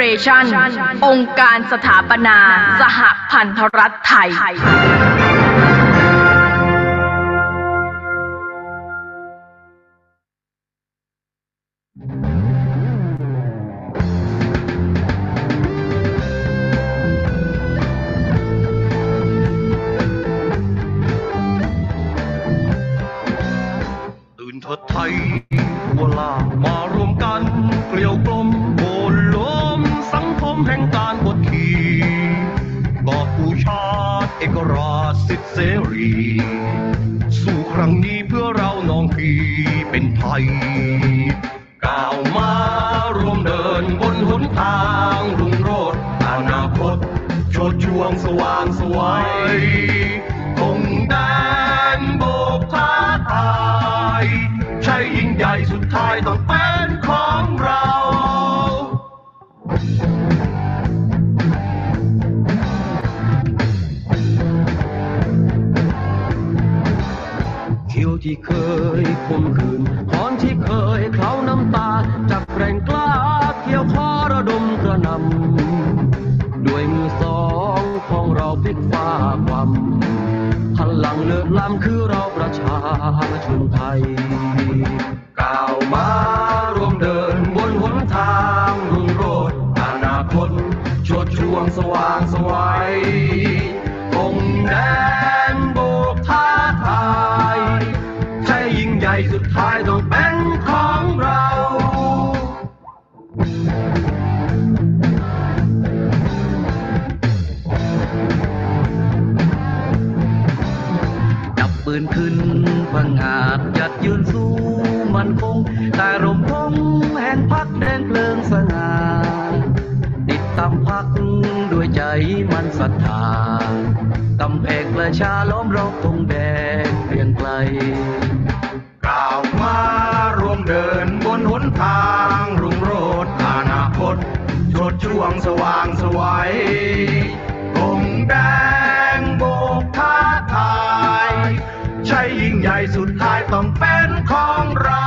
Corporation องค์การสถาปนาสหพันธรัฐไทยตื่นเถิดไทยทั่วลามารวมกันเกลียวกลมโอนล้มสังคมแห่งการกดขี่กอบกู้ชาติเอกราชสิทธิเสรีสู้ครั้งนี้เพื่อเราน้องพี่เป็นไทยก้าวมารวมเดินบนหนทางรุ่งโรจน์อนาคตโชดช่วงสว่างไสวธงแดงโบกท้าทายใช่ยิ่งใหญ่สุดท้ายต้องเป็นของเราเขียวที่เคยคมคืนหอนที่เคยเคล้าน้ำตาจับแรงกล้าเกี่ยวคอระดมกระนำด้วยมือสองของเราพลิกฟ้าความพลังเลิศล้ำคือเราประชาชนไทยก้าวมารวมเดินบนหนทางรุ่งโรจน์อนาคตโชดช่วงสว่างไสวธงแดงโบกท้าทายใช่ยิ่งใหญ่สุดท้ายต้องเป็นของเราปืนขึ้นพังงาดยัดยืนสู้มันคงแต่ร่มธงแห่งพักแดงเพลิงสง่าติดตามพักด้วยใจมันศรัทธากำแพงประชาล้อมรอบธงแดงเรียงไกลก้าวมารวมเดินบนหนทางรุ่งโรจน์อนาคตโชดช่วงสว่างไสวธงแดงโบกท้าทายใช่ยิ่งใหญ่สุดท้ายต้องเป็นของเรา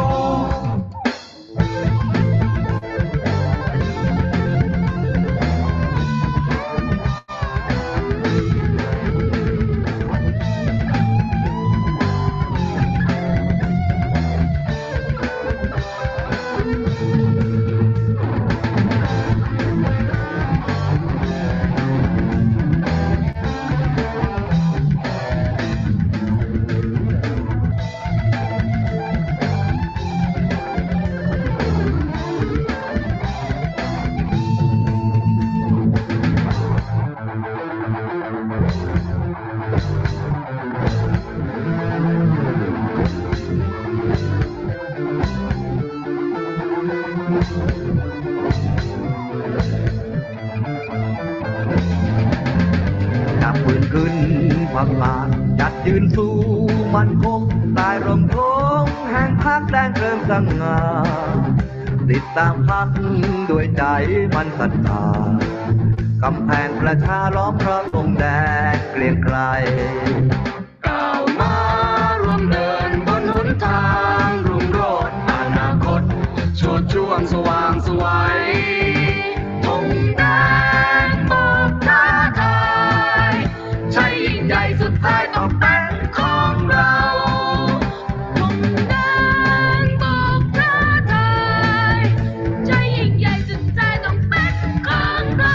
จับปืนขึ้นพังงาดยัดยืนสู้มันคงใต้ร่มธงแห่งพักแดงเพลิงสง่าติดตามพักด้วยใจมันศรัทธากำแพงประชาล้อมรอบธงแดงเกรียงไกรก้าวมารวมเดินบนหนทางรุ่งโรจน์อนาคตโชดช่วงสว่างไสวธงแดงโบกท้าทายใช่ยิ่งใหญ่สุดท้ายต้องเป็นของเราธงแดงโบกท้าทายใช่ยิ่งใหญ่สุดท้ายต้องเป็นของเรา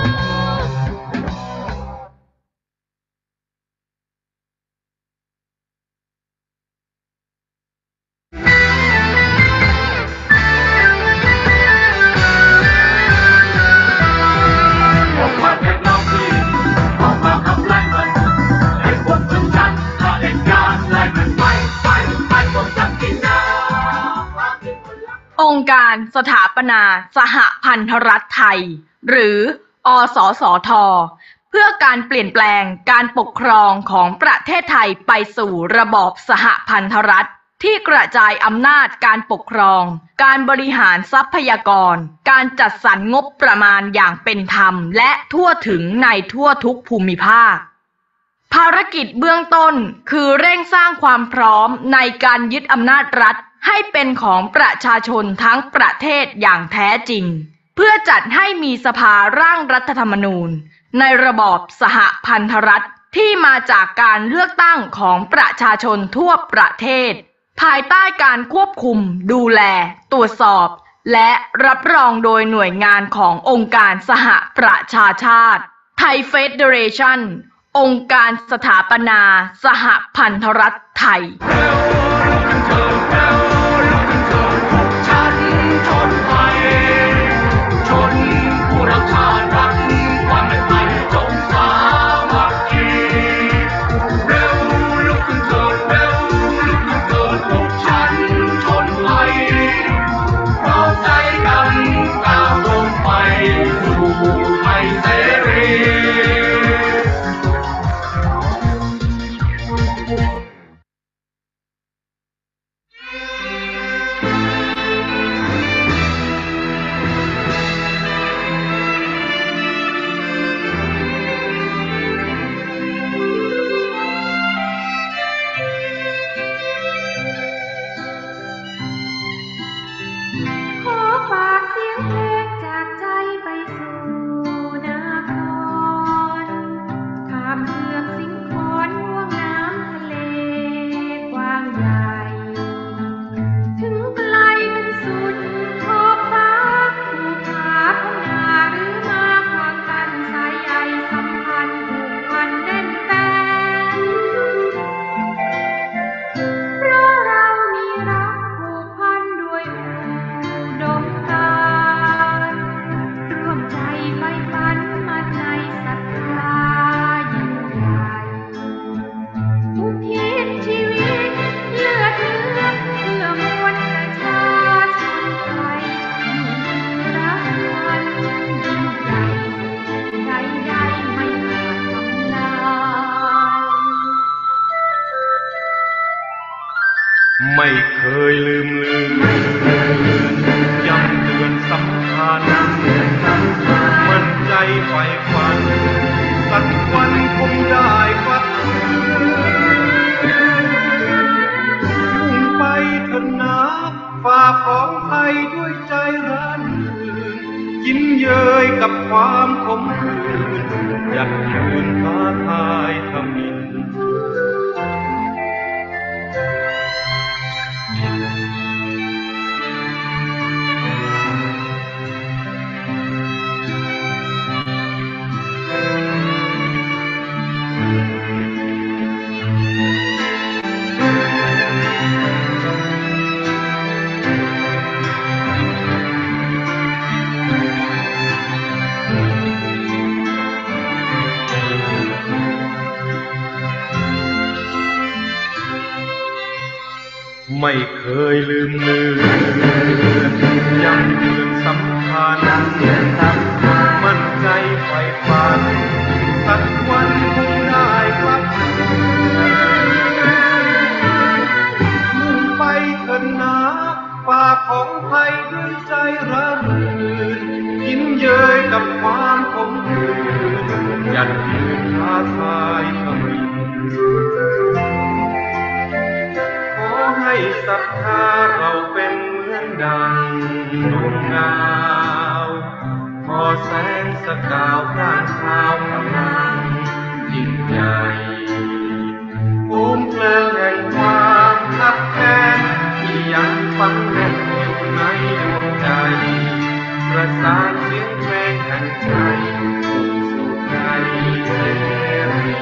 องค์การสถาปนาสหพันธรัฐไทยหรืออสสท.เพื่อการเปลี่ยนแปลงการปกครองของประเทศไทยไปสู่ระบอบสหพันธรัฐที่กระจายอำนาจการปกครองการบริหารทรัพยากรการจัดสรรงบประมาณอย่างเป็นธรรมและทั่วถึงในทั่วทุกภูมิภาคภารกิจเบื้องต้นคือเร่งสร้างความพร้อมในการยึดอำนาจรัฐให้เป็นของประชาชนทั้งประเทศอย่างแท้จริงเพื่อจัดให้มีสภาร่างรัฐธรรมนูญในระบอบสหพันธรัฐที่มาจากการเลือกตั้งของประชาชนทั่วประเทศภายใต้การควบคุมดูแลตรวจสอบและรับรองโดยหน่วยงานขององค์การสหประชาชาติไทยเฟเดเรชันองค์การสถาปนาสหพันธรัฐไทยไม่เคยลืมเลือนย้ำเตือนสำคัญมั่นใจไฟฝันสักวันคงได้ฟัดมุ่งไปเถิดนะฝ่าของไทยด้วยใจรันยิ้มเย้ยกับความขมขื่นอยากยืนท้าทายทมินไม่เคยลืมเลือนย้ำเตือนสำคัญมั่นใจไฟฝันสักวันคงได้กลับมุ่งไปเถิดนะฝ่าของไทยด้วยใจระรื่นยิ้มเย้ยกับความขมขื่นยันยืนท้าทายทมินให้ศรัทธาเราเป็นเหมือนดังดวงดาวพอแสงสกาวพร่างพราวพลังยิ่งใหญ่ภูมิเพลิงแห่งความขับแค้นที่ยังฝังแน่นอยู่ในดวงใจประสานเสียงเพลงแห่งใจสู่ใจเสรี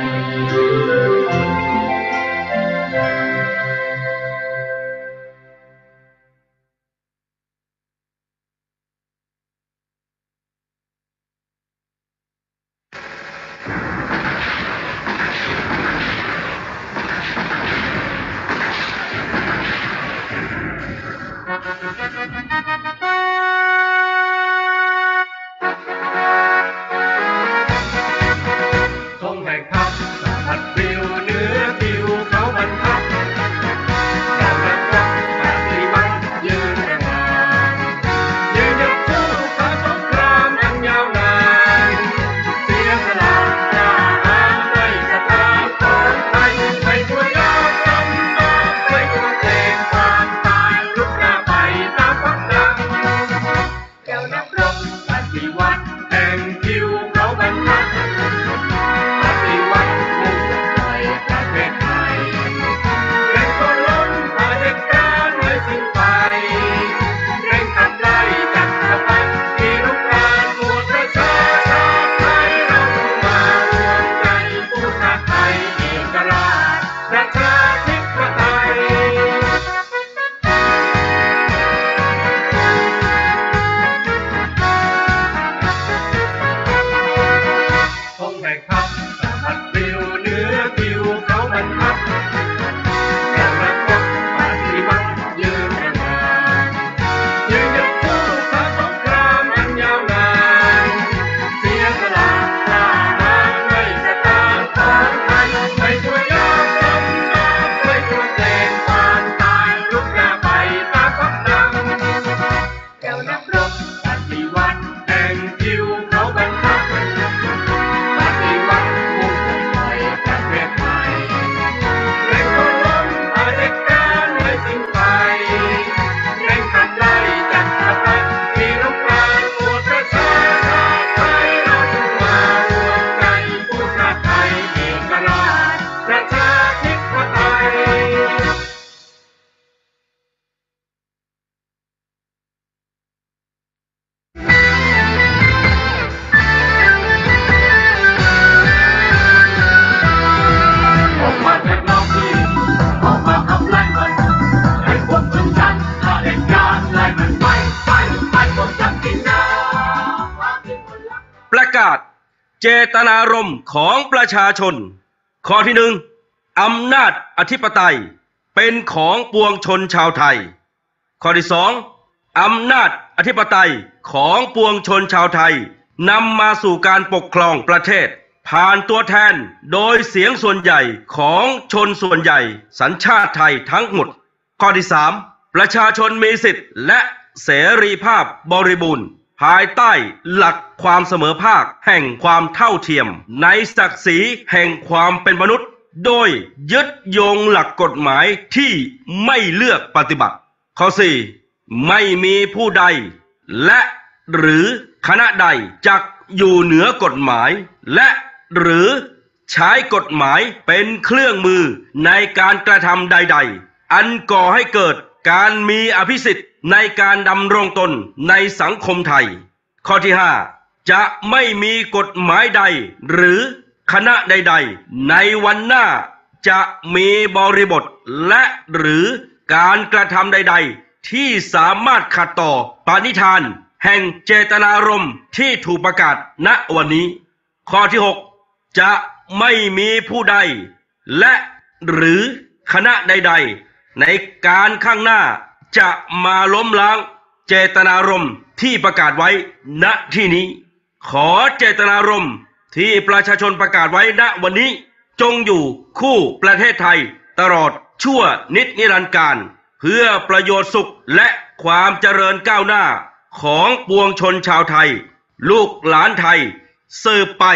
เจตนารมณ์ของประชาชนข้อที่หนึ่งอำนาจอธิปไตยเป็นของปวงชนชาวไทยข้อที่สองอำนาจอธิปไตยของปวงชนชาวไทยนำมาสู่การปกครองประเทศผ่านตัวแทนโดยเสียงส่วนใหญ่ของชนส่วนใหญ่สัญชาติไทยทั้งหมดข้อที่สามประชาชนมีสิทธิ์และเสรีภาพบริบูรณ์ภายใต้หลักความเสมอภาคแห่งความเท่าเทียมในศักดิ์ศรีแห่งความเป็นมนุษย์โดยยึดโยงหลักกฎหมายที่ไม่เลือกปฏิบัติข้อสี่ไม่มีผู้ใดและหรือคณะใดจักอยู่เหนือกฎหมายและหรือใช้กฎหมายเป็นเครื่องมือในการกระทำใดๆอันก่อให้เกิดการมีอภิสิทธิ์ในการดำรงตนในสังคมไทยข้อที่ห้าจะไม่มีกฎหมายใดหรือคณะใดๆในวันหน้าจะมีบริบทและหรือการกระทำใดๆที่สามารถขัดต่อปณิธานแห่งเจตนารมณ์ที่ถูกประกาศณวันนี้ข้อที่หกจะไม่มีผู้ใดและหรือคณะใดๆในการข้างหน้าจะมาล้มล้างเจตนารมณ์ที่ประกาศไว้ณที่นี้ขอเจตนารมณ์ที่ประชาชนประกาศไว้ณวันนี้จงอยู่คู่ประเทศไทยตลอดชั่วนิรันดร์กาลเพื่อประโยชน์สุขและความเจริญก้าวหน้าของปวงชนชาวไทยลูกหลานไทยสืบไป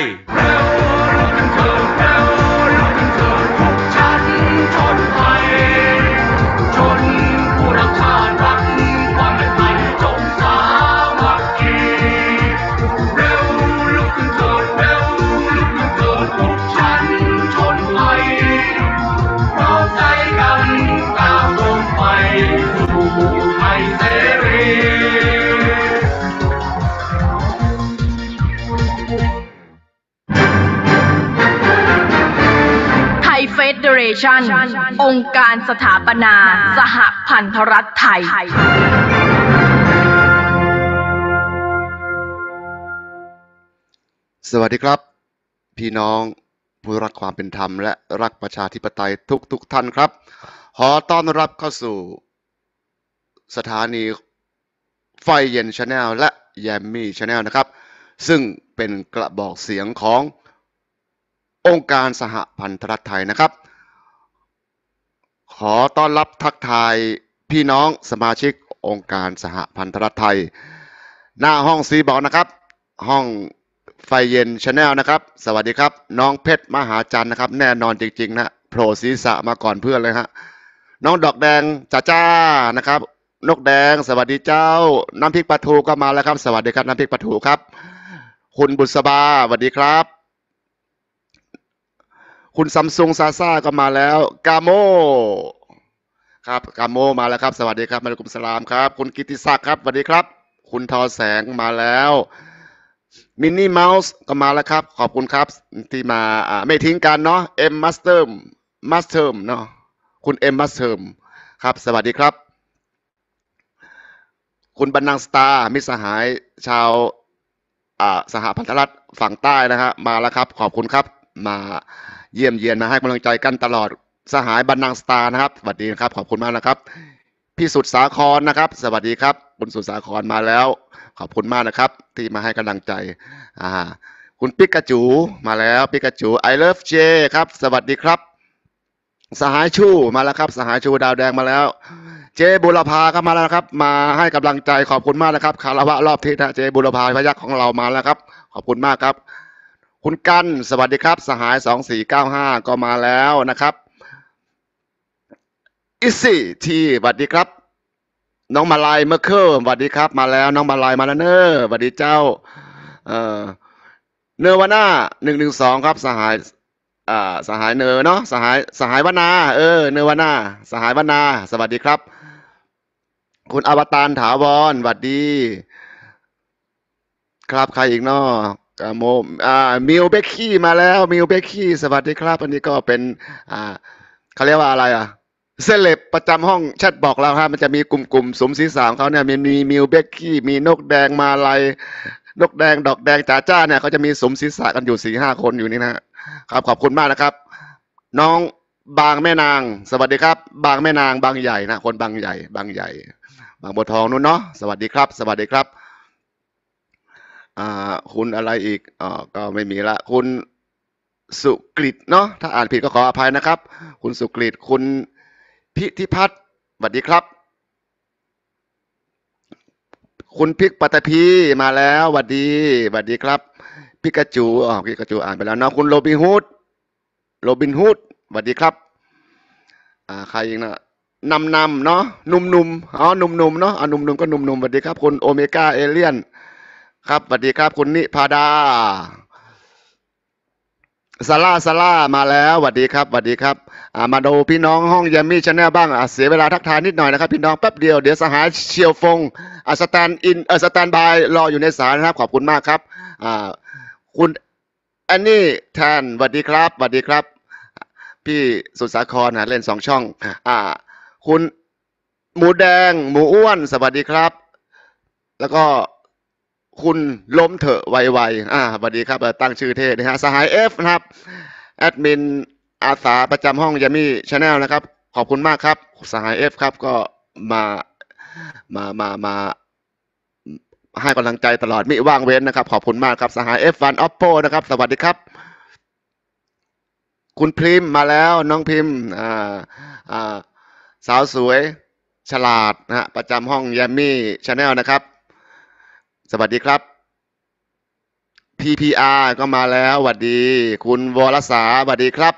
Federation องค์การสถาปนาสหพันธรัฐไทยสวัสดีครับพี่น้องผู้รักความเป็นธรรมและรักประชาธิปไตยทุกท่านครับขอต้อนรับเข้าสู่สถานีไฟเย็น Channel และแยมมี่ Channel นะครับซึ่งเป็นกระบอกเสียงขององค์การสหพันธรัฐไทยนะครับขอต้อนรับทักทายพี่น้องสมาชิกองค์การสหพันธรัฐไทยหน้าห้องซีบอกนะครับห้องไฟเย็น Channel นะครับสวัสดีครับน้องเพชรมหาจันทร์นะครับแน่นอนจริงๆนะโผล่ศีรษะมาก่อนเพื่อนเลยฮะน้องดอกแดงจ้านะครับนกแดงสวัสดีเจ้าน้ำพริกปลาทูก็มาแล้วครับสวัสดีครับน้ำพริกปลาทูครับคุณบุษบาสวัสดีครับคุณซัมซุงซาซ่าก็มาแล้วกาโมครับกาโมมาแล้วครับสวัสดีครับมะลัยกุมสลามครับคุณกิติศักดิ์ครับสวัสดีครับคุณทอแสงมาแล้วมินนี่เมาส์ก็มาแล้วครับขอบคุณครับที่มาไม่ทิ้งกันเนาะเอ็มมัสเตอร์เนาะคุณเอ็มมัสเตอร์ครับสวัสดีครับคุณบรรณังสตาร์มิตรสหายชาวสหพันธรัฐฝั่งใต้นะฮะมาแล้วครับขอบคุณครับมาเยี่ยมเยียนมาให้กำลังใจกันตลอดสหายบรรณังสตาร์นะครับสวัสดีนะครับขอบคุณมากนะครับพี่สุดสาครนะครับสวัสดีครับคุณสุดสาครมาแล้วขอบคุณมากนะครับที่มาให้กำลังใจคุณปิกาจูมาแล้วปิกาจู I love J ครับสวัสดีครับสหายชูมาแล้วครับสหายชูดาวแดงมาแล้วเจบุรพาก็มาแล้วครับมาให้กำลังใจขอบคุณมากนะครับคารวะรอบทิศนะเจบุรพาพยัคฆ์ของเรามาแล้วครับขอบคุณมากครับคุณกันสวัสดีครับสหาย2495ก็มาแล้วนะครับอิซี่ทีสวัสดีครับน้องมาลายเมื่อคืนสวัสดีครับมาแล้วน้องมาลายมาแล้วเนอสวัสดีเจ้าเนอวาน่า112ครับสหายเนอเนาะสหายวนาเนอวาน่าสหายวนาสวัสดีครับคุณอวตารถาวรสวัสดีครับใครอีกเนาะโมมิวเบคกี้มาแล้วมิวเบคกี้สวัสดีครับอันนี้ก็เป็นเขาเรียกว่าอะไรเซเลบประจำห้องแชทบอกเราครับมันจะมีกลุ่มสมศีรษะของเขาเนี่ยมีมิวเบคกี้มีนกแดงมาลัยนกแดงดอกแดงจ๋าจ้าเนี่ยเขาจะมีสมศีรษะกันอยู่ 4-5 คนอยู่นี่นะครับขอบคุณมากนะครับ น้องบางแม่นางสวัสดีครับ บางแม่นางบางใหญ่นะคนบางใหญ่บางใหญ่บางบัวทองนู้นเนาะสวัสดีครับ สวัสดีครับคุณอะไรอีกก็ไม่มีละคุณสุกฤตเนาะถ้าอ่านผิดก็ขออภัยนะครับคุณสุกฤตคุณพิธิพัฒน์สวัสดีครับคุณพิกปัตภีมาแล้วสวัสดีครับพิกาจูพิกาจูอ่านไปแล้วเนาะคุณโรบินฮูดสวัสดีครับใครอีกนะนำเนาะหนุ่มหนุ่มเนาะหนุ่มก็หนุ่มสวัสดีครับคุณโอเมก้าเอเลียนครับสวัสดีครับคุณนิพาดาซาร่ามาแล้วสวัสดีครับมาดูพี่น้องห้องยามี่ชาแนลบ้างเสียเวลาทักทายนิดหน่อยนะครับพี่น้องแป๊บเดียวเดี๋ยวสหายเชียวฟงสแตนบายรออยู่ในสายนะครับขอบคุณมากครับคุณแอนนี่แทนสวัสดีครับพี่สุดสาครเล่น2 ช่องคุณหมูแดงหมูอ้วนสวัสดีครับแล้วก็คุณล้มเถอะไวๆสวัสดีครับตั้งชื่อเท่นะฮะสหาย F นะครับแอดมินอาสาประจำห้องยามี่ชาแนลนะครับขอบคุณมากครับสหาย F ครับก็มาให้กำลังใจตลอดมิว่างเว้นนะครับขอบคุณมากครับสหาย F1 Oppo นะครับสวัสดีครับคุณพิมพ์มาแล้วน้องพิมพ์สาวสวยฉลาดนะฮะประจำห้องยามี่ชาแนลนะครับสวัสดีครับ PPR ก็มาแล้วสวัสดีคุณวรสาสวัสดีครับ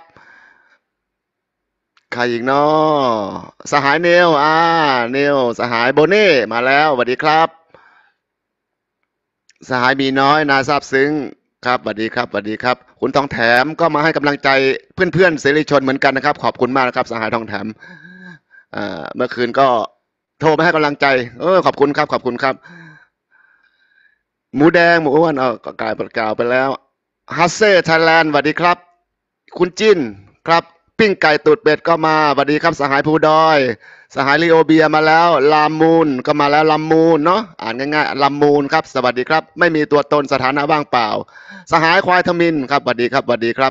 ใครอีกเนาะสหายเนลสหายโบเน่มาแล้วสวัสดีครับสหายมีน้อยนาซาบซึ้งครับสวัสดีครับคุณทองแถมก็มาให้กำลังใจเพื่อนเสรีชนเหมือนกันนะครับขอบคุณมากนะครับสหายทองแถมเมื่อคืนก็โทรมาให้กำลังใจขอบคุณครับหมูแดงหมูอ้วนก็กลายประกาศไปแล้วฮัสเซ่ไทยแลนด์สวัสดีครับคุณจิ้นครับปิ้งไก่ตูดเป็ดก็มาสวัสดีครับสหายภูดอยสหายลีโอเบียมาแล้วลามูนก็มาแล้วลามูนเนาะอ่านง่ายๆลามูนครับสวัสดีครับไม่มีตัวตนสถานะว่างเปล่าสหายควายทมินครับสวัสดีครับ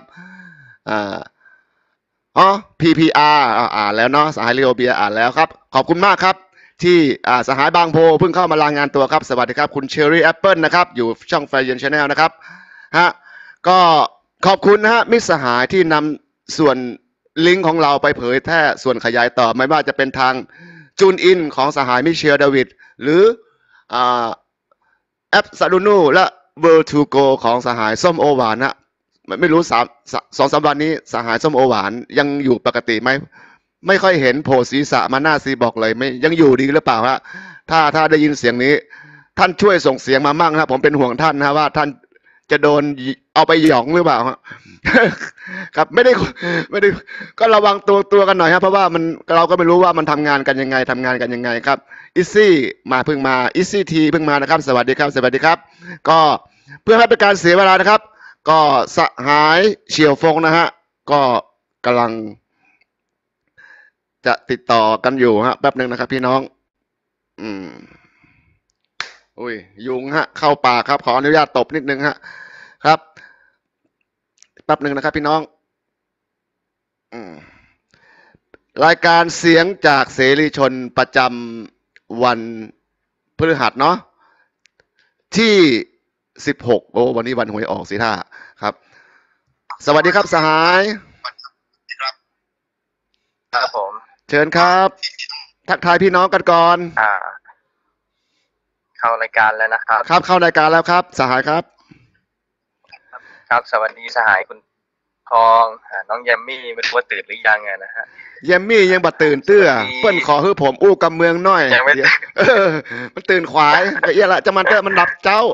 PPR อ่านแล้วเนาะสหายลีโอเบียอ่านแล้วครับขอบคุณมากครับที่สหายบางโพเพิ่งเข้ามารายงานตัวครับสวัสดีครับคุณเชอรี่แอปเปิลนะครับอยู่ช่องไฟเย็นชาแนลนะครับก็ขอบคุณนะฮะมิตรสหายที่นำส่วนลิงก์ของเราไปเผยแพร่ส่วนขยายต่อไม่ว่าจะเป็นทางจูนอินของสหายมิเชลดาวิดหรือแอปซาดูนูและ World to Go ของสหายส้มโอหวานนะไม่รู้2-3 วันนี้สหายส้มโอหวานยังอยู่ปกติไหมไม่ค่อยเห็นโผล่ศีรษะมาหน้าซีบอกเลยไม่ยังอยู่ดีหรือเปล่าฮะถ้าได้ยินเสียงนี้ท่านช่วยส่งเสียงมามั่งนะผมเป็นห่วงท่านนะว่าท่านจะโดนเอาไปหยองหรือเปล่าครับไม่ได้ก็ระวังตัวกันหน่อยครับเพราะว่าเราก็ไม่รู้ว่ามันทำงานกันยังไงครับอิซี่มาเพิ่งมาอิซี่ทีเพิ่งมานะครับสวัสดีครับก็เพื่อให้เป็นการเสียเวลานะครับก็สหายเฉียวฟงนะฮะก็กำลังจะติดต่อกันอยู่ฮะแป๊บนึงนะครับพี่น้องยุงฮะเข้าป่าครับขออนุญาตตบนิดนึงฮะครับแป๊บนึงนะครับพี่น้องรายการเสียงจากเสรีชนประจำวันพฤหัสเนาะที่16วันนี้วันหวยออกสิท่าครับสวัสดีครับสหายครับผมเชิญครับทักทายพี่น้องกันก่อนเข้ารายการแล้วนะครับครับเข้ารายการแล้วครับสหายครับครับสวัสดีสหายคุณทองน้องแยมมี่ไม่รู้ว่าตื่นหรือยังนะฮะแยมมี่ยังบัดตื่นเตื้อเปิ้นขอให้ผมอู้กำเมืองน้อยยังไม่มันตื่นขวายไอ้เหี้ยละจะมันเตอมันดับเจ้า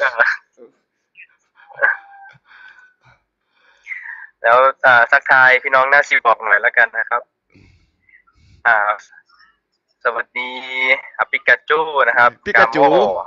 แล้วทักทายพี่น้องหน้าซีบอกหน่อยแล้วกันนะครับสวัสดีปิกาจูนะครับปิกาจู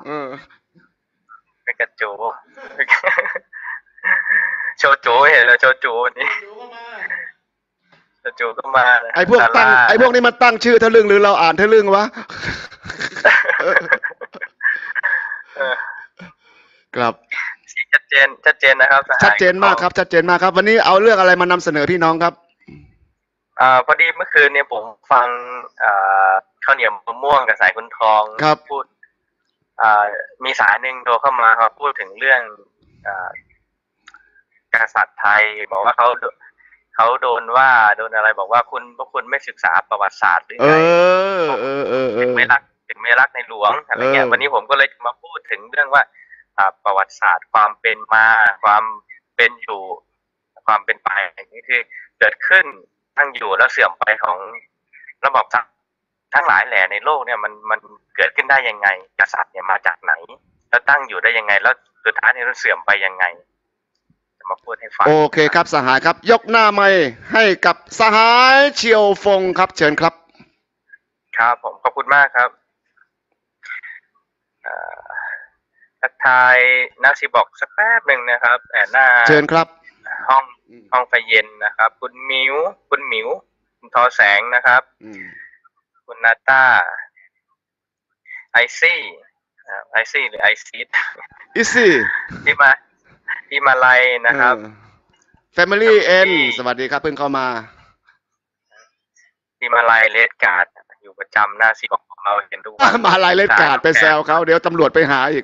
โชจูเห็นแล้วโชจูวันนี้โชจูก็มาไอ้พวกนี้มันตั้งชื่อทะลึ่งหรือเราอ่านทะลึ่งวะครับเสียงชัดเจนนะครับสหายชัดเจนมากครับชัดเจนมากครับ วันนี้เอาเรื่องอะไรมานำเสนอพี่น้องครับพอดีเมื่อคืนเนี่ยผมฟังข้าวเหนียวมะม่วงกับสายคุณทองครับพูดมีสายหนึ่งโทรเข้ามาครับพูดถึงเรื่องกษัตริย์ไทยบอกว่าเขาโดนอะไรบอกว่าพวกคุณไม่ศึกษาประวัติศาสตร์หรือไงถึงไม่รักในหลวงอะไรเงี้ยวันนี้ผมก็เลยมาพูดถึงเรื่องว่าประวัติศาสตร์ความเป็นมาความเป็นอยู่ความเป็นไปนี่คือเกิดขึ้นตั้งอยู่แล้วเสื่อมไปของระบบทั้งหลายแหล่ในโลกเนี่ยมันเกิดขึ้นได้ยังไงกษัตริย์เนี่ยมาจากไหนแล้วตั้งอยู่ได้ยังไงแล้วสุดท้ายเนี่ยเสื่อมไปยังไงมาพูดให้ฟังโอเคครับสหายครับ ยกหน้าไมค์ให้กับสหายเชียวฟงครับเชิญครับครับผมขอบคุณมากครับทักทายนักสิบอกสักแป๊บหนึ่งนะครับหน้าเชิญครับห้องไฟเย็นนะครับคุณหมิวคุณทอแสงนะครับคุณนาตาไอซี่หรือไอซีดอีซี่ที่มาลัยนะครับ Family N สวัสดีครับเพิ่งเข้ามาที่มาลัยเลดการ์ดอยู่ประจำหน้าซีของเราเห็นทุกวันมาลัยเลดการ์ดไปแซวเขาเดี๋ยวตำรวจไปหาอีก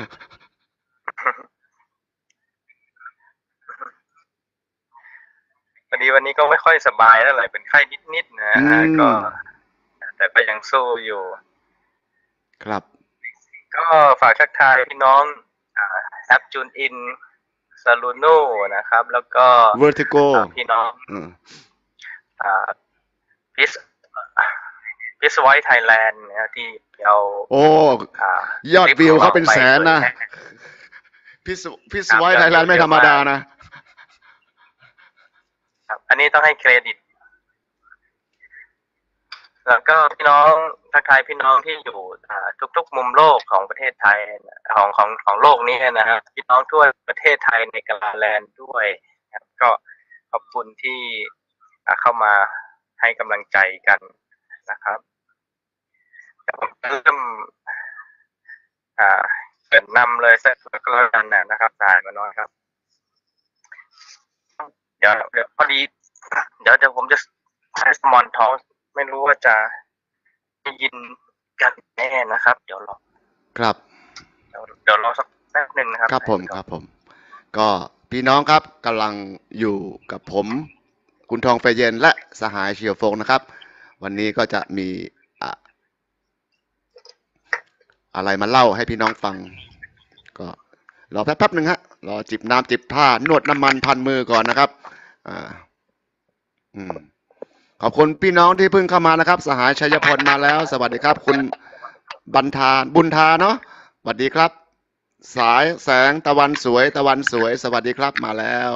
พอดีวันนี้ก็ไม่ค่อยสบายเท่าไหร่เป็นไข้นิดๆนะก็แต่ก็ยังสู้อยู่ครับก็ฝากทักทายพี่น้องแอปจูนอินซาลูโน่นะครับแล้วก็ Vertigo พี่น้องพิสไวท์ไทยแลนด์นะที่เอายอดวิวเขาเป็นแสนนะพิสไวท์ไทยแลนด์ไม่ธรรมดานะอันนี้ต้องให้เครดิตแล้วก็พี่น้องทักทายพี่น้องที่อยู่ทุกมุมโลกของประเทศไทยของโลกนี้นะฮะพี่น้องทั่วประเทศไทยในกาลาแลนด์ด้วยก็ขอบคุณที่เข้ามาให้กำลังใจกันนะครับแต่ผมเริ่มเปิดนำเลยสักก็แล้วกันนะครับสายมาน้อยครับเดี๋ยวพอดีเดี๋ยวผมจะใช้สมอนทอสไม่รู้ว่าจะได้ยินกันแน่นะครับเดี๋ยวรอครับเดี๋ยวรอสักแป๊บหนึ่งนะครับครับผมก็พี่น้องครับกำลังอยู่กับผมคุณทองไฟเย็นและสหายเชียวฟงนะครับวันนี้ก็จะมีอะไรมาเล่าให้พี่น้องฟังก็รอแป๊บหนึ่งฮะรอจิบน้ำจิบผ้านวดน้ำมันพันมือก่อนนะครับขอบคุณพี่น้องที่เพิ่งเข้ามานะครับสหายชัยพลมาแล้วสวัสดีครับคุณบุญทาเนาะสวัสดีครับสายแสงตะวันสวยสวัสดีครับมาแล้ว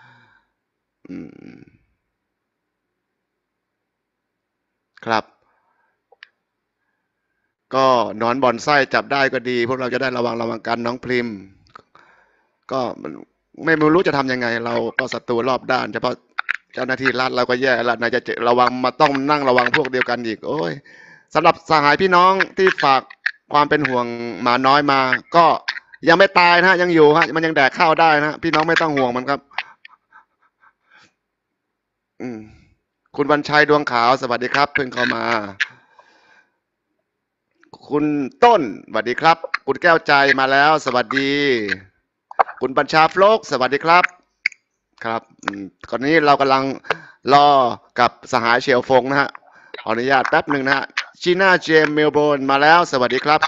ครับก็นอนบ่อนไส้จับได้ก็ดีพวกเราจะได้ระวังกันน้องพริมก็ไม่รู้จะทำยังไงเราก็ศัตรูรอบด้านเฉพาะเจ้าหน้าที่รัฐเราก็แย่แล้วนายจะระวังมาต้องนั่งระวังพวกเดียวกันอีกโอ้ยสำหรับสหายพี่น้องที่ฝากความเป็นห่วงหมาน้อยมาก็ยังไม่ตายนะยังอยู่ฮะมันยังแดกข้าวได้นะพี่น้องไม่ต้องห่วงมันครับคุณวันชัยดวงขาวสวัสดีครับเพิ่งเข้ามาคุณต้นสวัสดีครับคุณแก้วใจมาแล้วสวัสดีคุณบัญชาโฟลกสวัสดีครับครับตอนนี้เรากำลังรอกับสหายเชียวฟงนะฮะขออนุญาตแป๊บหนึ่งนะฮะชีน่าเจมเมลโบร์นมาแล้วสวัสดีครับ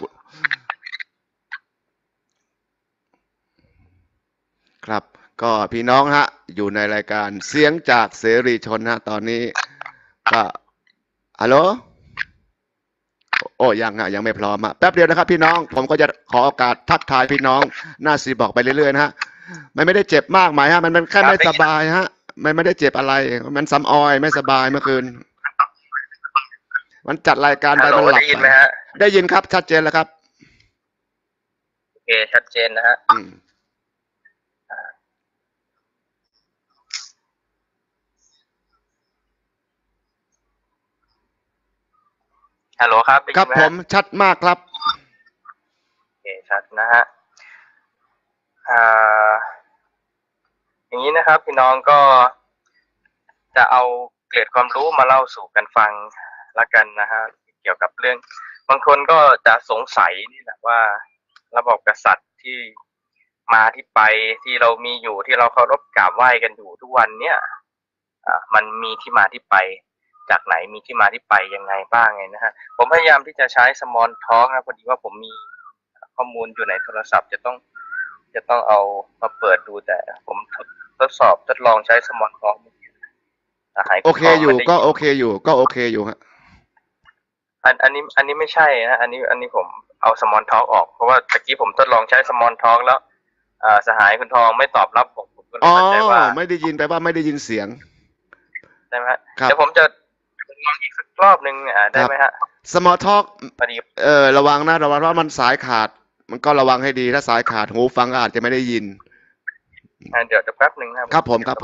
ครับก็พี่น้องฮะอยู่ในรายการเสียงจากเสรีชนฮะตอนนี้ก็ฮัลโหลโอ้ยังไม่พร้อมแป๊บเดียวนะครับพี่น้องผมก็จะขอโอกาสทักทายพี่น้องหน้าซีบอกไปเรื่อยๆนะฮะมันไม่ได้เจ็บมากมายฮะมันแค่ไม่สบายฮะมันไม่ได้เจ็บอะไรมันซ้ำออยไม่สบายเมื่อคืนมันจัดรายการไปมันหลับไปได้ยินครับชัดเจนแล้วครับโอเคชัดเจนนะฮะฮัลโหลครับครับผมชัดมากครับโอเคชัดนะฮะอย่างนี้นะครับพี่น้องก็จะเอาเกร็ดความรู้มาเล่าสู่กันฟังละกันนะฮะเกี่ยวกับเรื่องบางคนก็จะสงสัยนี่แหละว่าระบบกษัตริย์ที่มาที่ไปที่เรามีอยู่ที่เราเคารพกราบไหว้กันอยู่ทุกวันเนี่ยมันมีที่มาที่ไปจากไหนมีที่มาที่ไปยังไงบ้างไงนะฮะผมพยายามที่จะใช้สมอลท็อกนะพอดีว่าผมมีข้อมูลอยู่ในโทรศัพท์จะต้องเอามาเปิดดูแต่ผมทดลองใช้สมอลท็อกโอเคอยู่ก็โอเคอยู่ก็โอเคอยู่ฮะอันนี้ไม่ใช่นะอันนี้ผมเอาสมอลท็อกออกเพราะว่าตะกี้ผมทดลองใช้สมอลท็อกแล้วสหายคุณทองไม่ตอบรับผมก็เลยเข้าใจว่าไม่ได้ยินแปลว่าไม่ได้ยินเสียงได้ไหมเดี๋ยวผมจะลองอีกสักรอบนึงได้ไหมฮะสมอลท็อกระวังนะระวังว่ามันสายขาดมันก็ระวังให้ดีถ้าสายขาดหูฟังอาจจะไม่ได้ยินเดี๋ยวแป๊บนึงครับผมครับ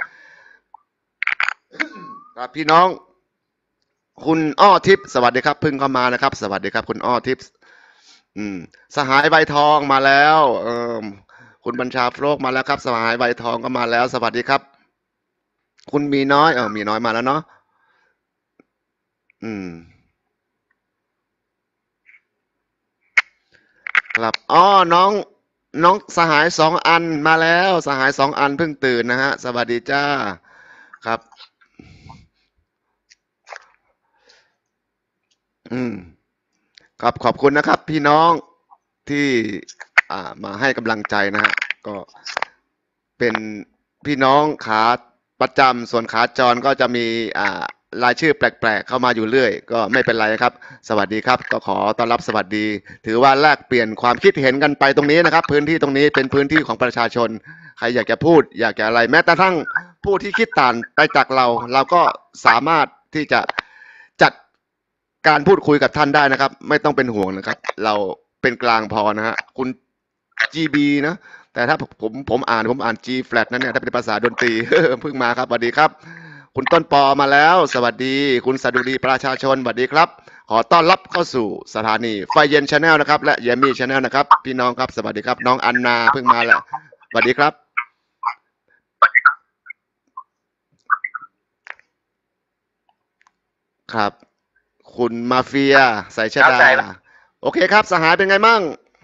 พี่น้องคุณอ้อทิพย์สวัสดีครับเพิ่งเข้ามานะครับสวัสดีครับคุณอ้อทิพย์สหายใบทองมาแล้วคุณบัญชาโฟลกมาแล้วครับสหายใบทองก็มาแล้วสวัสดีครับคุณมีน้อยมีน้อยมาแล้วเนาะครับน้องสหาย2 อันมาแล้วสหาย2 อันเพิ่งตื่นนะฮะสวัสดีจ้าครับครับขอบคุณนะครับพี่น้องที่มาให้กำลังใจนะฮะก็เป็นพี่น้องขาประจำส่วนขาจรก็จะมีรายชื่อแปลกๆเข้ามาอยู่เรื่อยก็ไม่เป็นไรครับสวัสดีครับก็ขอต้อนรับสวัสดีถือว่าแลกเปลี่ยนความคิดเห็นกันไปตรงนี้นะครับพื้นที่ตรงนี้เป็นพื้นที่ของประชาชนใครอยากจะพูดอยากจะอะไรแม้แต่ทั้งผู้ที่คิดต่างไปจากเราก็สามารถที่จะจัดการพูดคุยกับท่านได้นะครับไม่ต้องเป็นห่วงนะครับเราเป็นกลางพอนะฮะคุณ GB นะแต่ถ้าผมอ่าน G flat นั่นเนี่ยถ้าเป็นภาษาดนตรีเพิ่งมาครับสวัสดีครับคุณต้นปอมาแล้วสวัสดีคุณสดุรีประชาชนสวัสดีครับขอต้อนรับเข้าสู่สถานีไฟเย็น Channel นะครับและเยมี่ Channel นะครับพี่น้องครับสวัสดีครับน้องอันนาเพิ่งมาแล้วสวัสดีครับครับคุณมาเฟียใส่ชดาโอเคครับสหายเป็นไงมั่ง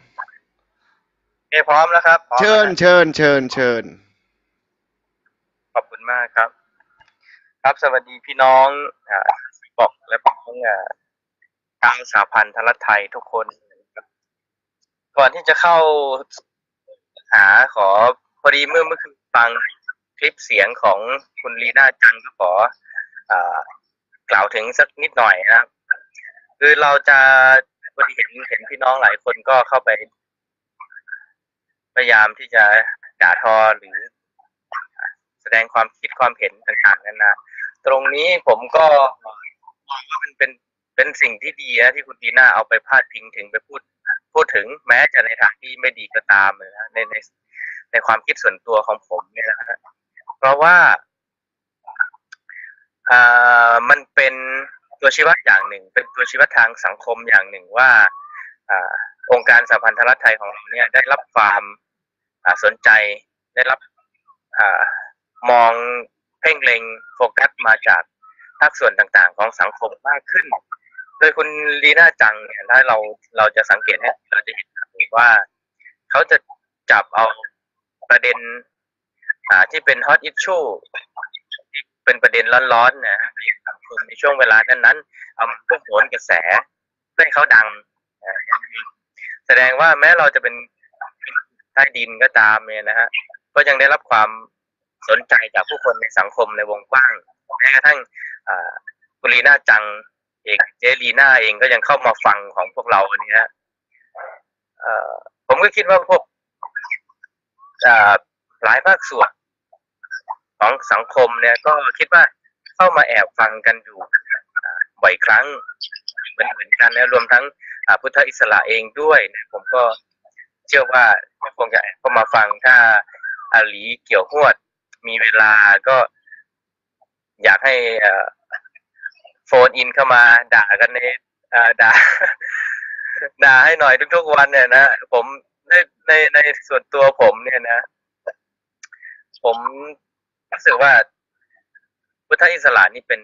พร้อมแล้วครับเชิญขอบคุณมากครับครับสวัสดีพี่น้องบอกและพี่น้องทางสหพันธ์ทรัฐไทยทุกคนก่อนที่จะเข้าขอพอดีเมื่อคืนฟังคลิปเสียงของคุณลีน่าจังก็ขอกล่าวถึงสักนิดหน่อยนะครับคือเราจะพอดีเห็นพี่น้องหลายคนก็เข้าไปพยายามที่จะด่าทอหรือแสดงความคิดความเห็นต่างๆกันนะตรงนี้ผมก็มองว่ามันเป็นสิ่งที่ดีนะที่คุณดีน่าเอาไปพาดพิงถึงไปพูดถึงแม้จะในทางที่ไม่ดีก็ตามนะในความคิดส่วนตัวของผมเนี่ยนะฮะเพราะว่ามันเป็นตัวชี้วัดอย่างหนึ่งเป็นตัวชี้วัดทางสังคมอย่างหนึ่งว่าองค์การสหพันธรัฐไทยของเราเนี่ยได้รับความสนใจได้รับมองเพ่งเล็งโฟกัสมาจากภาคส่วนต่างๆของสังคมมากขึ้นโดยคุณลีน่าจังเนี่ยถ้าเราจะสังเกตเราจะเห็นว่าเขาจะจับเอาประเด็นที่เป็นฮอตอิชชูที่เป็นประเด็นร้อนๆนะในสังคมในช่วงเวลานั้นเอามาโหนกระแสเพื่อให้เขาดังแสดงว่าแม้เราจะเป็นใต้ดินก็ตามเนี่ยนะฮะก็ยังได้รับความสนใจจากผู้คนในสังคมในวงกว้างแม้กระทั่งคุณลีน่าจังเองเจลีน่าเองก็ยังเข้ามาฟังของพวกเราอันนี้ผมก็คิดว่าพวกหลายภาคส่วนของสังคมเนี่ยก็คิดว่าเข้ามาแอบฟังกันอยู่บ่อยครั้งเหมือนกันนะรวมทั้งพุทธอิสระเองด้วยนะผมก็เชื่อว่าคงจะเข้ามาฟังถ้าอาหลีเกี่ยวหวดมีเวลาก็อยากให้โฟนอินเข้ามาด่ากันในด่าให้หน่อยทุกๆวันเนี่ยนะผมในในส่วนตัวผมเนี่ยนะผมรู้สึกว่าพุทธอิสระนี่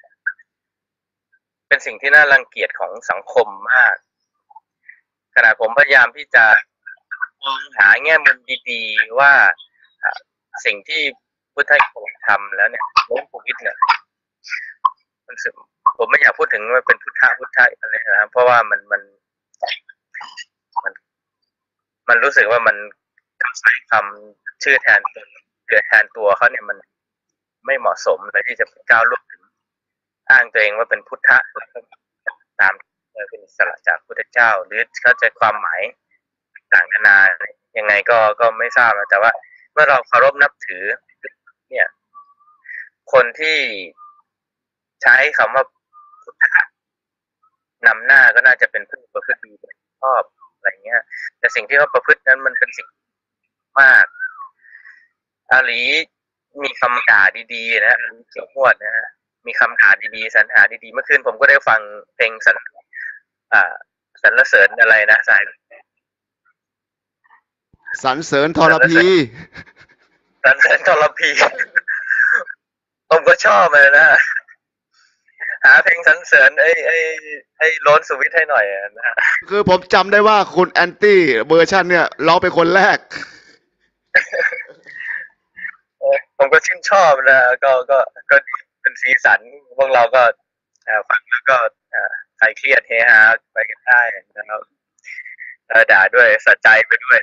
เป็นสิ่งที่น่ารังเกียจของสังคมมากขณะผมพยายามที่จะมองหาแง่มุมดีๆว่าสิ่งที่พุทธอิสระทำแล้วเนี่ยโน้มภูวิทย์เนี่ยรู้สึกผมไม่อยากพูดถึงว่าเป็นพุทธอะไรนะครับเพราะว่ามันรู้สึกว่ามันใช้คำชื่อแทนตัวเขาเนี่ยมันไม่เหมาะสมเลยที่จะก้าวล่วงถึงอ้างตัวเองว่าเป็นพุทธะตามเป็นอิสระจากพุทธเจ้าหรือเข้าใจความหมายต่างนานายังไงก็ไม่ทราบนะแต่ว่าเมื่อเราเคารพนับถือเนี่ยคนที่ใช้คำว่าพุทธะนำหน้าก็น่าจะเป็นผู้ประพฤติดีชอบอะไรเงี้ยแต่สิ่งที่เขาประพฤตินั้นมันเป็นสิ่งมากอาลีมีคำด่าดีๆนะอาลีเขียวหวดนะฮะมีคำด่าดีๆสรรหาดีๆเมื่อคืนผมก็ได้ฟังเพลงสรรเสริญอะไรนะสายสรรเสริญทรพีสรรเสริญทรพีผมก็ชอบเลยนะหาเพลงสรรเสริญไอ้โลนสุวิทย์ให้หน่อยนะฮะคือผมจำได้ว่าคุณแอนตี้เวอร์ชันเนี่ยร้องเป็นคนแรกผมก็ชื่นชอบนะก็เป็นสีสันพวกเราก็ฟังแล้วก็ใครเครียดเฮฮาไปกันได้นะครับด่าด้วยสะใจไปด้วย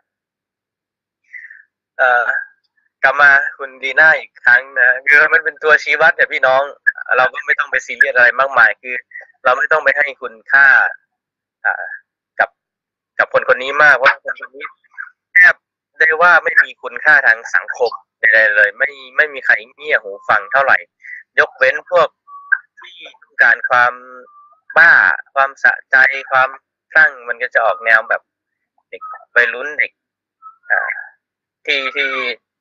กลับมาคุณดีน่าอีกครั้งนะคือมันเป็นตัวชี้วัดเนี่ยพี่น้องเราก็ไม่ต้องไปซีเรียสอะไรมากมายคือเราไม่ต้องไปให้คุณค่ากับคนนี้มากเพราะคนนี้แทบได้ว่าไม่มีคุณค่าทางสังคมใดๆเลยไม่มีใครเงี่ยหูฟังเท่าไหร่ยกเว้นพวกที่ต้องการความบ้าความสะใจความคลั่งมันก็จะออกแนวแบบเด็กวัยรุ่นเด็กที่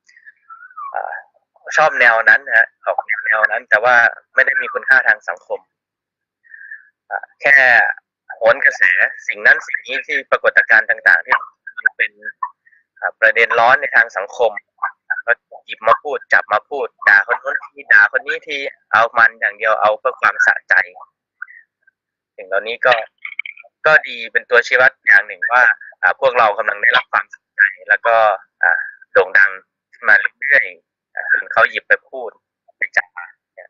ชอบแนวนั้นนะออกแนวนั้นแต่ว่าไม่ได้มีคุณค่าทางสังคมแค่โหนกระแสสิ่งนั้นสิ่งนี้ที่ปรากฏการณ์ต่างๆที่มันเป็นประเด็นร้อนในทางสังคมก็หยิบมาพูดจับมาพูดด่าคนนู้นที่ด่าคนนี้ที่เอามันอย่างเดียวเอาเพื่อความสะใจสิ่งเหล่านี้ก็ดีเป็นตัวชี้วัดอย่างหนึ่งว่าพวกเรากำลังได้รับความสนใจแล้วก็โด่งดังขึ้นมาเรื่อยๆจนเขาหยิบไปพูดไปจับเนี่ย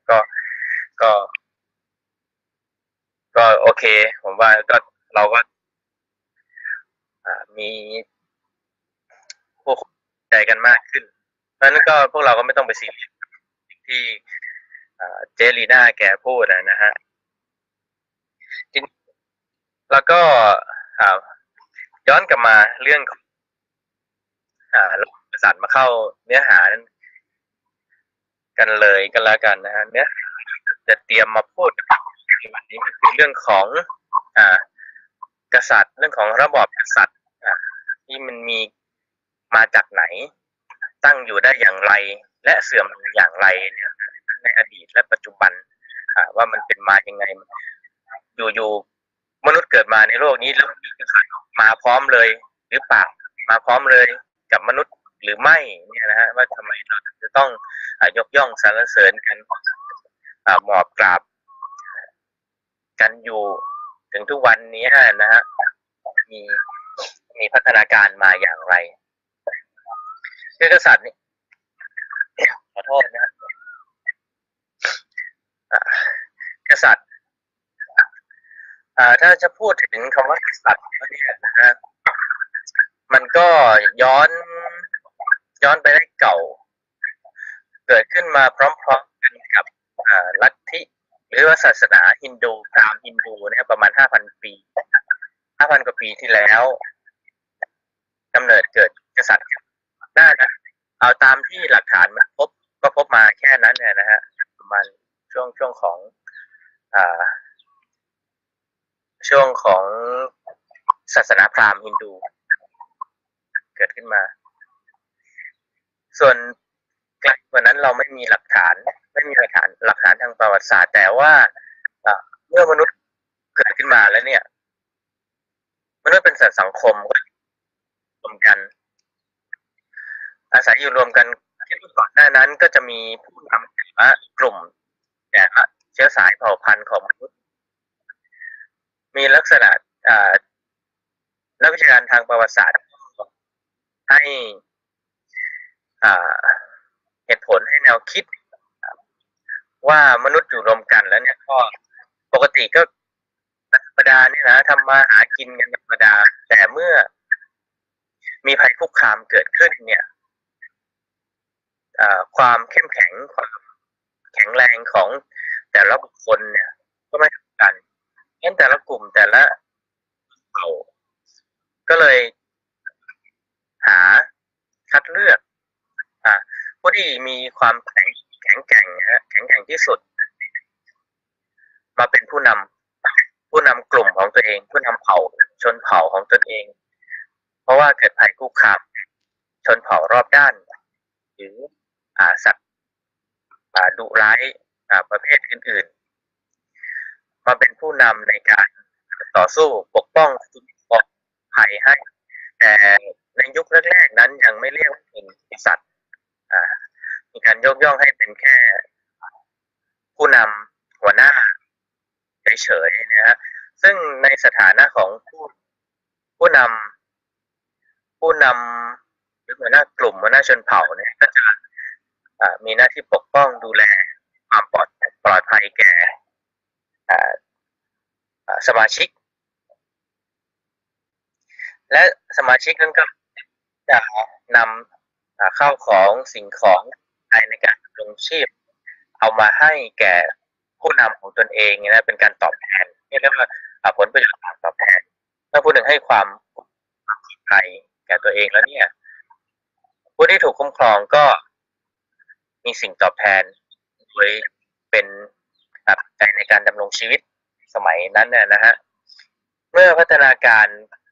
ก็โอเคผมว่าก็เราก็มีพวกใจกันมากขึ้นเพราะฉะนั้นก็พวกเราก็ไม่ต้องไปซีเรียสที่เจลีน่าแกพูดนะฮะแล้วก็ย้อนกลับมาเรื่องประสานมาเข้าเนื้อหากันเลยกันแล้วกันนะฮะเนี่ยจะเตรียมมาพูดวันนี้ก็คือเรื่องของกษัตริย์เรื่องของระบอบกษัตริย์ที่มันมีมาจากไหนตั้งอยู่ได้อย่างไรและเสื่อมอย่างไรเนี่ยในอดีตและปัจจุบันว่ามันเป็นมายังไงอยู่มนุษย์เกิดมาในโลกนี้แล้วมีกษัตริย์มาพร้อมเลยหรือเปล่ามาพร้อมเลยกับมนุษย์หรือไม่เนี่ยนะฮะว่าทำไมเราจะต้องยกย่องสรรเสริญกันหมอบกราบกันอยู่ถึงทุกวันนี้นะฮะมีพัฒนาการมาอย่างไรคือกษัตริย์นี่ขอโทษนะกษัตริย์ถ้าจะพูดถึงคำว่ากษัตริย์เนี่ยนะฮะมันก็ย้อนไปได้เก่าเกิดขึ้นมาพร้อมๆกันกับลัทธิหรือว่าศาสนาฮินดูพราหมณ์ฮินดูเนี่ยประมาณ 5,000 ปี 5,000 กว่าปีที่แล้วกำเนิดเกิดกษัตริย์น่าจะเอาตามที่หลักฐานมันพบมาแค่นั้นเนี่ยนะฮะประมาณช่วงของศาสนาพราหมณ์ฮินดูเกิดขึ้นมาส่วนไกลกว่านั้นเราไม่มีหลักฐานทางประวัติศาสตร์แต่ว่าเมื่อมนุษย์เกิดขึ้นมาแล้วเนี่ยมนุษย์เป็นสัตว์สังคมกันอาศัยอยู่รวมกันที่ก่อนหน้านั้นก็จะมีผู้นำแต่ละกลุ่มแต่ละเชื้อสายเผ่าพันธุ์ของมนุษย์มีลักษณะนักวิชาการทางประวัติศาสตร์ให้เหตุผลให้แนวคิดว่ามนุษย์อยู่รวมกันแล้วเนี่ยก็ปกติก็ธรรมดาเนี่ยนะทำมาหากินกันธรรมดาแต่เมื่อมีภัยคุกคามเกิดขึ้นเนี่ยความเข้มแข็งความแข็งแรงของแต่ละบุคคลเนี่ยก็ไม่เท่ากันงั้นแต่ละกลุ่มแต่ละเผ่าก็เลยหาคัดเลือกผู้ที่มีความแข็งแกร่งแข็งแกร่งที่สุดมาเป็นผู้นำกลุ่มของตัวเองผู้นำเผ่าชนเผ่าของตนเองเพราะว่าเกิดภัยคุกคามชนเผ่ารอบด้านหรือสัตว์ดุร้ายประเภทอื่นๆมาเป็นผู้นำในการต่อสู้ปกป้องภัยให้แต่ในยุคแรกๆนั้นยังไม่เรียกว่าเป็นสัตว์มีการยกย่องให้เป็นแค่ผู้นำหัวหน้าเฉยๆนะฮะซึ่งในสถานะของผู้นำหรือหัวหน้ากลุ่มหัวหน้าชนเผ่าเนี่ยก็จะมีหน้าที่ปกป้องดูแลความปลอดภัยแก่สมาชิกและสมาชิกนั้นก็จะนำข้าวของสิ่งของในการดำรงชีพเอามาให้แก่ผู้นำของตนเองนะเป็นการตอบแทนเรียกว่าผลประโยชน์ตอบแทนเมื่อผู้หนึ่งให้ความปลอดภัยแก่ตัวเองแล้วเนี่ยผู้ที่ถูกคุ้มครองก็มีสิ่งตอบแทนโดยเป็นปัจจัยในการดำรงชีวิตสมัยนั้นนะฮะเมื่อพัฒนาการ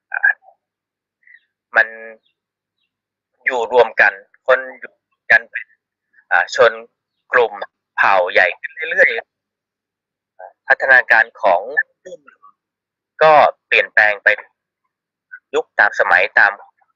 มันอยู่รวมกันคนอยู่กันเป็นชนกลุ่มเผ่าใหญ่ขึ้นเรื่อยๆพัฒนาการของผู้นำก็เปลี่ยนแปลงไปยุคตามสมัยตาม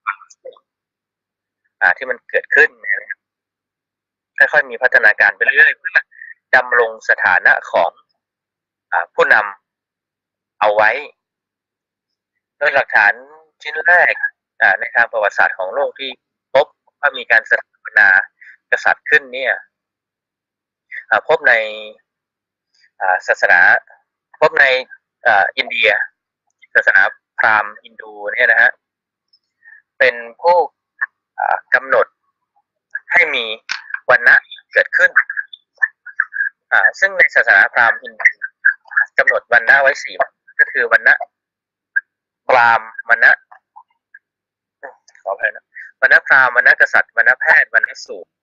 ที่มันเกิดขึ้นนะครับค่อยๆมีพัฒนาการไปเรื่อยๆเพื่อดำรงสถานะของผู้นำเอาไว้โดยหลักฐานชิ้นแรกในทางประวัติศาสตร์ของโลกที่พบว่ามีการสถาปนากษัตริย์ขึ้นเนี่ยพบในศาสนาพบในอินเดียศาสนาพราหมณ์ฮินดูเนี่ยนะฮะเป็นผู้กำหนดให้มีวรรณะเกิดขึ้นซึ่งในศาสนาพราหมณ์ฮินดูกำหนดวรรณะไว้4ก็คือวรรณะพราหมณ์วรรณะขออภัยนะวรรณะพราหมณ์วรรณะกษัตริย์วรรณะแพทย์วรรณะสูตร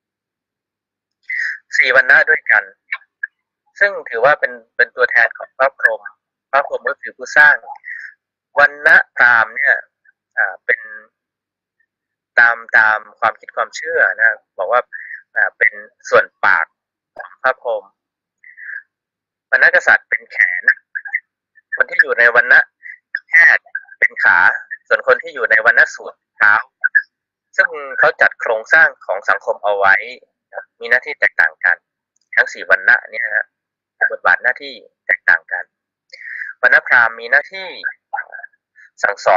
4วรรณะด้วยกันซึ่งถือว่าเป็นตัวแทนของพระพรหมก็คือผู้สร้างวรรณะพราหมณ์เนี่ยเป็นตามความคิดความเชื่อนะบอกว่าเป็นส่วนปากของพระพรหมวรรณะกษัตริย์เป็นแขนคนที่อยู่ในวรรณะแพทย์เป็นขาส่วนคนที่อยู่ในวรรณะสูตรเท้าซึ่งเขาจัดโครงสร้างของสังคมเอาไว้มีหน้าที่แตกต่างกันทั้ง4วรรณะเนี่ยนะบทบาทหน้าที่แตกต่างกันวรรณะพราหมณ์มีหน้าที่สั่งส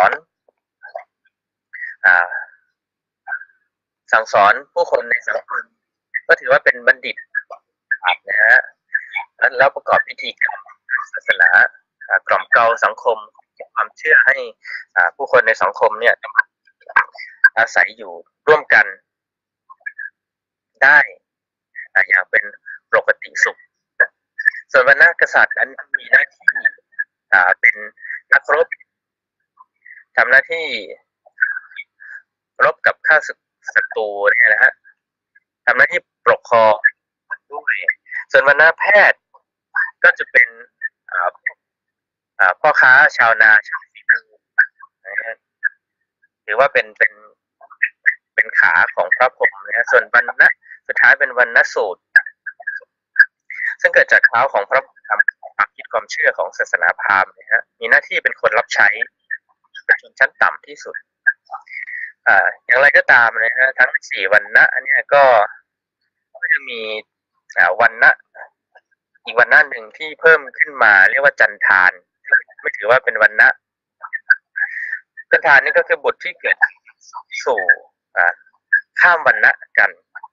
อนผู้คนในสังคมก็ถือว่าเป็นบัณฑิตนะฮะแล้วประกอบพิธีกรรมศาสนากล่อมเกลาสังคมความเชื่อให้ผู้คนในสังคมเนี่ยอาศัยอยู่ร่วมกันได้อย่างเป็นปกติสุขส่วนวรรณะกษัตริย์นั้นมีหน้าที่เป็นนักรบทำหน้าที่รบกับข้าศัตรูเนี่ยนะฮะทำหน้าที่ปกครองด้วยส่วนวรรณะแพทย์ก็จะเป็นพ่อค้าชาวนาชาวฝีมือถือว่าเป็นขาของพระพรหมนะส่วนวรรณะสุดท้ายเป็นวรรณสูตรซึ่งเกิดจากเท้าของพระความคิดความเชื่อของศาสนาพราหมณ์นะฮะมีหน้าที่เป็นคนรับใช้เป็นชนชั้นต่ำที่สุดอย่างไรก็ตามนะฮะทั้ง4วรรณะเนี่ยก็จะมีวรรณะอีกวรรณะหนึ่งที่เพิ่มขึ้นมาเรียกว่าจันทานไม่ถือว่าเป็นวรรณะจันทานนี่ก็คือบุตรที่เกิดสู่ข้ามวรรณะกัน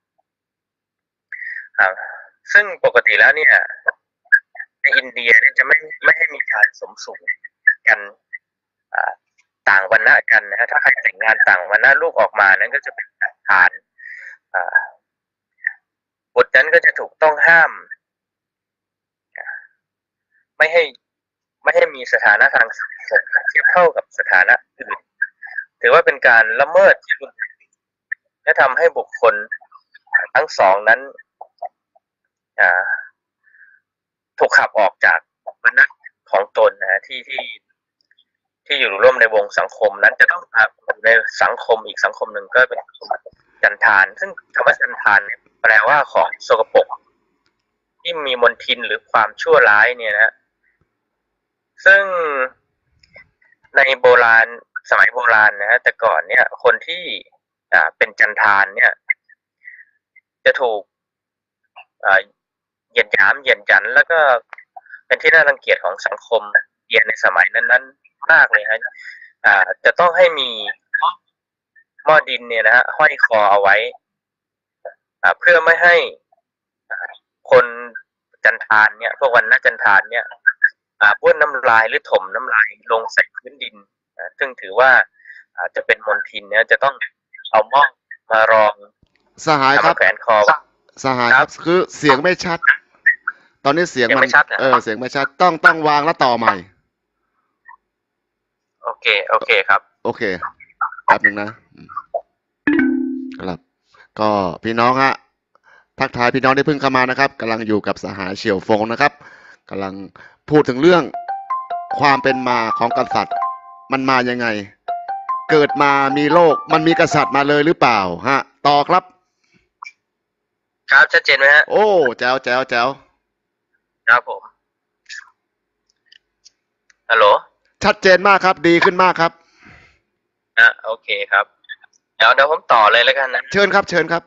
ซึ่งปกติแล้วเนี่ยในอินเดียเนี่ยจะไม่ให้มีการสมสู่กันต่างวรรณะกันนะฮะถ้าใครแต่งงานต่างวรรณะลูกออกมานั้นก็จะเป็นทานบุตรนั้นก็จะถูกต้องห้ามไม่ให้มีสถานะทางสังคมเทียบเท่ากับสถานะอื่นถือว่าเป็นการละเมิดและทำให้บุคคลทั้งสองนั้นถูกขับออกจากวรรณะของตนนะที่อยู่ร่วมในวงสังคมนั้นจะต้องอยู่ในสังคมอีกสังคมหนึ่งก็เป็นจันทานซึ่งคำว่าจันทานเนี่ยแปลว่าของสกปรกที่มีมลทินหรือความชั่วร้ายเนี่ยนะซึ่งในโบราณสมัยโบราณนะฮะแต่ก่อนเนี่ยคนที่เป็นจันทานเนี่ยจะถูกเหยียดหยามเหยียดหยันแล้วก็เป็นที่น่ารังเกียจของสังคมเดียในสมัยนั้นมากเลยฮะจะต้องให้มีหม้อดินเนี่ยนะฮะห้อยคอเอาไว้เพื่อไม่ให้คนจันทานเนี่ยพวกวรรณะจันทานเนี่ยบ้วนน้ำลายหรือถมน้ำลายลงใส่พื้นดินซึ่งถือว่าจะเป็นมลทินเนี่ยจะต้องเอาหม้อมารองสหายครับแขวนคอสหายครับคือเสียงไม่ชัดตอนนี้เสียงมันเสียงไม่ชัดต้องวางแล้วต่อใหม่โอเคครับโอเคแป๊บนึงนะครับก็พี่น้องฮะทักทายพี่น้องที่เพิ่งเข้ามานะครับกำลังอยู่กับสหายเฉียวฟงนะครับกำลังพูดถึงเรื่องความเป็นมาของกษัตริย์มันมายังไงเกิดมามีโลกมันมีกษัตริย์มาเลยหรือเปล่าฮะต่อครับครับชัดเจนไหมฮะโอ้แจ๋วครับผมฮัลโหลชัดเจนมากครับดีขึ้นมากครับโอเคครับเดี๋ยวผมต่อเลยแล้วกันนะเชิญครับ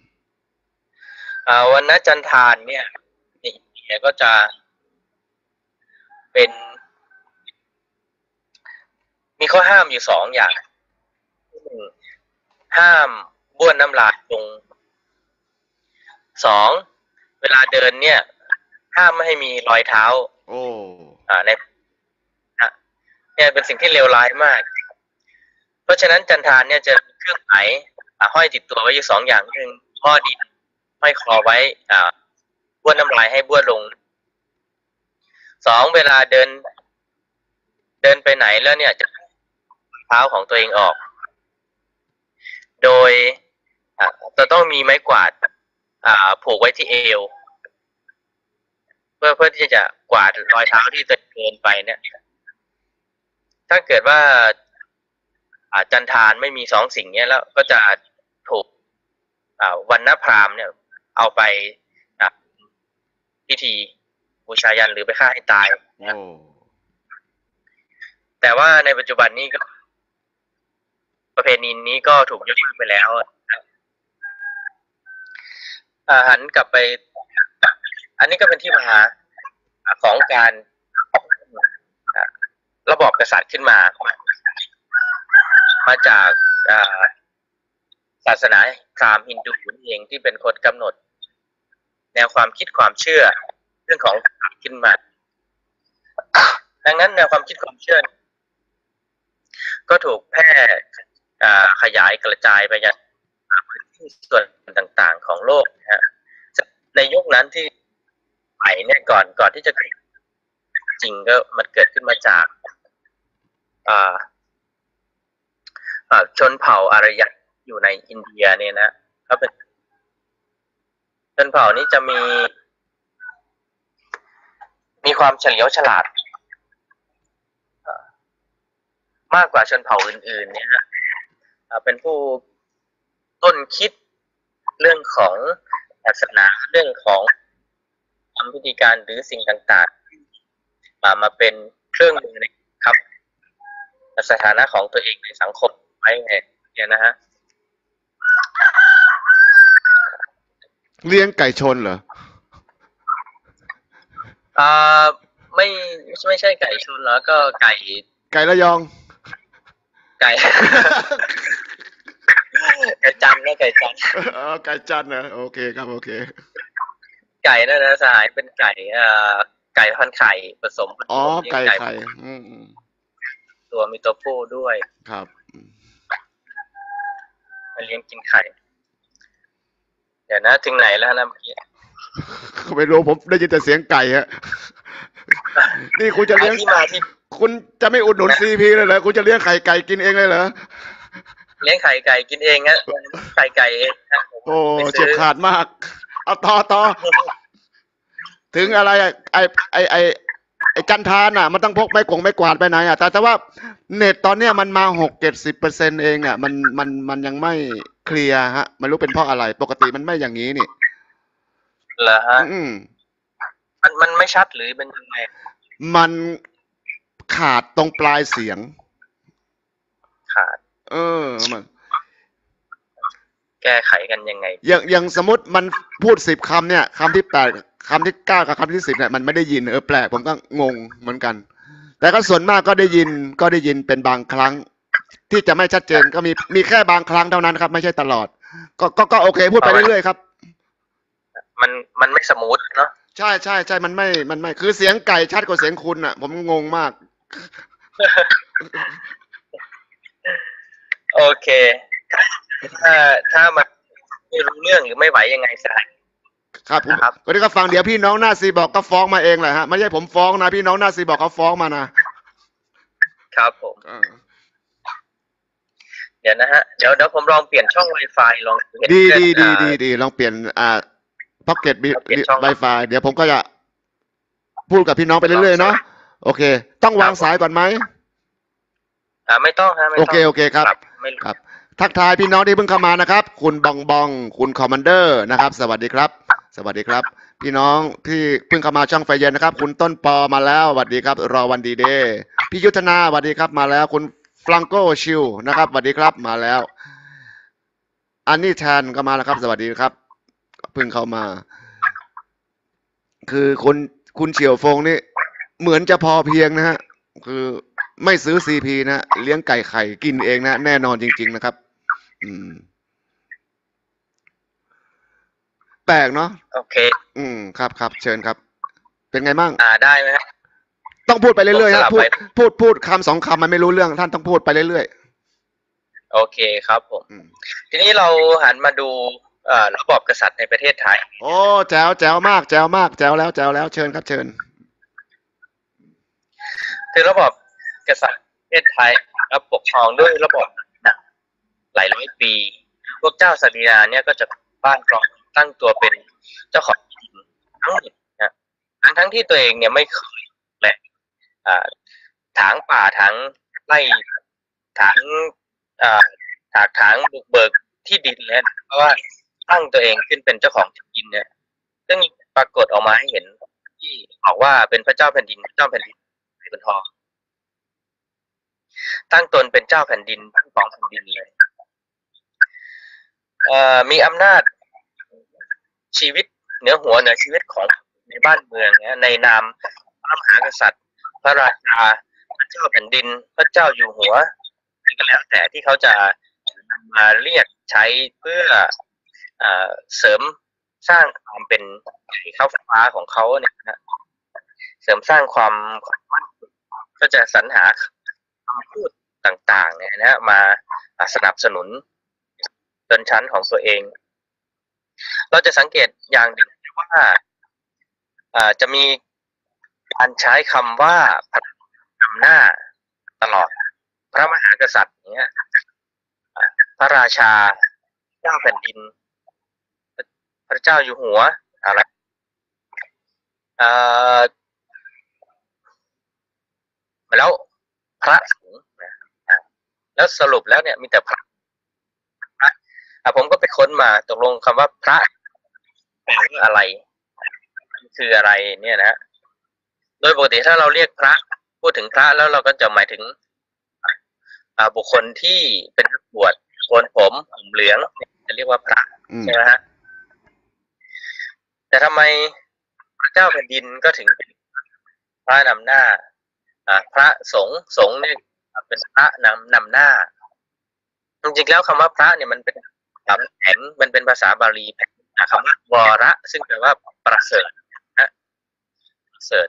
วรรณะจันทานเนี่ยในอินเดียก็จะเป็นมีข้อห้ามอยู่2อย่างห้ามบ้วนน้ำลายลง2เวลาเดินเนี่ยห้ามไม่ให้มีรอยเท้าในเนี่ยเป็นสิ่งที่เลวร้ายมากเพราะฉะนั้นจันทานเนี่ยจะมีเครื่องหมายห้อยติดตัวไว้อยู่2อย่างนึงหม้อดินห้อยคอไว้บ้วนน้ำลายให้บ้วนลง2เวลาเดินไปไหนแล้วเนี่ยจะเท้าของตัวเองออกโดยจะต้องมีไม้กวาดผูกไว้ที่เอวเพื่อที่จะกวาดรอยเท้าที่จะเดินไปเนี่ยถ้าเกิดว่าจันทานไม่มี2สิ่งนี้แล้วก็จะถูกวรรณพราหมณ์เนี่ยเอาไปพิธีบูชายันหรือไปฆ่าให้ตายแต่ว่าในปัจจุบันนี้ก็ประเพณีนี้ก็ถูกยกเลิกไปแล้วหันกลับไปอันนี้ก็เป็นที่มาของการระบอบกษัตริย์ขึ้นมาจากศาสนาพราหมณ์ฮินดูเองที่เป็นคนกำหนดแนวความคิดความเชื่อเรื่องของขึ้นมาดังนั้นแนวความคิดความเชื่อก็ถูกแพร่ขยายกระจายไปยังพื้นที่ส่วนต่างๆของโลกนะฮะในยุคนั้นที่ไปเนี่ยก่อนที่จะเกิดจริงก็มันเกิดขึ้นมาจากชนเผ่าอารยันอยู่ในอินเดียเนี่ยนะก็เป็นชนเผ่านี้จะมีความเฉลียวฉลาดมากกว่าชนเผ่าอื่นๆเนี่ยนะเป็นผู้ต้นคิดเรื่องของศาสนาเรื่องของทำพิธีการหรือสิ่งต่างๆมาเป็นเครื่องมือในครับสถานะของตัวเองในสังคมไว้ไงเนี่ยนะฮะเลี้ยงไก่ชนเหรอไม่ใช่ไก่ชนแล้วก็ไก่ระยองไก่ ไก่จันนะไก่จันไก่จันนะโอเคครับโอเคไก่นั่นนะสหายเป็นไก่พันไข่ผสมไก่ไข่ตัวมีตัวผู้ด้วยครับมาเลี้ยงกินไข่เดี๋ยวนะถึงไหนแล้วนะเมื่อกี้ไม่รู้ผมได้ยินแต่เสียงไก่ฮะนี่คุณจะเลี้ยงคุณจะไม่อุดหนุนCPเลยเหรอคุณจะเลี้ยงไข่ไก่กินเองเลยเหรอเลี้ยงไข่ไก่กินเองฮะไข่ไก่เองโอ้เจ็บขาดมากเอาต่อถึงอะไรไอ้จันทานอ่ะมันต้องพกไม้กวาดไปไหนอ่ะแต่ว่าเน็ตตอนเนี้ยมันมา60-70%เองอ่ะมันยังไม่เคลียร์ฮะไม่รู้เป็นเพราะอะไรปกติมันไม่อย่างนี้นี่เหรอฮะมันไม่ชัดหรือเป็นยังไงมันขาดตรงปลายเสียงขาดมันแก้ไขกันยังไงอย่างสมมติมันพูด10 คำเนี่ยคำที่8คำที่9กับคำที่10เนี่ยมันไม่ได้ยินแปลกผมก็งงเหมือนกันแต่ก็ส่วนมากก็ได้ยินเป็นบางครั้งที่จะไม่ชัดเจนก็มีแค่บางครั้งเท่านั้นครับไม่ใช่ตลอดก็โอเคพูดไปเรื่อยๆครับมันไม่สมูทเนาะใช่มันไม่คือเสียงไก่ชัดกว่าเสียงคุณอ่ะผมงงมากโอเคถ้ามันไม่รู้เรื่องหรือไม่ไหวยังไงสายครับก็ได้ก็ฟังเดี๋ยวพี่น้องหน้าซีบอกก็ฟ้องมาเองแหละฮะไม่ใช่ผมฟ้องนะพี่น้องหน้าซีบอกเขาฟ้องมานะครับผมเดี๋ยวนะฮะเดี๋ยวผมลองเปลี่ยนช่อง Wi-Fi ลองดีลองเปลี่ยนPocket Wi-Fi เดี๋ยวผมก็จะพูดกับพี่น้องไปเรื่อยๆเนาะโอเคต้องวางสายก่อนไหมไม่ต้องฮะโอเคครับทักทายพี่น้องที่เพิ่งเข้ามานะครับคุณบองคุณคอมมานเดอร์นะครับสวัสดีครับพี่น้องที่เพิ่งเข้ามาช่องไฟเย็นนะครับคุณต้นปอมาแล้วสวัสดีครับรอวันดีเดย์พี่ยุทธนาสวัสดีครับมาแล้วคุณฟลังโกชิวนะครับสวัสดีครับมาแล้วอันนี้แทนก็มาแล้วครับสวัสดีครับเพิ่งเข้ามาคือคุณเฉียวฟงนี่เหมือนจะพอเพียงนะฮะคือไม่ซื้อCPนะเลี้ยงไก่ไข่กินเองนะแน่นอนจริงๆนะครับแปลกเนาะโอเคครับเชิญครับเป็นไงบ้างได้ไหมต้องพูดไปเรื่อยๆนะพูดคำ2 คำมันไม่รู้เรื่องท่านต้องพูดไปเรื่อยๆโอเคครับผมทีนี้เราหันมาดูระบอบกษัตริย์ในประเทศไทยโอ้แจ๋วมากแจ๋วแล้วเชิญครับเชิญคือระบอบกษัตริย์ประเทศไทยปกครองด้วยระบบหลายร้อยปีพวกเจ้าศักดินาเนี่ยก็จะบ้านกรองตั้งตัวเป็นเจ้าของทั้งหมดนะทั้งที่ตัวเองเนี่ยไม่เคยแหละถางป่าถางไร่ถางบุกเบิกที่ดินแล้วเพราะว่าตั้งตัวเองขึ้นเป็นเจ้าของที่ดินเนี่ยซึ่งปรากฏออกมาให้เห็นที่บอกว่าเป็นพระเจ้าแผ่นดินเป็นทองตั้งตนเป็นเจ้าแผ่นดินของแผ่นดินเลยมีอำนาจชีวิตเหนือชีวิตของในบ้านเมืองเนี่ยในนามพระมหากษัตริย์พระราชาพระเจ้าแผ่นดินพระเจ้าอยู่หัวก็แล้วแต่ที่เขาจะมาเรียกใช้เพื่อเสริมสร้างความเป็นข้าวฟ้าของเขาเนี่ยนะเสริมสร้างความก็จะสรรหาคำพูดต่างๆเนี่ยนะมาสนับสนุนชนชั้นของตัวเองเราจะสังเกตอย่างหนึ่งว่าจะมีการใช้คำว่านำหน้าตลอดพระมหากษัตริย์เนี่ยพระราชาเจ้าแผ่นดินพระเจ้าอยู่หัวอะไรแล้วพระสงฆ์แล้วสรุปแล้วเนี่ยมีแต่พระผมก็ไปค้นมาตกลงคำว่าพระแปลว่าอะไรคืออะไรเนี่ยนะโดยปกติถ้าเราเรียกพระพูดถึงพระแล้วเราก็จะหมายถึงบุคคลที่เป็นนักบวชคเหลืองจะเรียกว่าพระใช่ไหมฮะแต่ทำไมพระเจ้าแผ่นดินก็ถึงเป็นพระนำหน้าพระสงฆ์เนี่ยเป็นพระนำหน้าจริงๆแล้วคำว่าพระเนี่ยมันเป็นคำแข็งมันเป็นภาษาบาลีคำว่าวรซึ่งแปลว่าประเสริฐนะประเสริฐ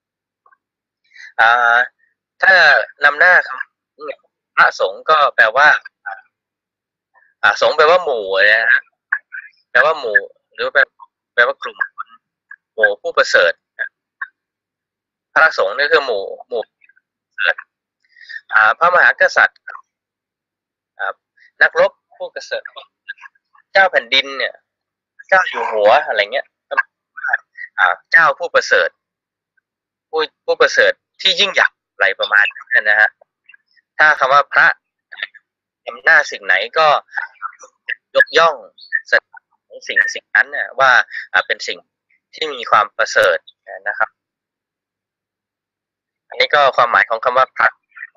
ถ้านำหน้าคำพระสงฆ์ก็แปลว่าสงฆ์แปลว่าหมู่นะฮะแปลว่าหมู่หรือแปลว่ากลุ่มหมู่ผู้ประเสริฐพระสงฆ์นี่คือหมู่ประเสริฐพระมหากษัตริย์นักรบผู้ประเสริฐเจ้าแผ่นดินเนี่ยเจ้าอยู่หัวอะไรเงี้ยเจ้าผู้ประเสริฐผู้ประเสริฐที่ยิ่งใหญ่อะไรประมาณนั้นนะฮะถ้าคำว่าพระนำหน้าสิ่งไหนก็ยกย่องสิ่งนั้นเนี่ยว่าเป็นสิ่งที่มีความประเสริฐนะครับอันนี้ก็ความหมายของคำว่าพระ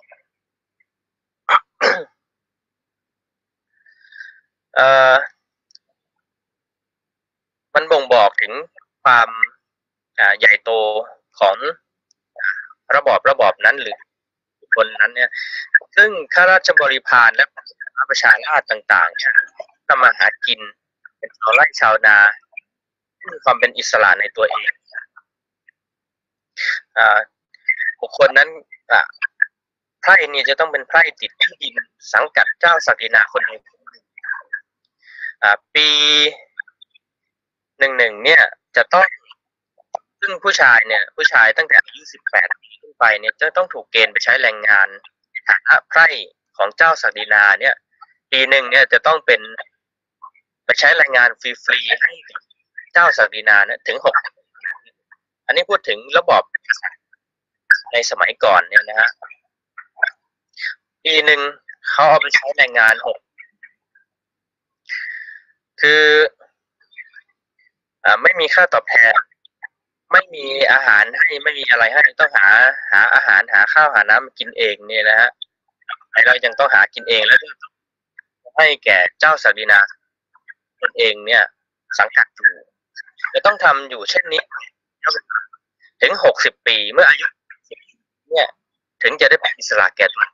มันบ่งบอกถึงความใหญ่โตของระบอบนั้นหรือบุคคลนั้นเนี่ยซึ่งข้าราชบริพารและประชาราษฎร์ต่างๆเนี่ยทำมาหากินเป็นชาวไร่ชาวนามีความเป็นอิสระในตัวเองบุคคลนั้นไพร่เนี่ยจะต้องเป็นไพร่ติดที่ดินสังกัดเจ้าศักดินาคนหนึ่งปี11เนี่ยจะต้องซึ่งผู้ชายตั้งแต่อายุ18ปีขึ้นไปเนี่ยจะต้องถูกเกณฑ์ไปใช้แรงงานฐานะไพร่ของเจ้าศักดินาเนี่ยปีหนึ่งเนี่ยจะต้องเป็นไปใช้แรงงานฟรีๆให้เจ้าศักดินาเนี่ยถึง6อันนี้พูดถึงระบอบในสมัยก่อนเนี่ยนะฮะปีหนึ่งเขาเอาไปใช้แรงงานคือไม่มีค่าตอบแทนไม่มีอาหารให้ไม่มีอะไรให้ต้องหาอาหารหาข้าวหาน้ำกินเองเนี่ยนะฮะเรายังต้องหากินเองแล้วให้แก่เจ้าศักดินาตนเองเนี่ยสังกัดอยู่จะต้องทำอยู่เช่นนี้ถึง60 ปีเมื่ออายุเนี่ยถึงจะได้เป็นอิสระแก่ตัว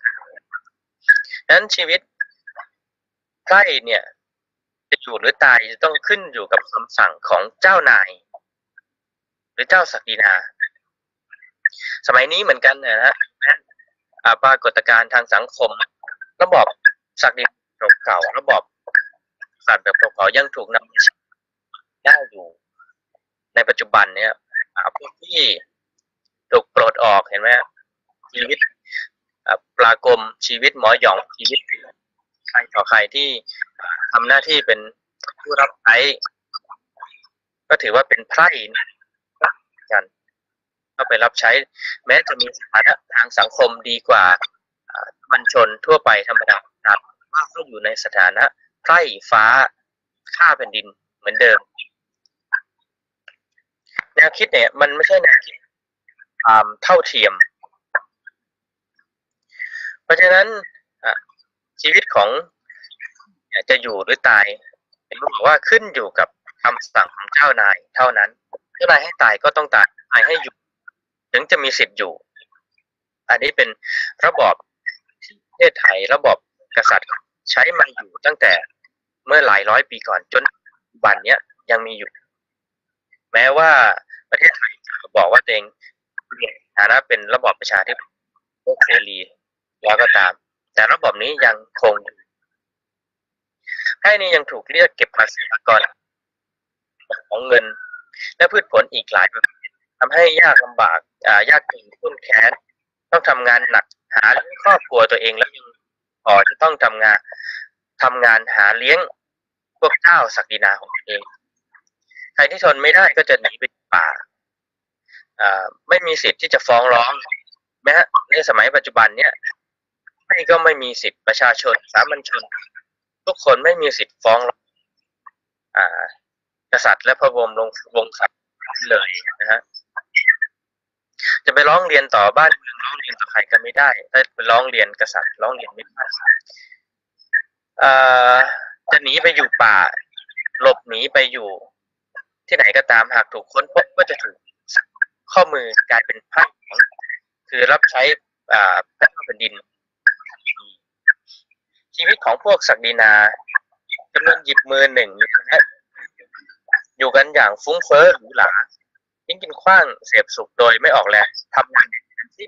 นั้นชีวิตไพร่เนี่ยจะอยู่หรือตายจะต้องขึ้นอยู่กับคำสั่งของเจ้านายหรือเจ้าศักดินาสมัยนี้เหมือนกันนะฮะปรากฏการณ์ทางสังคมระบอบศักดินาเก่าระบอบสัตว์แบบเก่ายังถูกนำได้อยู่ในปัจจุบันเนี่ยพวกที่ถูกปลดออกเห็นไหมชีวิตปลากรมชีวิตหมอหยองชีวิตใครต่อใครที่ทำหน้าที่เป็นผู้รับใช้ก็ถือว่าเป็นไพร่กันก็ไปรับใช้แม้จะมีสถานะทางสังคมดีกว่ามันชนทั่วไปธรรมดาว่าเขาอยู่ในสถานะไพร่ฟ้าข้าแผ่นดินเหมือนเดิมแนวคิดเนี่ยมันไม่ใช่แนวคิดเท่าเทียมเพราะฉะนั้นชีวิตของจะอยู่หรือตายเป็นรู้บอกว่าขึ้นอยู่กับคำสั่งของเจ้านายเท่านั้นเจ้านายให้ตายก็ต้องตายให้อยู่ถึงจะมีสิทธิ์อยู่อันนี้เป็นระบอบประเทศไทยระบอบกษัตริย์ใช้มาอยู่ตั้งแต่เมื่อหลายร้อยปีก่อนจนปัจจุบันนี้ยังมีอยู่แม้ว่าประเทศไทยจะบอกว่าตัวเองฐานะเป็นระบอบประชาธิปไตยเสรีแล้วก็ตามแต่ระบบนี้ยังคงอยู่ให้นี้ยังถูกเรียกเก็บภาษีก่อนของเงินและพืชผลอีกหลายประเภททำให้ยากลำบากยากจนข้นแค้นต้องทำงานหนักหาเลี้ยงครอบครัวตัวเองแล้วยังจะต้องทำงานหาเลี้ยงพวกเจ้าศักดินาของตัวเองใครที่ทนไม่ได้ก็จะหนีไปป่าไม่มีสิทธิ์ที่จะฟ้องร้องแม้ในสมัยปัจจุบันเนี่ยก็ไม่มีสิทธิ์ประชาชนสามัญชนทุกคนไม่มีสิทธิ์ฟ้องร้องกษัตริย์และพระบรมวงศาเลยนะฮะจะไปร้องเรียนต่อบ้านเมืองร้องเรียนต่อใครก็ไม่ได้ถ้าไปร้องเรียนกษัตริย์ร้องเรียนไม่ได้หนีไปอยู่ป่าหลบหนีไปอยู่ที่ไหนก็ตามหากถูกค้นพบก็จะถูกข้อมือกลายเป็นผ้าคือรับใช้พระเจ้าแผ่นดินชีวิตของพวกศักดินาจำนวนหยิบมือหนึ่งนะอยู่กันอย่างฟุ้งเฟ้อหรูหรายิ่งกินขว้างเสพสุขโดยไม่ออกแรงทำงานทั้งสิ้น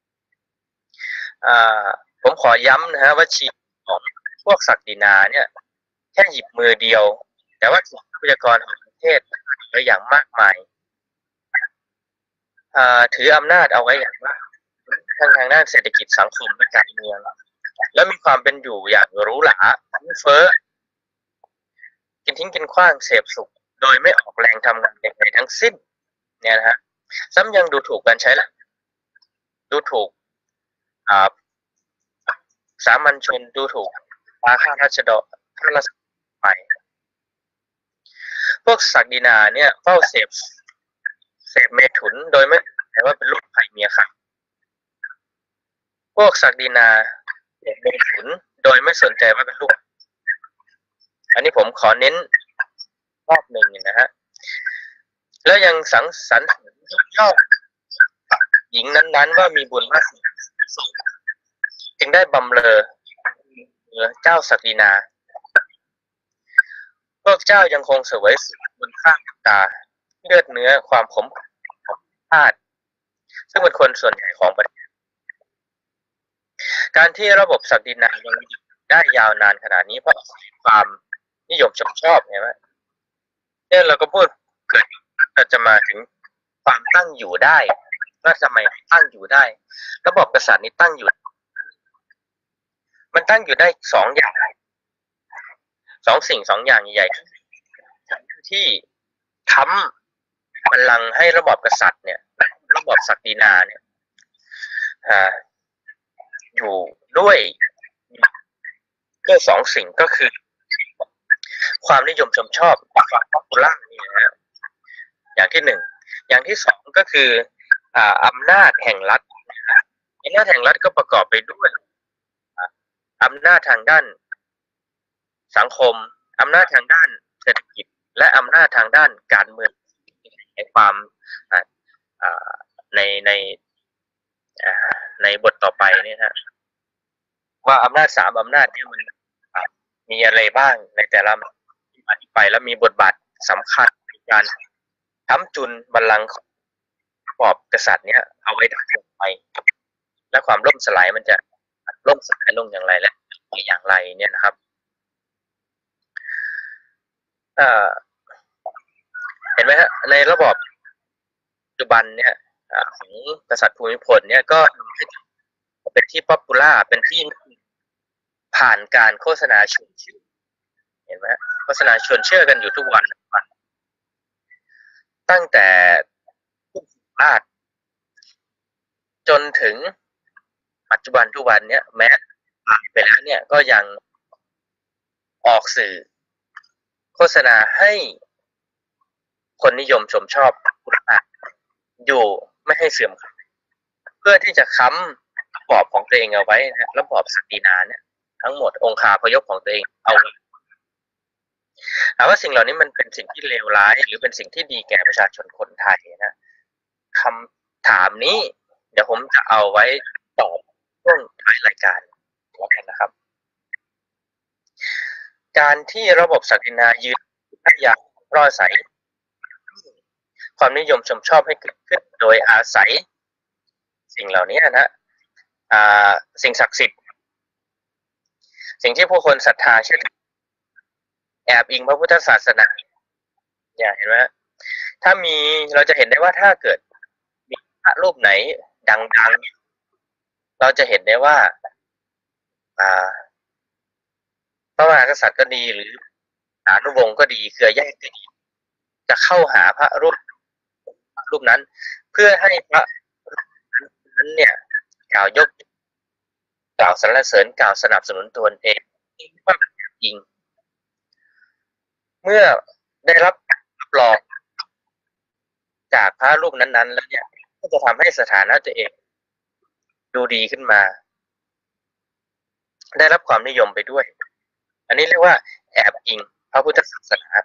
ผมขอย้ำนะฮะว่าชีวิตของพวกศักดินาเนี่ยแค่หยิบมือเดียวแต่ว่าทรัพยากรของประเทศเหลืออย่างมากมายถืออำนาจเอาไว้อย่างมากทางด้านเศรษฐกิจสังคมและการเมืองแล้วมีความเป็นอยู่อย่างหรูหราฟุ้งเฟ้อกินทิ้งกินขว้างเสพสุขโดยไม่ออกแรงทำงานใดๆทั้งสิ้นเนี่ยนะฮะซ้ำยังดูถูกการใช้ละดูถูกสามัญชนดูถูกข้าราชการไปพวกศักดินาเนี่ยเฝ้าเสพเมถุนโดยไม่แต่ว่าเป็นลูกไผ่เมียค่ะพวกศักดินาเสพเมถุนโดยไม่สนใจว่าเป็นลูกอันนี้ผมขอเน้นรอบหนึ่งนะฮะแล้วยังสังสรรค์ย่อหญิงนั้นๆว่ามีบุญมากจึงได้บำเรอเจ้าศักดินาพวกเจ้ายังคงเสวยสุขบนข้างตาเลือดเนื้อความขมของชาติซึ่งเป็นคนส่วนใหญ่ของประเทศการที่ระบบศักดินายังได้ยาวนานขนาดนี้เพราะความนิยมชอบเห็นไหมเนี่ยเราก็พูดเกิดเราจะมาถึงความตั้งอยู่ได้ว่าทำไมตั้งอยู่ได้ระบบกษัตริย์นี้ตั้งอยู่มันตั้งอยู่ได้สองอย่างสิ่งสองอย่างใหญ่ๆที่ค้ำบัลลังก์ให้ระบอบกษัตริย์เนี่ยระบอบศักดินาเนี่ยอยู่ด้วยสองสิ่งก็คือความนิยมชมชอบความป๊อปปูล่านี่นะฮะอย่างที่หนึ่งอย่างที่สองก็คืออำนาจแห่งรัฐอำนาจแห่งรัฐก็ประกอบไปด้วยอำนาจทางด้านสังคมอำนาจทางด้านเศรษฐกิจและอำนาจทางด้านการเมืองในความในบทต่อไปเนี่ยฮะว่าอำนาจ3อำนาจนี้มันมีอะไรบ้างในแต่ละไปแล้วมีบทบาทสำคัญในการค้ำจุนบัลลังก์ของระบอบกษัตริย์เนี่ยเอาไว้ได้ไปและความล่มสลายมันจะล่มสลายลงอย่างไรและอย่างไรเนี่ยนะครับเห็นไหมฮะในระบอบปัจจุบันเนี่ยของกษัตริย์ภูมิพลเนี่ยก็เป็นที่ป๊อปปูล่าเป็นที่ผ่านการโฆษณาชวนเชื่อเห็นไหมโฆษณาชวนเชื่อกันอยู่ทุกวันตั้งแต่ผู้ราชจนถึงปัจจุบันทุกวันเนี่ยแม้ผ่านไปแล้วเนี่ยก็ยังออกสื่อโฆษณาให้คนนิยมชมชอบอยู่ไม่ให้เสื่อมเพื่อที่จะค้ำระบอบของตัวเองเอาไว้นะระบอบศักดินาเนี่ยทั้งหมดองคาพยพของตัวเองเอาถามว่าสิ่งเหล่านี้มันเป็นสิ่งที่เลวร้ายหรือเป็นสิ่งที่ดีแก่ประชาชนคนไทยนะคำถามนี้เดี๋ยวผมจะเอาไว้ตอบช่วงท้ายรายการแล้วกันนะครับการที่ระบบศักดินายืนให้ยาวรอดใสความนิยมชมชอบให้เกิดขึ้นโดยอาศัยสิ่งเหล่านี้นะสิ่งศักดิ์สิทธิ์สิ่งที่ผู้คนศรัทธาเชื่อถือแอบอิงพระพุทธศาสนาเห็นไหมถ้ามีเราจะเห็นได้ว่าถ้าเกิดมีพระรูปไหนดังๆเราจะเห็นได้ว่าพระมหากษัตริย์ก็ดีหรืออนุวงศ์ก็ดีเครือญาติก็ดีจะเข้าหาพระรูปนั้นเพื่อให้พระนั้นเนี่ยกล่าวยกกล่าวสรรเสริญกล่าวสนับสนุนตนเองว่าเป็นจริงเมื่อได้รับรองจากพระรูปนั้นๆแล้วเนี่ยก็จะทำให้สถานะตัวเองดูดีขึ้นมาได้รับความนิยมไปด้วยอันนี้เรียกว่าแอบอิงพระพุทธศาสนา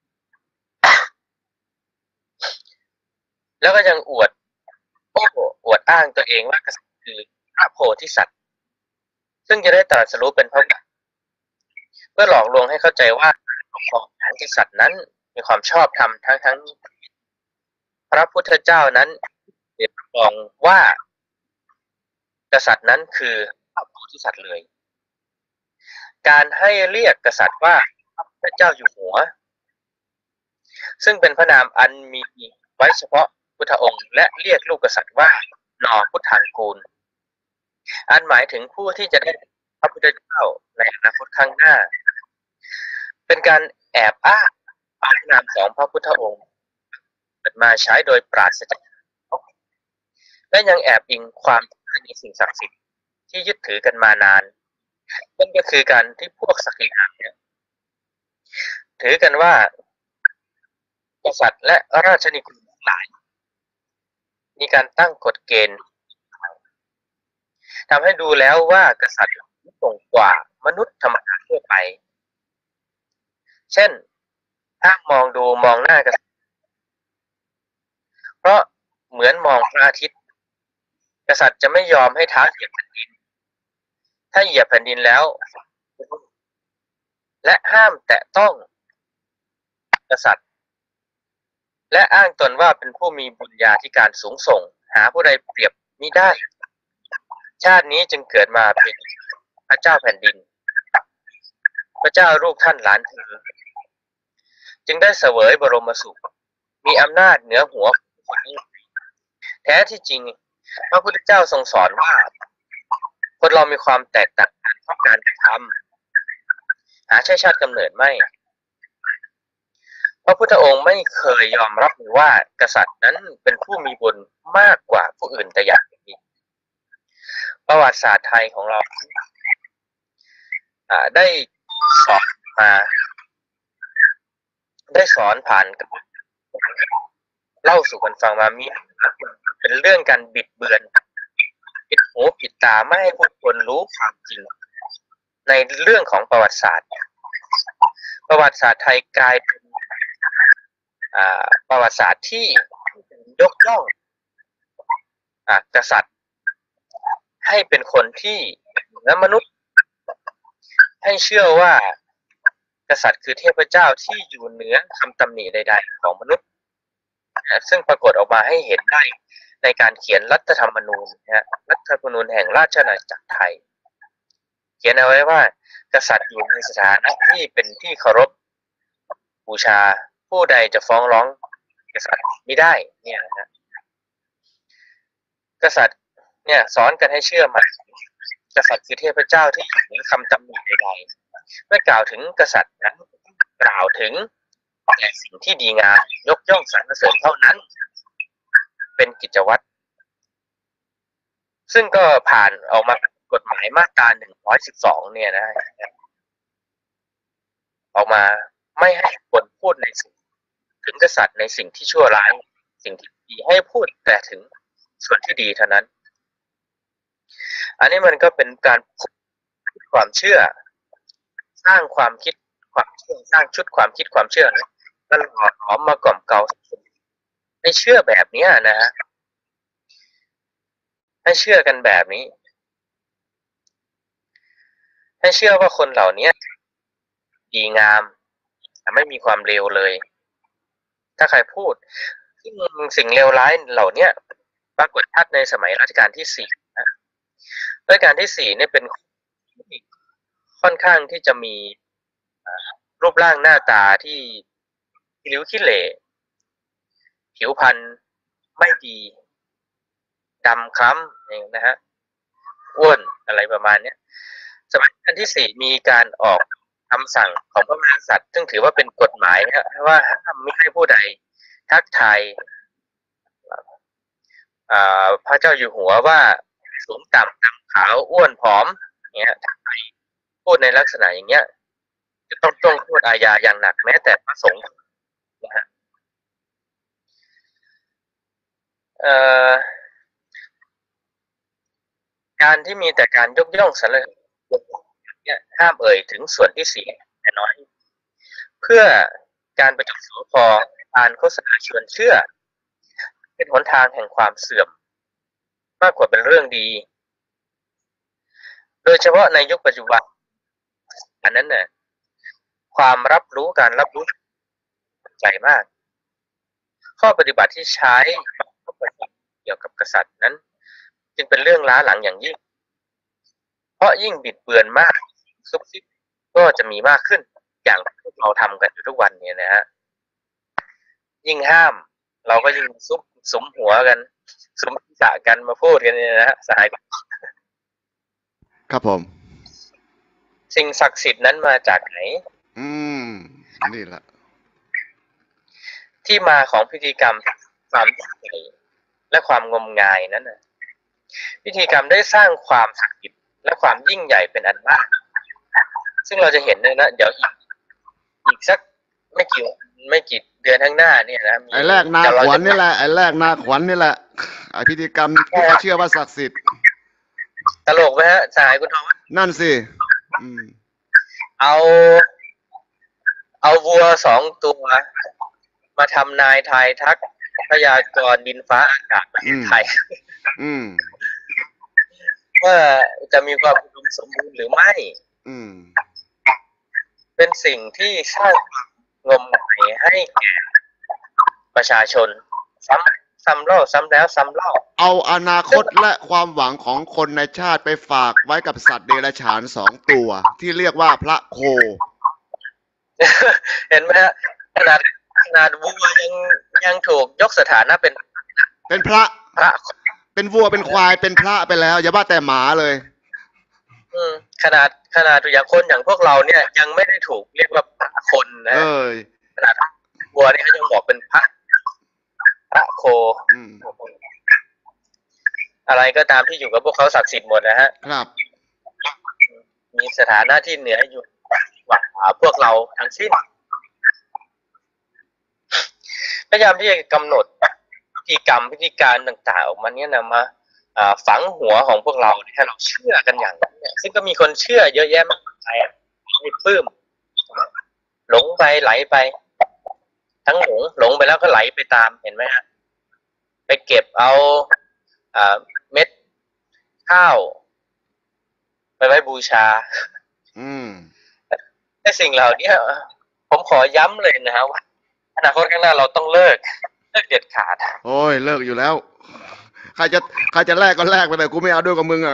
แล้วก็ยังอวดอ้างตัวเองว่ากษัตริย์คือพระโพธิสัตว์ซึ่งจะได้ตรัสรู้เป็นพระเพื่อหลอกลวงให้เข้าใจว่าปกครองของกษัตริย์นั้นมีความชอบธรรมทั้งพระพุทธเจ้านั้นเรียกรองว่ากษัตริย์นั้นคือพระโพธิสัตว์เลยการให้เรียกกษัตริย์ว่าพระเจ้าอยู่หัวซึ่งเป็นพระนามอันมีไว้เฉพาะพุทธองค์และเรียกลูกกษัตริย์ว่านอพุทธังกูลอันหมายถึงผู้ที่จะได้พระพุทธเจ้าในอนาคตข้างหน้าเป็นการแอบอ้างพระนามของพระพุทธองค์มาใช้โดยปราศจากและยังแอบอิงความในสิ่งศักดิ์สิทธิ์ที่ยึดถือกันมานานนั่นก็คือการที่พวกศักดินาเนี่ยถือกันว่ากษัตริย์และราชนิกูลหลายมีการตั้งกฎเกณฑ์ทำให้ดูแล้วว่ากษัตริย์สูงกว่ามนุษย์ธรรมดาทั่วไปเช่นห้ามมองหน้ากษัตริย์เพราะเหมือนมองพระอาทิตย์กษัตริย์จะไม่ยอมให้เท้าเหยียบแผ่นดินถ้าเหยียบแผ่นดินแล้วและห้ามแตะต้องกษัตริย์และอ้างตนว่าเป็นผู้มีบุญญาธิการสูงส่งหาผู้ใดเปรียบมิได้ชาตินี้จึงเกิดมาเป็นพระเจ้าแผ่นดินพระเจ้าลูกท่านหลานเธอจึงได้เสวยบรมสุขมีอำนาจเหนือหัวคนนี้แท้ที่จริงพระพุทธเจ้าทรงสอนว่าคนเรามีความแตกต่างกันเพราะการกระทำหาใช่ชาติกำเนิดไม่พระพุทธองค์ไม่เคยยอมรับว่ากษัตริย์นั้นเป็นผู้มีบุญมากกว่าผู้อื่นแต่อย่างใดประวัติศาสตร์ไทยของเราได้สอนมาได้สอนผ่านเล่าสู่กันฟังมามีเป็นเรื่องการบิดเบือนปิดหูปิดตาไม่ให้ผู้คนรู้ความจริงในเรื่องของประวัติศาสตร์ไทยกลายเป็นประวัติศาสตร์ที่ยกย่องกษัตริย์ให้เป็นคนที่เหนือมนุษย์ให้เชื่อว่ากษัตริย์คือเทพเจ้าที่อยู่เหนือคำตำหนิใดๆของมนุษย์ซึ่งปรากฏออกมาให้เห็นได้ในการเขียนรัฐธรรมนูญรัฐธรรมนูญแห่งราชอาณาจักรไทยเขียนเอาไว้ว่ากษัตริย์อยู่ในสถานะที่เป็นที่เคารพบูชาผู้ใดจะฟ้องร้องกษัตริย์ไม่ได้เนี่ยนะกษัตริย์เนี่ยสอนกันให้เชื่อมากษัตริย์คือเทพเจ้าที่อยู่เหนือคำตำหนิใดๆเมื่อกล่าวถึงกษัตริย์นั้นกล่าวถึงแต่สิ่งที่ดีงามยกย่องสรรเสริญเท่านั้นเป็นกิจวัตรซึ่งก็ผ่านออกมากฎหมายมาตรา112เนี่ยนะออกมาไม่ให้คนพูดในสิ่งถึงกษัตริย์ในสิ่งที่ชั่วร้ายสิ่งที่ดีให้พูดแต่ถึงส่วนที่ดีเท่านั้นอันนี้มันก็เป็นการความเชื่อสร้างความคิดความเชื่อสร้างชุดความคิดความเชื่อนะก็หล่อหลอมมากล่อมเกลาให้เชื่อแบบนี้นะฮะให้เชื่อกันแบบนี้ให้เชื่อว่าคนเหล่านี้ดีงามแต่ไม่มีความเลวเลยถ้าใครพูดสิ่งเลวร้ายเหล่านี้ปรากฏชัดในสมัยรัชกาลที่4นะรัชกาลที่4เนี่ยเป็นค่อนข้างที่จะมีรูปร่างหน้าตาที่ริ้วขี้เหร่ผิวพรรณไม่ดีดำคล้ำนะฮะอ้วนอะไรประมาณนี้สมัยรัชกาลที่4มีการออกคำสั่งของพระมหากษัตริย์ซึ่งถือว่าเป็นกฎหมายนะว่าห้ามไม่ให้ผู้ใดทักทายพระเจ้าอยู่หัวว่าสูงต่ำดำขาวอ้วนผอมเงี้ยถ้าใครพูดในลักษณะอย่างเงี้ยจะต้องโทษอาญาอย่างหนักแม้แต่พระสงฆ์นะฮะการที่มีแต่การยกย่องสรรเสริญเนี่ยห้ามเอ่ยถึงส่วนที่เสียแต่น้อยเพื่อการประจุสพการโฆษณาชวนเชื่อเป็นหนทางแห่งความเสื่อมมากกว่าเป็นเรื่องดีโดยเฉพาะในยุคปัจจุบันอันนั้นน่ะความรับรู้การรับรู้ใจมากข้อปฏิบัติที่ใช้เกี่ยวกับกษัตริย์นั้นจึงเป็นเรื่องล้าหลังอย่างยิ่งเพราะยิ่งบิดเบือนมากซุบซิบก็จะมีมากขึ้นอย่างที่เราทำกันอยู่ทุกวันนี้นะฮะยิ่งห้ามเราก็ยิ่งซุบสมหัวกันสมศีรษะกันมาพูดกันเนี่ยนะฮะสหายครับผมสิ่งศักดิ์สิทธิ์นั้นมาจากไหนนี่แหละที่มาของพิธีกรรมความยิ่งใหญ่และความงมงายนั้นนะพิธีกรรมได้สร้างความศักดิ์สิทธิ์และความยิ่งใหญ่เป็นอันมากซึ่งเราจะเห็นเลยนะเดี๋ยวอีกสักไม่กี่เดือนข้างหน้าเนี่ยนะไอ้แรกนาขวัญนี่แหละไอ้แรกนาขวัญนี่แหละไอ้พิธีกรรมที่เขาเชื่อว่าศักดิ์สิทธิ์ตลกไหมฮะสายคุณทองนั่นสิเอาวัว2 ตัวมาทำนายทายทักพยากรณ์ดินฟ้าอากาศประเทศไทยว่าจะมีความอุดมสมบูรณ์หรือไม่เป็นสิ่งที่สร้างงมงายให้แก่ประชาชนซ้ำเล่าซ้ำแล้วซ้ำเล่าเอาอนาคตและความหวังของคนในชาติไปฝากไว้กับสัตว์เดรัจฉาน2 ตัวที่เรียกว่าพระโคเห็นไหมฮะขนาดวัวยังถูกยกสถานะเป็นพระเป็นวัวเป็นควายเป็นพระไปแล้วอย่าว่าแต่หมาเลยขนาดอย่างคนอย่างพวกเราเนี่ยยังไม่ได้ถูกเรียกว่าพระคนนะขนาดวัวนี่เขายังบอกเป็นพระโคอะไรก็ตามที่อยู่กับพวกเขาศักดิ์สิทธิ์หมดนะฮะครับมีสถานะที่เหนืออยู่กว่าพวกเราทั้งสิ้นพยายามที่จะกำหนดพิธีกรรมพิธีการต่างๆออกมาเนี่ยนะมาฝังหัวของพวกเราให้เราเชื่อกันอย่างนั้นเนี่ยซึ่งก็มีคนเชื่อเยอะแยะมากมายไม่ปลื้มหลงไปไหลไปทั้งหลงไปแล้วก็ไหลไปตามเห็นไหมฮะไปเก็บเอาเม็ดข้าวไปไว้บูชาไอ้สิ่งเหล่านี้ผมขอย้ำเลยนะฮะว่าอนาคตข้างหน้าเราต้องเลิกเด็ดขาดโอ้ยเลิกอยู่แล้วใครจะแลกก็แลกไปเลยกูไม่เอาด้วยกับมึงอ่ะ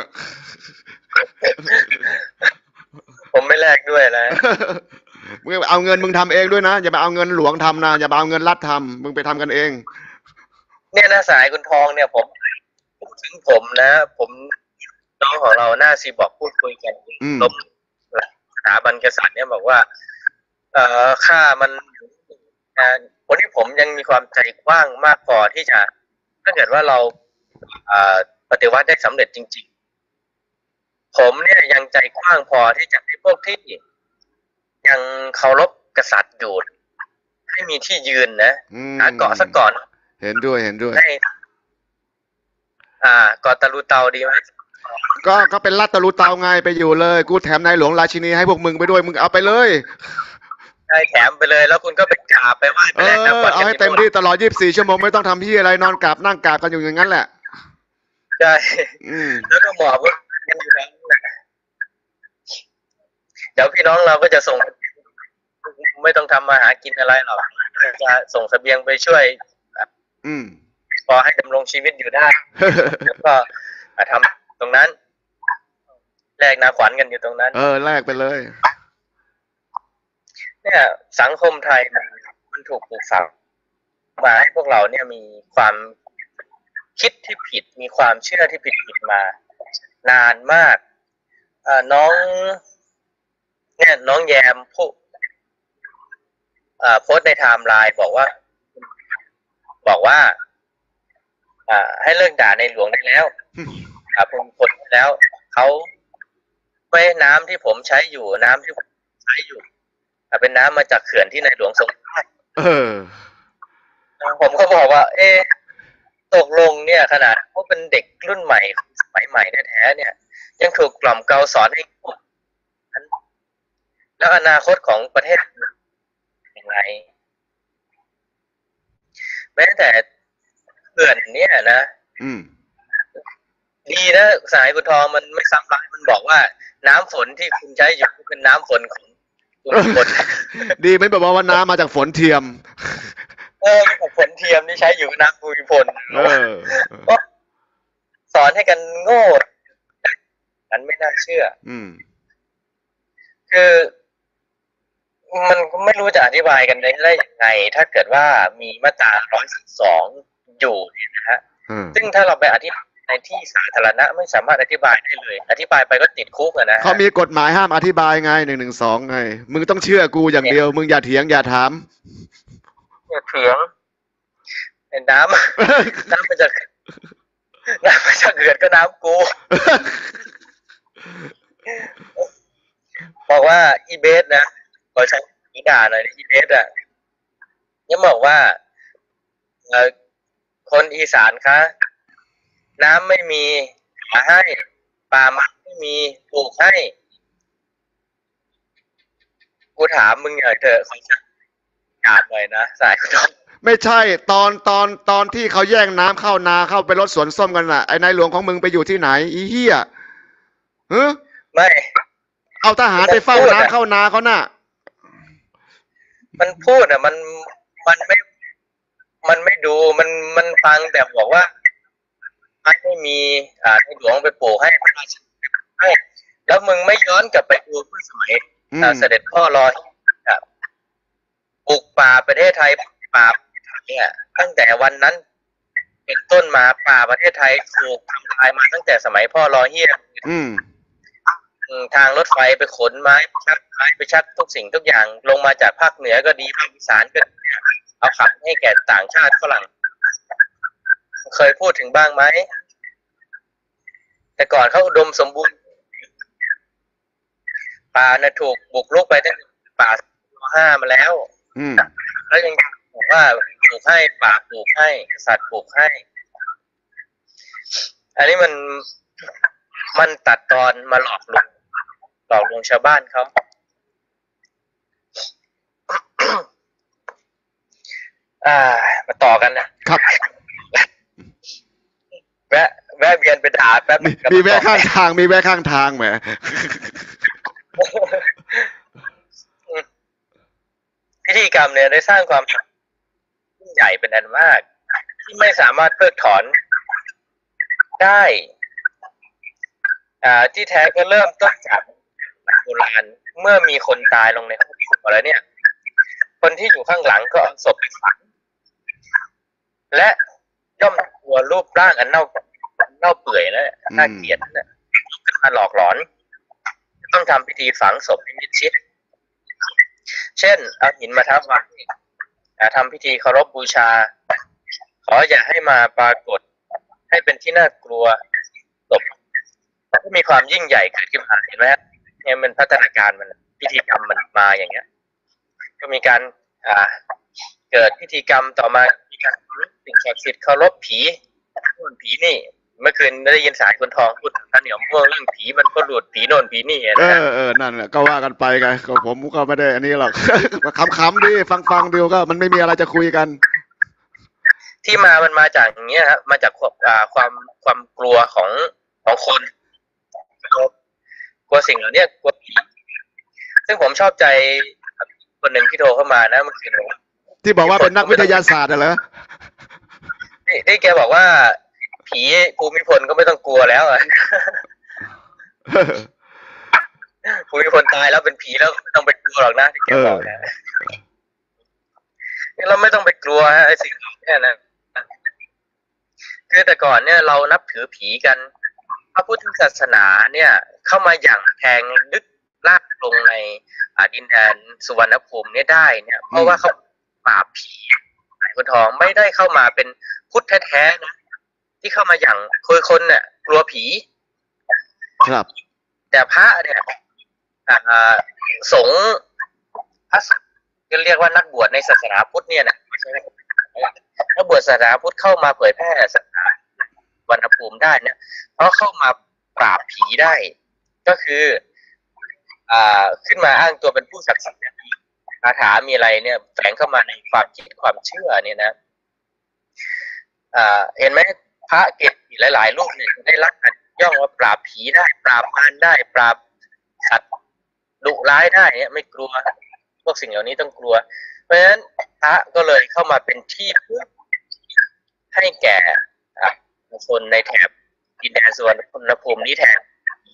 ผมไม่แลกด้วยนะมึงเอาเงินมึงทำเองด้วยนะอย่าไปเอาเงินหลวงทำนะอย่าไปเอาเงินรัฐทำมึงไปทำกันเองเนี่ยนะสายคุณทองเนี่ยผมถึงผมนะผมน้องของเราหน้าซีบอกพูดคุยกันล้มสถาบันกษัตริย์เนี่ยบอกว่าค่ามันวันนี้ผมยังมีความใจกว้างมากพอที่จะถ้าเกิดว่าเราปฏิวัติได้สำเร็จจริงๆผมเนี่ยยังใจกว้างพอที่จะให้พวกที่ยังเคารพกษัตริย์อยู่ให้มีที่ยืนนะเกาะสักก่อนเห็นด้วยเกาะตะลุเตาดีไหมก็เป็นรัฐตะลุเตาไงไปอยู่เลยกูแถมนายหลวงราชินีให้พวกมึงไปด้วยมึงเอาไปเลยได้แถมไปเลยแล้วคุณก็ไปกราบไปไหว้ไปแลกน้ำเอาให้เต็มที่ตลอด24 ชั่วโมงไม่ต้องทำพี่อะไรนอนกราบนั่งกราบกันอยู่อย่างนั้นแหละใช่แล้วก็บอกว่าเดี๋ยวพี่น้องเราก็จะส่งไม่ต้องทำมาหากินอะไรหรอกจะส่งเสบียงไปช่วยพอให้ดำรงชีวิตอยู่ได้แล้วก็ทำตรงนั้นแลกนาขวัญกันอยู่ตรงนั้นแลกไปเลยเนี่ยสังคมไทยมันถูกปลูกฝังมาให้พวกเราเนี่ยมีความคิดที่ผิดมีความเชื่อที่ผิดมานานมากน้องแยมโพสต์ในไทม์ไลน์บอกว่าให้เลิกด่าในหลวงได้แล้วผมผลแล้วเขาไม่น้ำที่ผมใช้อยู่น้ำที่ผมใช้อยู่เป็นน้ำมาจากเขื่อนที่ในหลวงทรงผมก็บอกว่าตกลงเนี่ยขนาดเขาเป็นเด็กรุ่นใหม่สมัยใหม่แท้ๆเนี่ยยังถูกกล่อมเกลาสอนให้แล้วอนาคตของประเทศยังไงแม้แต่เขื่อนเนี่ยนะดีนะสายคุณทองมันไม่ซ้ำร้ายมันบอกว่าน้ำฝนที่คุณใช้อยู่เป็นน้ำฝนของคุณฝนดีไม่บอกว่าน้ำมาจากฝนเทียมฝนเทียมที่ใช้อยู่น้ำภูมิพลสอนให้กันโง่นั้นไม่น่าเชื่อคือมันไม่รู้จะอธิบายกันได้ยังไงถ้าเกิดว่ามีมาตรา112อยู่เนี่ยนะฮะซึ่งถ้าเราไปอธิบายในที่สาธารณะไม่สามารถอธิบายได้เลยอธิบายไปก็ติดคุกนะเขามีกฎหมายห้ามอธิบายไง112ไงมึงต้องเชื่อกูอย่างเดียวมึงอย่าเถียงอย่าถามอย่าเถียงเป็นน้ำมาจากเขื่อนก็น้ำกูบอกว่าอีเบสนะขอใช้อีด่าหน่อยอีเบสยังบอกว่าคนอีสานคะน้ำไม่มีหาให้ป่าไม้ไม่มีปลูกให้กูถามมึงหน่อยเถอะขอจัดการหน่อยนะสายคุณไม่ใช่ตอนที่เขาแย่งน้ำเข้านาเข้าไปรดสวนส้มกันน่ะไอ้นายหลวงของมึงไปอยู่ที่ไหนอีเหี้ยไม่เอาทหารไปเฝ้าน้ำเข้านาเขาน่ะมันพูดอ่ะมันไม่ดูมันฟังแต่บอกว่าไม่มีในหลวงไปปลูกให้พระราชให้แล้วมึงไม่ย้อนกลับไปดูเมื่อสมัยเสด็จพ่อรอปลูกป่าประเทศไทยป่าเนี่ยตั้งแต่วันนั้นเป็นต้นมาป่าประเทศไทยถูกทำลายมาตั้งแต่สมัยพ่อรอเฮียทางรถไฟไปขนไม้ไปชักทุกสิ่งทุกอย่างลงมาจากภาคเหนือก็ดีภาคอีสานก็เอาขับให้แก่ต่างชาติฝรั่งเคยพูดถึงบ้างไหมแต่ก่อนเขาอุดมสมบูรณ์ป่าน่ะถูกบุกรุกไปตั้งป่า5มาแล้วแล้วยังบอกว่าปลูกให้ป่าปลูกให้สัตว์ปลูกให้อันนี้มันตัดตอนมาหลอกลวงชาวบ้านเขามาต่อกันนะครับแวะเวียนไปด่าแป๊บมีแวะข้างทางแหมพิธีกรรมเนี่ยได้สร้างความยิ่งใหญ่เป็นอันมากที่ไม่สามารถเพิกถอนได้ที่แท้ก็เริ่มต้นจากโบราณเมื่อมีคนตายลงในครอบครัวแล้วเนี่ยคนที่อยู่ข้างหลังก็เอาศพไปฝังและย่อมกลัวรูปร่างอันเน่าเปื่อยและน่าเกลียดนั่นขึ้นมาหลอกหลอนต้องทำพิธีฝังศพให้มิดชิดเช่นเอาหินมาทับไว้ทำพิธีเคารพบูชาขออย่าให้มาปรากฏให้เป็นที่น่ากลัวศพก็มีความยิ่งใหญ่เกิดขึ้นมาเห็นไหมเนี่ยมันพัฒนาการมันพิธีกรรมมันมาอย่างเงี้ยก็มีการเกิดพิธีกรรมต่อมามีการเคารพสิ่งศักดิ์สิทธิ์เคารพผีนี่เมื่อคืนได้ยินสายคุณทองพูดท่านเหนียวม่วงเรื่องผีมันก็หลุดผีโน่นผีนี่นั่นแหละก็ว่ากันไปไงก็ผมก็ไม่ได้อันนี้หรอกขำๆดิฟังดูก็มันไม่มีอะไรจะคุยกันที่มันมาจากอย่างเงี้ยครับมาจากความกลัวของคนกลัวสิ่งเหล่านี้กลัวผีซึ่งผมชอบใจคนหนึ่งที่โทรเข้ามานะเมื่อคืนที่บอกว่าเป็นนักวิทยาศาสตร์เหรอที่แกบอกว่าผีภูมิพลก็ไม่ต้องกลัวแล้วภูมิพลตายแล้วเป็นผีแล้วไม่ต้องไปกลัวหรอกนะที่แกบอกนะเราไม่ต้องไปกลัวไอ้สิ่งนี้นะคือแต่ก่อนเนี่ยเรานับถือผีกันพระพุทธศาสนาเนี่ยเข้ามาอย่างแทงลึกลากลงในดินแดนสุวรรณภูมิเนี่ยได้เนี่ยเพราะว่าเขาปราบผีคุณทองไม่ได้เข้ามาเป็นพุทธแท้ๆนะที่เข้ามาอย่างคนเนี่ยกลัวผีครับแต่พระเนี่ยสงฆ์พระก็เรียกว่านักบวชในศาสนาพุทธเนี่ยนะไม่ใช่นักบวชศาสนาพุทธเข้ามาเผยแพร่ศาสนาสุวรรณภูมิได้เนี่ยเพราะเข้ามาปราบผีได้ก็คือขึ้นมาอ้างตัวเป็นผู้ศักดิ์สิทธิ์าถามีอะไรเนี่ยแฝงเข้ามาในความคิดความเชื่อเนี่ยนะเห็นไหมพระเกจิหลายๆรูปเนี่ยได้รับการย่องว่าปราบผีได้ปราบมารได้ปราบสัตว์ดุร้ายได้เนี่ยไม่กลัวพวกสิ่งเหล่านี้ต้องกลัวเพราะฉะนั้นพระก็เลยเข้ามาเป็นที่ให้แก่คนในแถบดินแดนสุวรรณภูมินี้แทน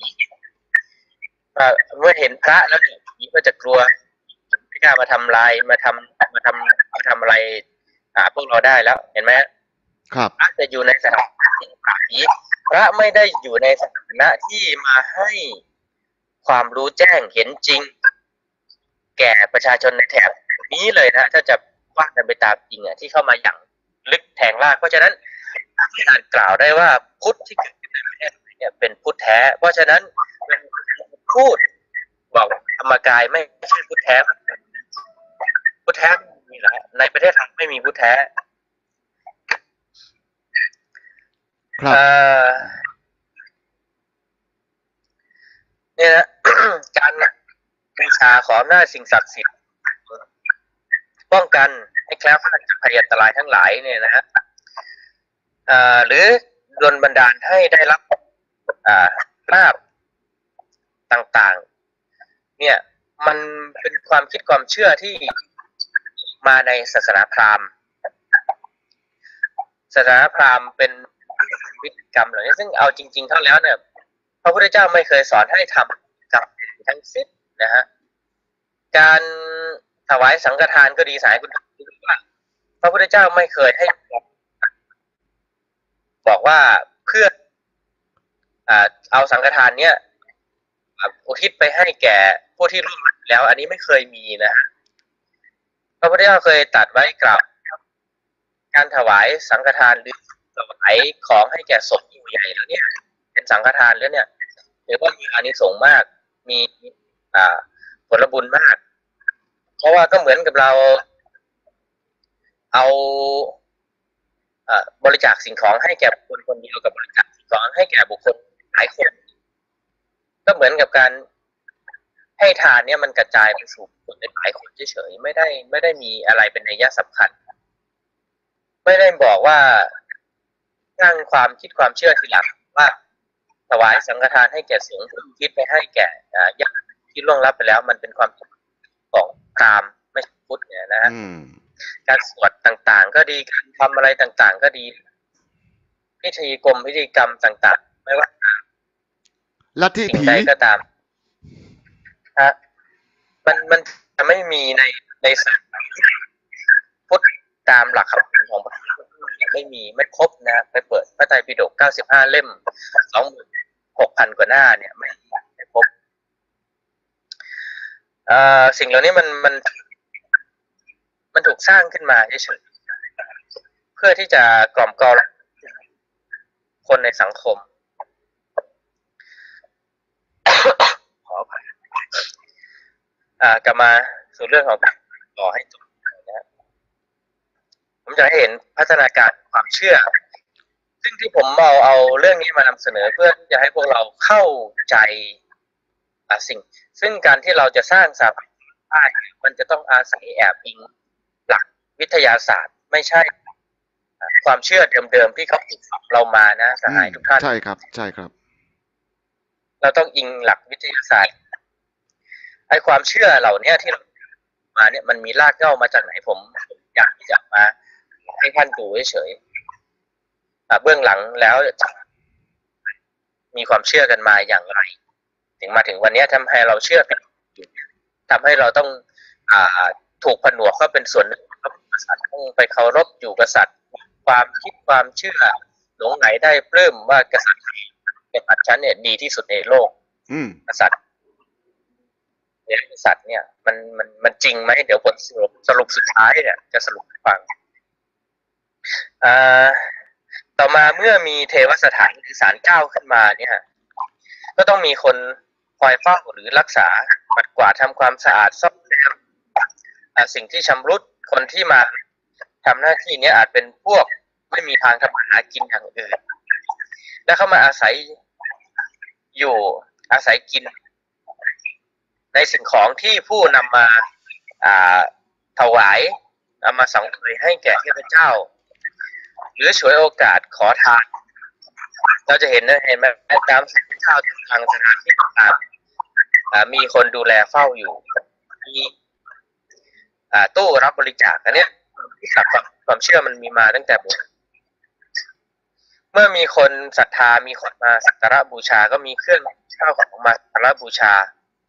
เมื่อเห็นพระแล้วผีก็จะกลัวไม่กล้ามาทำลายมาทำอะไรพวกเราได้แล้วเห็นไหมครับพระจะอยู่ในสถานะที่ปราบผีพระไม่ได้อยู่ในสถานะที่มาให้ความรู้แจ้งเห็นจริงแก่ประชาชนในแถบนี้เลยนะถ้าจะว่ากันไปตามจริงที่เข้ามาอย่างลึกแทงรากเพราะฉะนั้นที่อาจกล่าวได้ว่าพุทธที่เกิดขึ้นในประเทศเนี่ยเป็นพุทธแท้เพราะฉะนั้นพูดบอกธรรมกายไม่ใช่พุทธแท้พุทธแท้มีแหละในประเทศไทยไม่มีพุทธแท้ครับเนี่ยนะ การบูชาขออำนาจสิ่งศักดิ์สิทธิ์ป้องกันให้แคล้วคลาดจากภัยอันตรายทั้งหลายเนี่ยนะฮะหรือดลบันดาลให้ได้รับลาภต่างๆเนี่ยมันเป็นความคิดความเชื่อที่มาในศาสนาพราหมณ์ศาสนาพราหมณ์เป็นพิธีกรรมเหล่านี้ซึ่งเอาจริงๆเท่าแล้วเนี่ยพระพุทธเจ้าไม่เคยสอนให้ทำกับทั้งสิ้นนะฮะการถวายสังฆทานก็ดีสายคุณว่าพระพุทธเจ้าไม่เคยให้บอกว่าเพื่อเอาสังฆทานเนี่ยอุทิศไปให้แก่ผู้ที่ร่วมรับแล้วอันนี้ไม่เคยมีนะพระพุทธเจ้าเคยตรัสไว้กล่าวการถวายสังฆทานหรือถวายของให้แก่สงฆ์ใหญ่แล้วเนี่ยเป็นสังฆทานแล้วเนี่ยถือว่ามีอานิสงส์มากมีผลบุญมากเพราะว่าก็เหมือนกับเราเอาบริจาคสิ่งของให้แก่บุคคลคนเดียวกับบริจาคสิ่งของให้แก่บุคคลหลายคนก็เหมือนกับการให้ทานเนี่ยมันกระจายไปสู่คนหลายคนเฉยๆไม่ได้มีอะไรเป็นนัยสำคัญไม่ได้บอกว่าตั้งความคิดความเชื่อทีหลังว่าถวายสังฆทานให้แก่สงฆ์คิดไปให้แก่ญาติที่ล่วงลับไปแล้วมันเป็นความของพราหมณ์ไม่ใช่พุทธเนี่ยนะฮะการสวดต่างๆก็ดีการทำอะไรต่างๆก็ดีพิธีกรรมพิธีกรรมต่างๆไม่ว่าลัทธิผีใดก็ตามฮะมันจะไม่มีในศาสนาพุทธตามหลักคำสอนของพระไม่มีไม่ครบนะไปเปิดพระไตรปิฎก95เล่ม 26,000 กว่าหน้าเนี่ยไม่ครบสิ่งเหล่านี้มันถูกสร้างขึ้นมาเฉยๆเพื่อที่จะกล่อมกล่อมคนในสังคมขออภัยกลับมาสู่เรื่องของการต่อให้จบนะผมจะให้เห็นพัฒนาการความเชื่อซึ่งที่ผมเอาเรื่องนี้มานำเสนอเพื่อที่จะให้พวกเราเข้าใจสิ่งซึ่งการที่เราจะสร้างสถาบันได้มันจะต้องอาศัยแอบอิงหลักวิทยาศาสตร์ไม่ใช่ความเชื่อเดิมๆที่เขาปลูกฝังเรามานะสหายทุกท่านใช่ครับใช่ครับเราต้องอิงหลักวิทยาศาสตร์ไอ้ความเชื่อเหล่านี้ที่เรามาเนี่ยมันมีรากเหง้ามาจากไหนผมอยากที่จะมาให้ท่านดูเฉยๆเบื้องหลังแล้วมีความเชื่อกันมาอย่างไรถึงมาถึงวันนี้ทำให้เราเชื่อกันทำให้เราต้องถูกผนวกก็เป็นส่วนหนึ่งของกษัตริย์ต้องไปเคารพอยู่กษัตริย์ความคิดความเชื่อหลงไหลได้ปลื้มว่ากษัตริย์เป็นปัจจัยเนี่ยดีที่สุดในโลกกษัตริย์เนี่ยมันจริงไหมเดี๋ยวผลสรุปสุดท้ายเนี่ยจะสรุปให้ฟังต่อมาเมื่อมีเทวสถานหรือศาลเจ้าขึ้นมาเนี่ยก็ต้องมีคนคอยเฝ้าหรือรักษาปัดกวาดทำความสะอาดซ่อมแซมสิ่งที่ชำรุดคนที่มาทำหน้าที่นี้อาจเป็นพวกไม่มีทางทำมาหากินอย่างอื่นและเข้ามาอาศัยอยู่อาศัยกินในสิ่งของที่ผู้นำมาถวายเอามาสังเวยให้แก่เทพเจ้าหรือฉวยโอกาสขอทานเราจะเห็นไหมตามเจ้าทางสถานที่ต่างๆมีคนดูแลเฝ้าอยู่มีตู้รับบริจาคอันเนี้ยความเชื่อมันมีมาตั้งแต่โบราณเมื่อมีคนศรัทธามีคนมาสักการะบูชาก็มีเครื่องข้าวของมาสักการะบูชา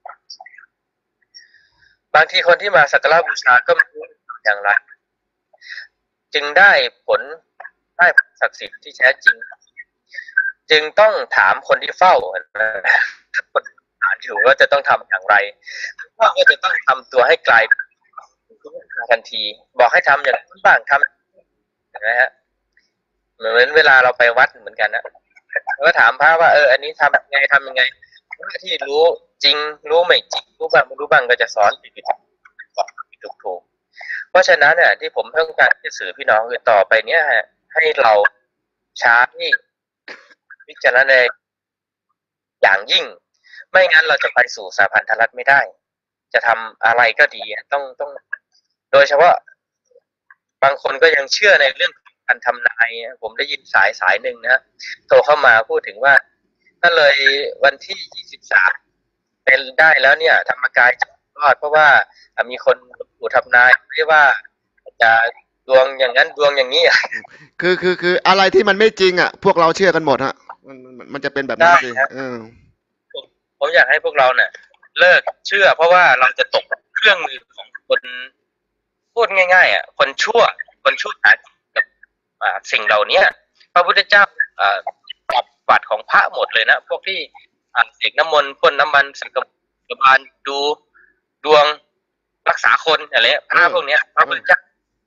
บางทีคนที่มาสักการะบูชาก็ไม่รู้อย่างไรจึงได้ผลศักดิ์สิทธิ์ที่แท้จริงจึงต้องถามคนที่เฝ้าถามอยู่ว่าจะต้องทำอย่างไรว่าก็จะต้องทำตัวให้กลายทันทีบอกให้ทำอย่างนั้นบ้างทำนะฮะเหมือนเวลาเราไปวัดเหมือนกันนะก็ถามพระว่าอันนี้ทำยังไงที่รู้จริงรู้ไม่จริงรู้บ้างไม่รู้บ้างก็จะสอนผิดถูกเพราะฉะนั้นเนี่ยที่ผมต้องการจะสื่อพี่น้องคือต่อไปเนี้ยให้เราช้าที่วิจารณาอย่างยิ่งไม่งั้นเราจะไปสู่สาพันธรัฐไม่ได้จะทำอะไรก็ดีต้องโดยเฉพาะบางคนก็ยังเชื่อในเรื่องการทำนายผมได้ยินสายหนึ่งนะโทรเข้ามาพูดถึงว่าถ้าเลยวันที่23เป็นได้แล้วเนี่ยธรรมกายจะรอดเพราะว่ามีคนผู้ทำนายเรียกว่าจะดวงอย่างนั้นดวงอย่างนี้คืออะไรที่มันไม่จริงพวกเราเชื่อกันหมดฮะมันจะเป็นแบบนั้นสิผมอยากให้พวกเราเนี่ยเลิกเชื่อเพราะว่าเราจะตกเครื่องมือของคนพูดง่ายๆคนชั่วหากับสิ่งเหล่านี้พระพุทธเจ้าปรับบัตรของพระหมดเลยนะพวกที่เสกน้ำมนต์พ่นน้ำมันสังกบาลดูดวงรักษาคนอะไรพระพวกนี้พระพุทธเจ้า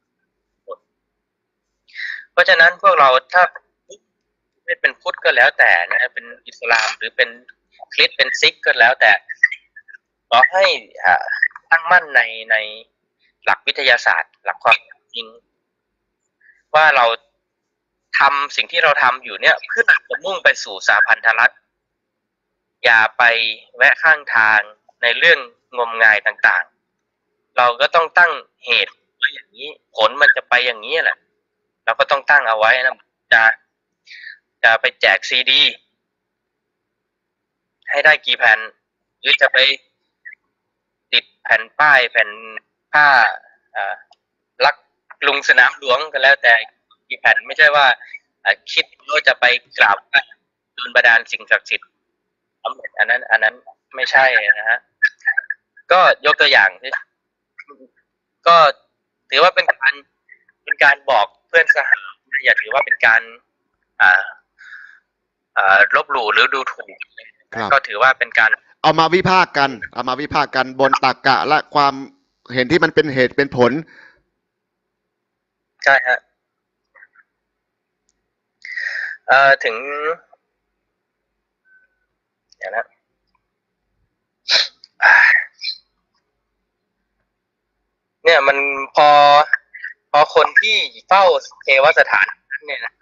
เพราะฉะนั้นพวกเราถ้าไม่เป็นพุทธก็แล้วแต่นะเป็นอิสลามหรือเป็นคริสต์เป็นซิกก็แล้วแต่ขอให้ตั้งมั่นในหลักวิทยาศาสตร์หลักความจริงว่าเราทำสิ่งที่เราทำอยู่เนี่ยเพื่อจะมุ่งไปสู่สาพันธรัฐอย่าไปแวะข้างทางในเรื่องงมงายต่างๆเราก็ต้องตั้งเหตุว่าอย่างนี้ผลมันจะไปอย่างนี้แหละเราก็ต้องตั้งเอาไว้นะจะไปแจกซีดีให้ได้กี่แผ่นหรือจะไปติดแผ่นป้ายแผ่นผ้ารักลุงสนามหลวงก็แล้วแต่กี่แผ่นไม่ใช่ว่าคิดว่าจะไปกราบโดนบันดาลสิ่งศักดิ์สิทธิ์อันนั้นไม่ใช่นะฮะก็ยกตัวอย่างที่ก็ถือว่าเป็นการบอกเพื่อนสหายอย่าถือว่าเป็นการลบหลู่หรือดูถูกก็ถือว่าเป็นการเอามาวิพากษ์กันบนตรรกะและความเห็นที่มันเป็นเหตุเป็นผลใช่ฮะถึงอย่างนั้นเนี่ยมันพอคนที่เฝ้าเทวสถานเนี่ยนะ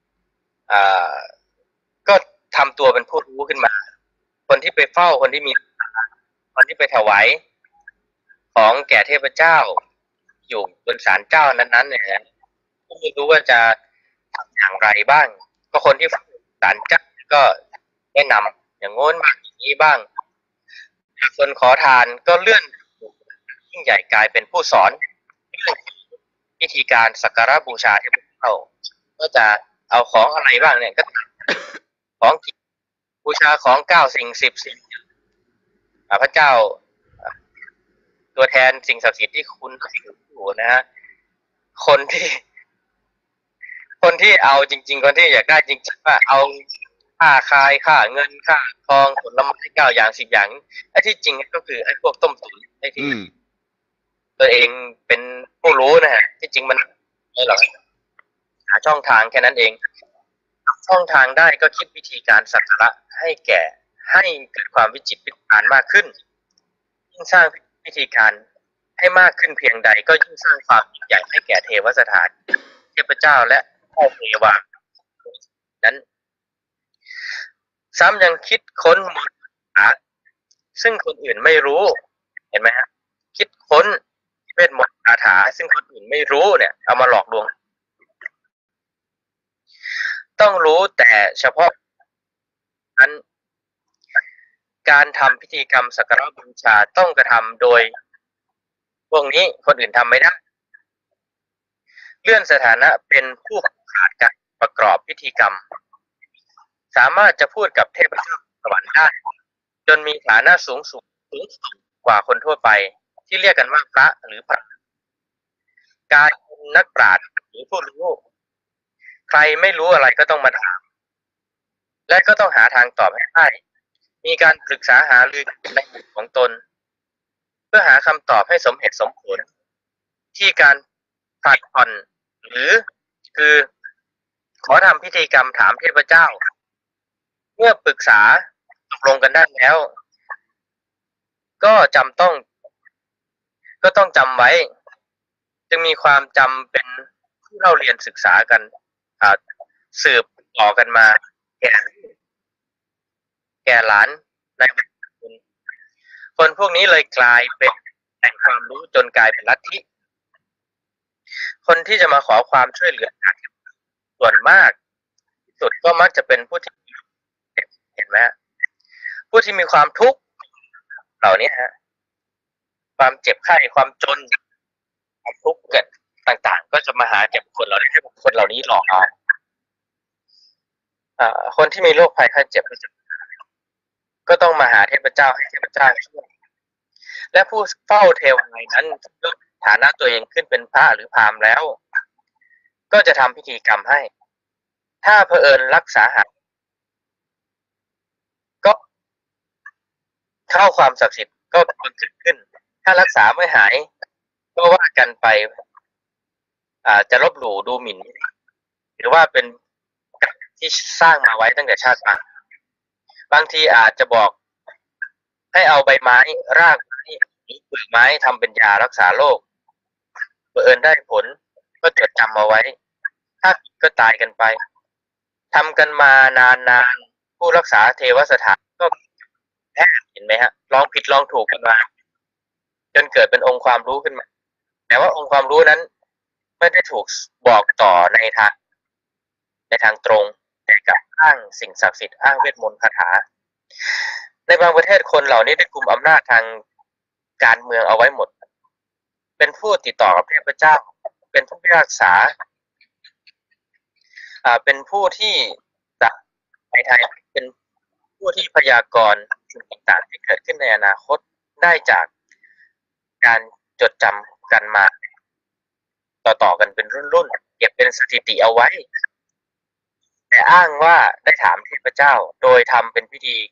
ก็ทำตัวเป็นผู้รู้ขึ้นมาคนที่ไปเฝ้าคนที่ไปถวายของแก่เทพเจ้าอยู่บนศาลเจ้านั้นๆเนี่ยก็ไม่รู้ว่าจะทำอย่างไรบ้างก็คนที่ศาลเจ้าก็แนะนำอย่างโน้นบ้างอย่างนี้บ้างคนขอทานก็เลื่อนยิ่งใหญ่กลายเป็นผู้สอนวิธีการสักการะบูชาเทพเจ้าก็จะเอาของอะไรบ้างเนี่ยก็ของบูชาของ9 สิ่ง10 สิ่งพระเจ้าตัวแทนสิ่งศักดิ์สิทธิ์ที่คุณอยู่นะฮะคนที่เอาจริงๆคนที่อยากได้จริงๆว่าเอาค่าคายค่าเงินค่าทองผลไม้9 อย่าง10 อย่างไอ้ที่จริงก็คือไอ้พวกต้มตุ๋นไอ้ที่ตัวเองเป็นผู้รู้นะฮะที่จริงมันไม่หรอกหาช่องทางแค่นั้นเองช่องทางได้ก็คิดวิธีการสักการะให้เกิดความวิจิตรพิสดารมากขึ้นยิ่งสร้างวิธีการให้มากขึ้นเพียงใดก็ยิ่งสร้างความยิ่งใหญ่ให้แก่เทวสถานเทพเจ้าและพ่อเทวานั้นซ้ำยังคิดค้นมนต์ซึ่งคนอื่นไม่รู้เห็นไหมฮะคิดค้นเวทมนต์คาถาซึ่งคนอื่นไม่รู้เนี่ยเอามาหลอกลวงต้องรู้แต่เฉพาะนั้นการทำพิธีกรรมสักการะบูชาต้องกระทำโดยพวกนี้คนอื่นทำไม่ได้เลื่อนสถานะเป็นผู้ขาดการประกอบพิธีกรรมสามารถจะพูดกับเทพเจ้าสวรรค์ได้จนมีฐานะสูงกว่าคนทั่วไปที่เรียกกันว่าพระหรือพระการเป็นนักปราชญ์หรือผู้รู้ใครไม่รู้อะไรก็ต้องมาถามและก็ต้องหาทางตอบให้ได้มีการปรึกษาหารือในจิตของตนเพื่อหาคำตอบให้สมเหตุสมผลที่การผัดผ่อนหรือคือขอทำพิธีกรรมถามเทพเจ้าเมื่อปรึกษาตกลงกันได้แล้วก็ต้องจำไว้จึงมีความจำเป็นที่เราเรียนศึกษากันสืบต่อกันมาแก่หลานในคนพวกนี้เลยกลายเป็นแหล่งความรู้จนกลายเป็นลัทธิคนที่จะมาขอความช่วยเหลือส่วนมากที่สุดก็มักจะเป็นผู้ที่เห็นไหมผู้ที่มีความทุกข์เหล่านี้ฮะความเจ็บไข้ความจนความทุกข์เกิดต่างๆก็จะมาหาแก่บุคคลเหล่านี้ให้บุคคลเหล่านี้หลอกเอาคนที่มีโรคภัยไข้เจ็บก็ต้องมาหาเทพเจ้าให้เทพเจ้าช่วยและผู้เฝ้าเทวไนนั้นฐานะตัวเองขึ้นเป็นพระหรือพราหมณ์แล้วก็จะทำพิธีกรรมให้ถ้าเผอิญรักษาหายก็เข้าความศักดิ์สิทธิ์ก็บังเกิดขึ้นถ้ารักษาไม่หายก็ว่ากันไปจะลบหลู่ดูหมิ่นหรือว่าเป็นที่สร้างมาไว้ตั้งแต่ชาติมาบางทีอาจจะบอกให้เอาใบไม้รากไม้หรือเปลือกไม้ทำเป็นยารักษาโรคเผอิญได้ผลก็จดจำเอาไว้ถ้าก็ตายกันไปทำกันมานานผู้รักษาเทวสถานก็แพ้เห็นไหมฮะลองผิดลองถูกกันมาจนเกิดเป็นองค์ความรู้ขึ้นมาแต่ว่าองค์ความรู้นั้นไม่ได้ถูกบอกต่อในทางตรงแต่กับอ้างสิ่งศักดิ์สิทธิ์อ้างเวทมนต์คาถาในบางประเทศคนเหล่านี้ได้กุมอำนาจทางการเมืองเอาไว้หมดเป็นผู้ติดต่อกับเทพเจ้าเป็นผู้พิพากษาเป็นผู้ที่ในไทยเป็นผู้ที่พยากรณ์สิ่งต่างๆที่เกิดขึ้นในอนาคตได้จากการจดจำกันมาต่อกันเป็นรุ่นๆเก็บเป็นสถิติเอาไว้แต่อ้างว่าได้ถามเทพเจ้าโดยทำเป็นพิธี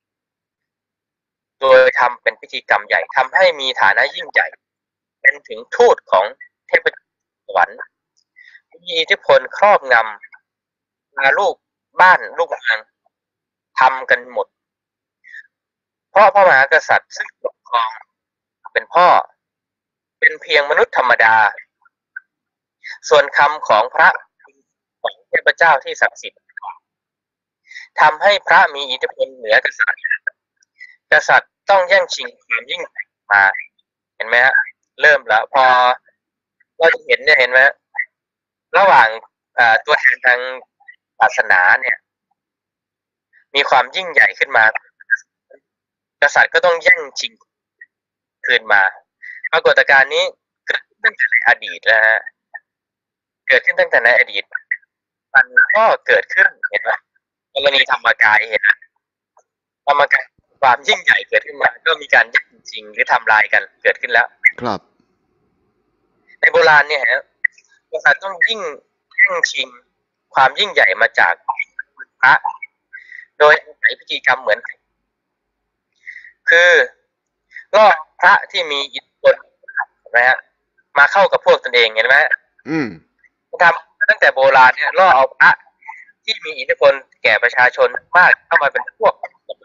กรรมใหญ่ทำให้มีฐานะยิ่งใหญ่เป็นถึงทูตของเทพสวรรค์มีอิทธิพลครอบงำมาลูกบ้านลูกเมืองทำกันหมดเพราะพระมหากษัตริย์ซึ่งปกครองเป็นพ่อเป็นเพียงมนุษย์ธรรมดาส่วนคำของพระของเทพเจ้าที่ศักดิ์สิทธิ์ทำให้พระมีอิทธิพลเหนือกษัตริย์ต้องแย่งชิงความยิ่งใหญ่มาเห็นไหมฮะเริ่มแล้วพอเราจะเห็นเนี่ยเห็นไหมระหว่างตัวแทนทางศาสนาเนี่ยมีความยิ่งใหญ่ขึ้นมากษัตริย์ก็ต้องแย่งชิงคืนมาปรากฏการณ์นี้เกิดขึ้นตั้งแต่ในอดีตแล้วฮะเกิดขึ้นตั้งแต่ในอดีตมันก็เกิดขึ้นเห็นไหมกรณีธรรมกายเห็นไหมธรรมกายความยิ่งใหญ่เกิดขึ้นมาก็มีการแย่งชิงหรือทำลายกันเกิดขึ้นแล้วครับในโบราณเนี่ยฮะกษัตริย์ต้องแย่งชิงความยิ่งใหญ่มาจากพระโดยใช้พิธีกรรมเหมือนคือล่อพระที่มีอิทธิพลนะฮะมาเข้ากับพวกตนเองเห็นไหมทำตั้งแต่โบราณเนี่ยล่อเอาพระที่มีอิทธิพลแก่ประชาชนมากเข้ามาเป็นพวก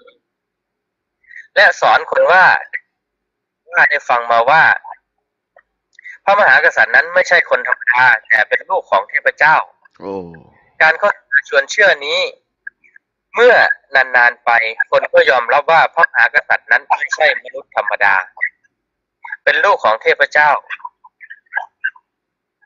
และสอนคนว่าได้ฟังมาว่าพระมหากษัตริย์นั้นไม่ใช่คนธรรมดาแต่เป็นลูกของเทพเจ้าการเข้าชวนเชื่อนี้เมื่อนานๆไปคนก็ยอมรับว่าพระมหากษัตริย์นั้นไม่ใช่มนุษย์ธรรมดาเป็นลูกของเทพเจ้า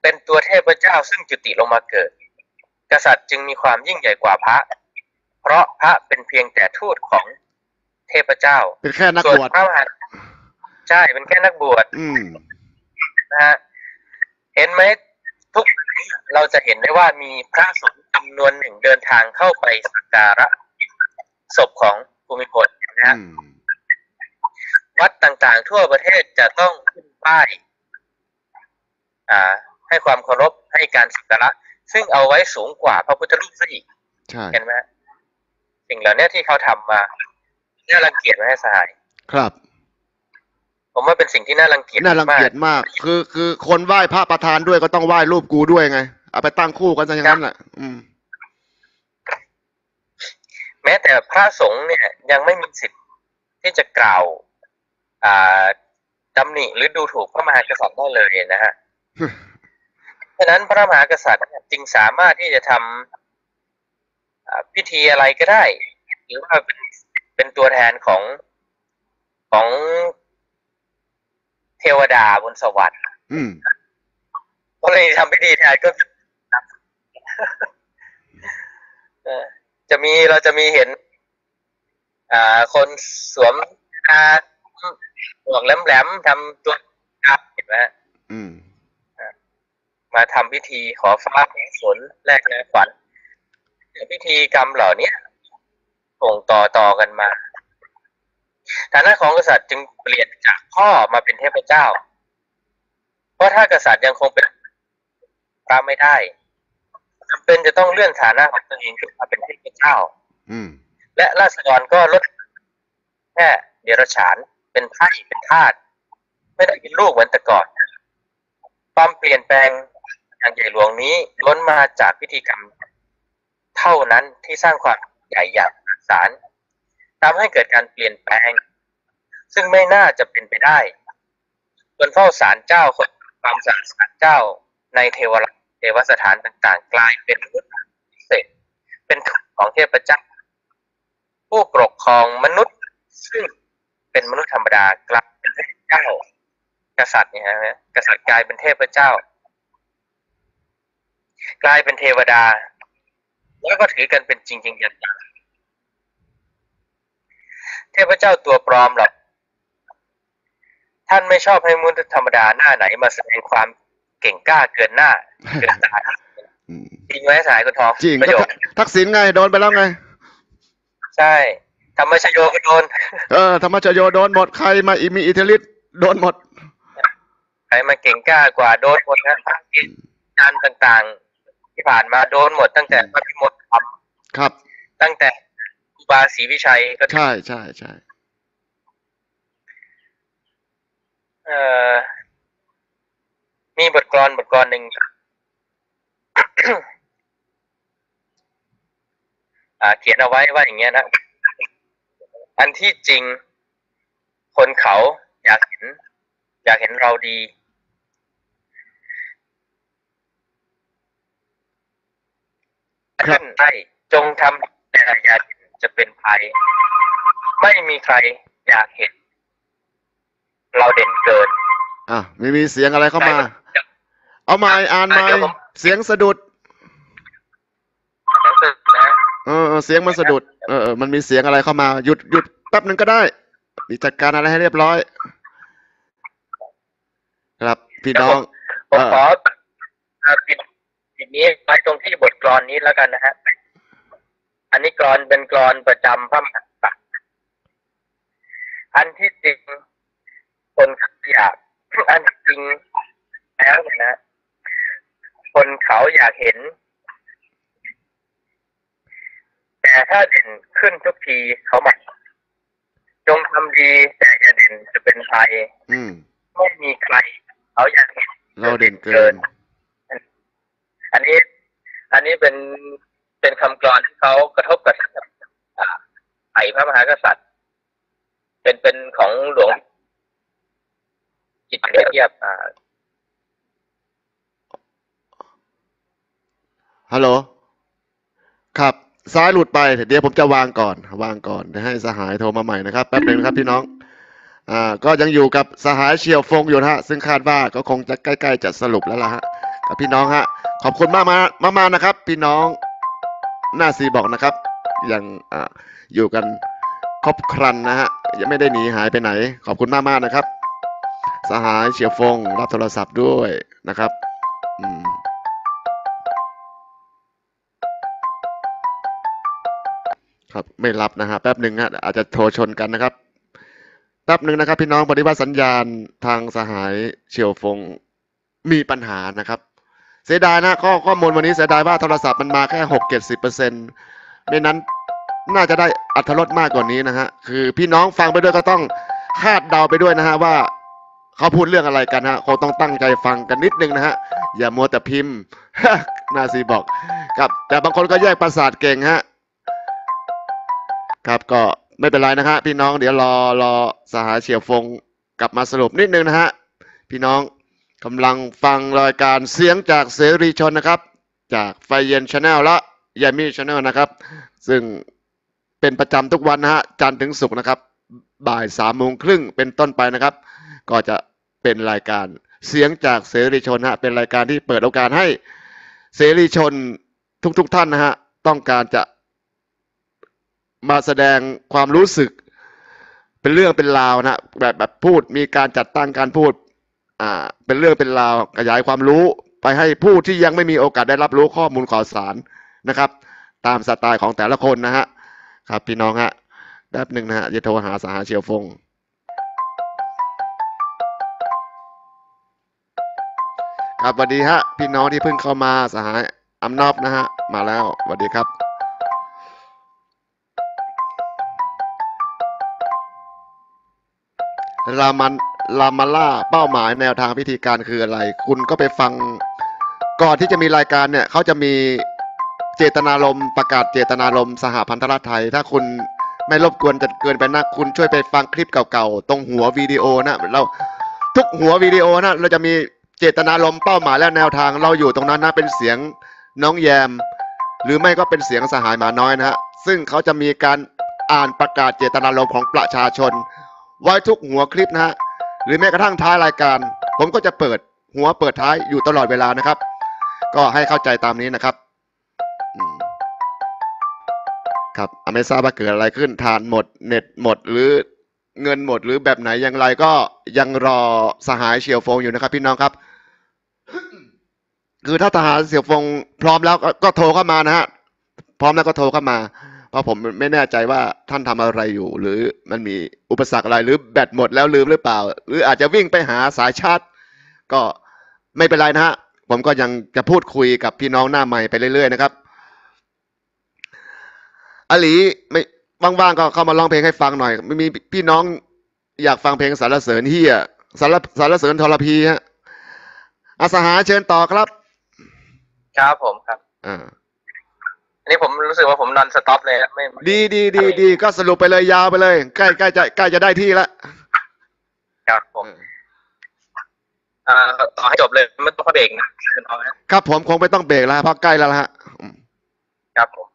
เป็นตัวเทพเจ้าซึ่งจุติลงมาเกิดกษัตริย์จึงมีความยิ่งใหญ่กว่าพระเพราะพระเป็นเพียงแต่ทูตของเทพเจ้าเป็นแค่นักบวชใช่เป็นแค่นักบวชนะฮะเห็นไหมทุกเราจะเห็นได้ว่ามีพระสงฆ์จำนวนหนึ่งเดินทางเข้าไปสักการะศพของภูมิพลนะฮะวัดต่างๆทั่วประเทศจะต้องขึ้นป้ายให้ความเคารพให้การสักการะซึ่งเอาไว้สูงกว่าพระพุทธรูปซะอีกเห็นไหมสิ่งเหล่านี้ที่เขาทำมาน่ารังเกียจไหมสหายครับผมว่าเป็นสิ่งที่น่ารังเกียจมากคือคนไหว้พระประธานด้วยก็ต้องไหว้รูปกูด้วยไงเอาไปตั้งคู่กันซะอย่างนั้นแหละแม้แต่พระสงฆ์เนี่ยยังไม่มีสิทธิ์ที่จะกล่าวตำหนิหรือดูถูกพระมหากษัตริย์ได้เลยนะฮะฉะนั้นพระมหากษัตริย์จึงสามารถที่จะทำพิธีอะไรก็ได้หรือว่าเป็นตัวแทนของเทวดาบนสวรรค์ก็เลยทำพิธีแทนก็เราจะมีเห็นคนสวมหมวกแหลมๆทำตัวเห็นไหมมาทำพิธีขอฟ้าขอฝนแลกเนื้อขวัญพิธีกรรมเหล่านี้ส่งต่อกันมาฐานะของกษัตริย์จึงเปลี่ยนจากพ่อมาเป็นเทพเจ้าเพราะถ้ากษัตริย์ยังคงเป็นพระไม่ได้จำเป็นจะต้องเลื่อนฐานะของตัวเองขึ้นมาเป็นเทพเจ้าและราษฎรก็ลดแค่เดรัจฉานเป็นไพร่เป็นทาสไม่ได้เป็นลูกเหมือนแต่ก่อนความเปลี่ยนแปลงอย่างใหญ่หลวงนี้ล้นมาจากพิธีกรรมเท่านั้นที่สร้างความใหญ่หยับสารทำให้เกิดการเปลี่ยนแปลงซึ่งไม่น่าจะเป็นไปได้จนเฝ้าศาลเจ้าคนความศาลเจ้าในเทวสถานต่างๆกลายเป็นมนุษย์พิเศษเป็นของเทพเจ้าผู้ปกครองมนุษย์ซึ่งเป็นมนุษย์ธรรมดากลายเป็นเทพเจ้ากษัตริย์เนี่ยฮะกษัตริย์กลายเป็นเทพเจ้ากลายเป็นเทวดาแล้วก็ถือกันเป็นจริงๆอย่างเทพเจ้าตัวปลอมหรอกท่านไม่ชอบให้มนุษย์ธรรมดาหน้าไหนมาแสดงความเก่งกล้าเกินหน้าเกินตาจริงไหมสายคุณทองจริงทักษิณไงโดนไปแล้วไงใช่ธรรมชโยก็โดนธรรมชโยโดนหมดใครมามีอิทธิฤทธิ์โดนหมดใครมาเก่งกล้ากว่าโดนหมดนะงานต่างๆที่ผ่านมาโดนหมดตั้งแต่พระพิมลธรรมครับตั้งแต่ครูบาศรีวิชัยก็ใช่มีบทกลอนหนึ่งเขียนเอาไว้ว่าอย่างเงี้ยนะอันที่จริงคนเขาอยากเห็นเราดีขึ้นให้จงทำแต่อย่าจะเป็นภัยไม่มีใครอยากเห็นเราเด่นเกินไม่มีเสียงอะไรเข้ามาเอาไม้อ่านไม้เสียงสะดุดเสียงมันสะดุดมันมีเสียงอะไรเข้ามาหยุดแป๊บนึงก็ได้จัดการอะไรให้เรียบร้อยครับพี่น้องผมขอปิดนี้ไว้ตรงที่บทกลอนนี้แล้วกันนะฮะอันนี้กลอนเป็นกลอนประจำพระมหากษัตริย์อันที่จริงคนอยากอันจริงแล้วเนี่ยนะคนเขาอยากเห็นแต่ถ้าเด่นขึ้นทุกทีเขาหมั่นจงทำดีแต่อย่าเด่นจะเป็นภัยไม่มีใครเขาอยากเห็นเราเด่นเกินอันนี้เป็นคำกลอนที่เขากระทบกับไผ่พระมหากษัตริย์เป็นของหลวงจิตเทียบฮัลโหลครับซ้ายหลุดไปเดี๋ยวผมจะวางก่อนเดี๋ยวให้สหายโทรมาใหม่นะครับแป๊บนึงครับพี่น้องก็ยังอยู่กับสหายเฉียวฟงอยู่นะฮะซึ่งคาดว่าก็คงจะใกล้ๆจะสรุปแล้วล่ะฮะกับพี่น้องฮะขอบคุณมากนะครับพี่น้องหน้าซีบอกนะครับยังอยู่กันครบครันนะฮะยังไม่ได้หนีหายไปไหนขอบคุณมากนะครับสหายเฉียวฟงรับโทรศัพท์ด้วยนะครับครับไม่รับนะฮะแป๊บหนึ่งฮะอาจจะโทรชนกันนะครับแป๊บหนึ่งนะครับพี่น้องปฏิบัติสัญญาณทางสหายเฉียวฟงมีปัญหานะครับเสียดายนะข้อมูลวันนี้เสียดายว่าโทรศัพท์มันมาแค่60-70%ไม่นั้นน่าจะได้อรรถรสมากกว่านี้นะฮะคือพี่น้องฟังไปด้วยก็ต้องคาดเดาไปด้วยนะฮะว่าเขาพูดเรื่องอะไรกันฮะคงต้องตั้งใจฟังกันนิดนึงนะฮะอย่ามัวแต่พิมพ์ นาซีบอกครับแต่บางคนก็แยกประสาทเก่งฮะครับก็ไม่เป็นไรนะฮะพี่น้องเดี๋ยวรอสหายเฉียวฟงกลับมาสรุปนิดนึงนะฮะพี่น้องกำลังฟังรายการเสียงจากเสรีชนนะครับจากไฟเย็นชาแนลและยามีชาแนลนะครับซึ่งเป็นประจำทุกวันนะฮะจันทร์ถึงศุกร์นะครับบ่าย3:30เป็นต้นไปนะครับก็จะเป็นรายการเสียงจากเสรีชนฮะเป็นรายการที่เปิดโอกาสให้เสรีชนทุกท่านนะฮะต้องการจะมาแสดงความรู้สึกเป็นเรื่องเป็นราวนะแบบพูดมีการจัดตั้งการพูดเป็นเรื่องเป็นราวขยายความรู้ไปให้ผู้ที่ยังไม่มีโอกาสได้รับรู้ข้อมูลข่าวสารนะครับตามสไตล์ของแต่ละคนนะฮะครับพี่น้องฮะแป๊บหนึ่งนะฮะจะโทรหาสหายเฉียวฟงครับสวัสดีฮะพี่น้องที่เพิ่งเข้ามาสหายอำนอบนะฮะมาแล้วสวัสดีครับรามาล่าเป้าหมายแนวทางพิธีการคืออะไรคุณก็ไปฟังก่อนที่จะมีรายการเนี่ยเขาจะมีเจตนารมณ์ประกาศเจตนารมณ์สหพันธรัฐไทยถ้าคุณไม่รบกวนจะเกินไปนะคุณช่วยไปฟังคลิปเก่าๆตรงหัววิดีโอนะเราทุกหัววิดีโอนะเราจะมีเจตนารมณ์เป้าหมายและแนวทางเราอยู่ตรงนั้นนะเป็นเสียงน้องแยมหรือไม่ก็เป็นเสียงสหายหมาน้อยนะฮะซึ่งเขาจะมีการอ่านประกาศเจตนารมณ์ของประชาชนไว้ทุกหัวคลิปนะฮะหรือแม้กระทั่งท้ายรายการผมก็จะเปิดหัวเปิดท้ายอยู่ตลอดเวลานะครับก็ให้เข้าใจตามนี้นะครับครับไม่ทราบว่าเกิดอะไรขึ้นทานหมดเน็ตหมดหรือเงินหมดหรือแบบไหนอย่างไรก็ยังรอสหายเฉียวฟงอยู่นะครับพี่น้องครับ คือถ้าทหารเฉียวฟงพร้อมแล้วก็โทรเข้ามานะฮะพร้อมแล้วก็โทรเข้ามาเพราะผมไม่แน่ใจว่าท่านทำอะไรอยู่หรือมันมีอุปสรรคอะไรหรือแบตหมดแล้วลืมหรือเปล่าหรืออาจจะวิ่งไปหาสายชาร์จก็ไม่เป็นไรนะฮะผมก็ยังจะพูดคุยกับพี่น้องหน้าใหม่ไปเรื่อยๆนะครับอลีไม่ว่างๆก็เข้ามาร้องเพลงให้ฟังหน่อยไม่มีพี่น้องอยากฟังเพลงสรรเสริญเฮียสรรเสริญทรพีฮะอาสหาเชิญต่อครับครับผมครับอันนี้ผมรู้สึกว่าผมนอนสต็อปเลยไม่ดีก็สรุปไปเลยยาวไปเลยใกล้จะได้ที่แล้วครับผมต่อให้จบเลยไม่ต้องเบรกนะครับผมคงไม่ต้องเบรกแล้วเพราะใกล้แล้วฮะครับผม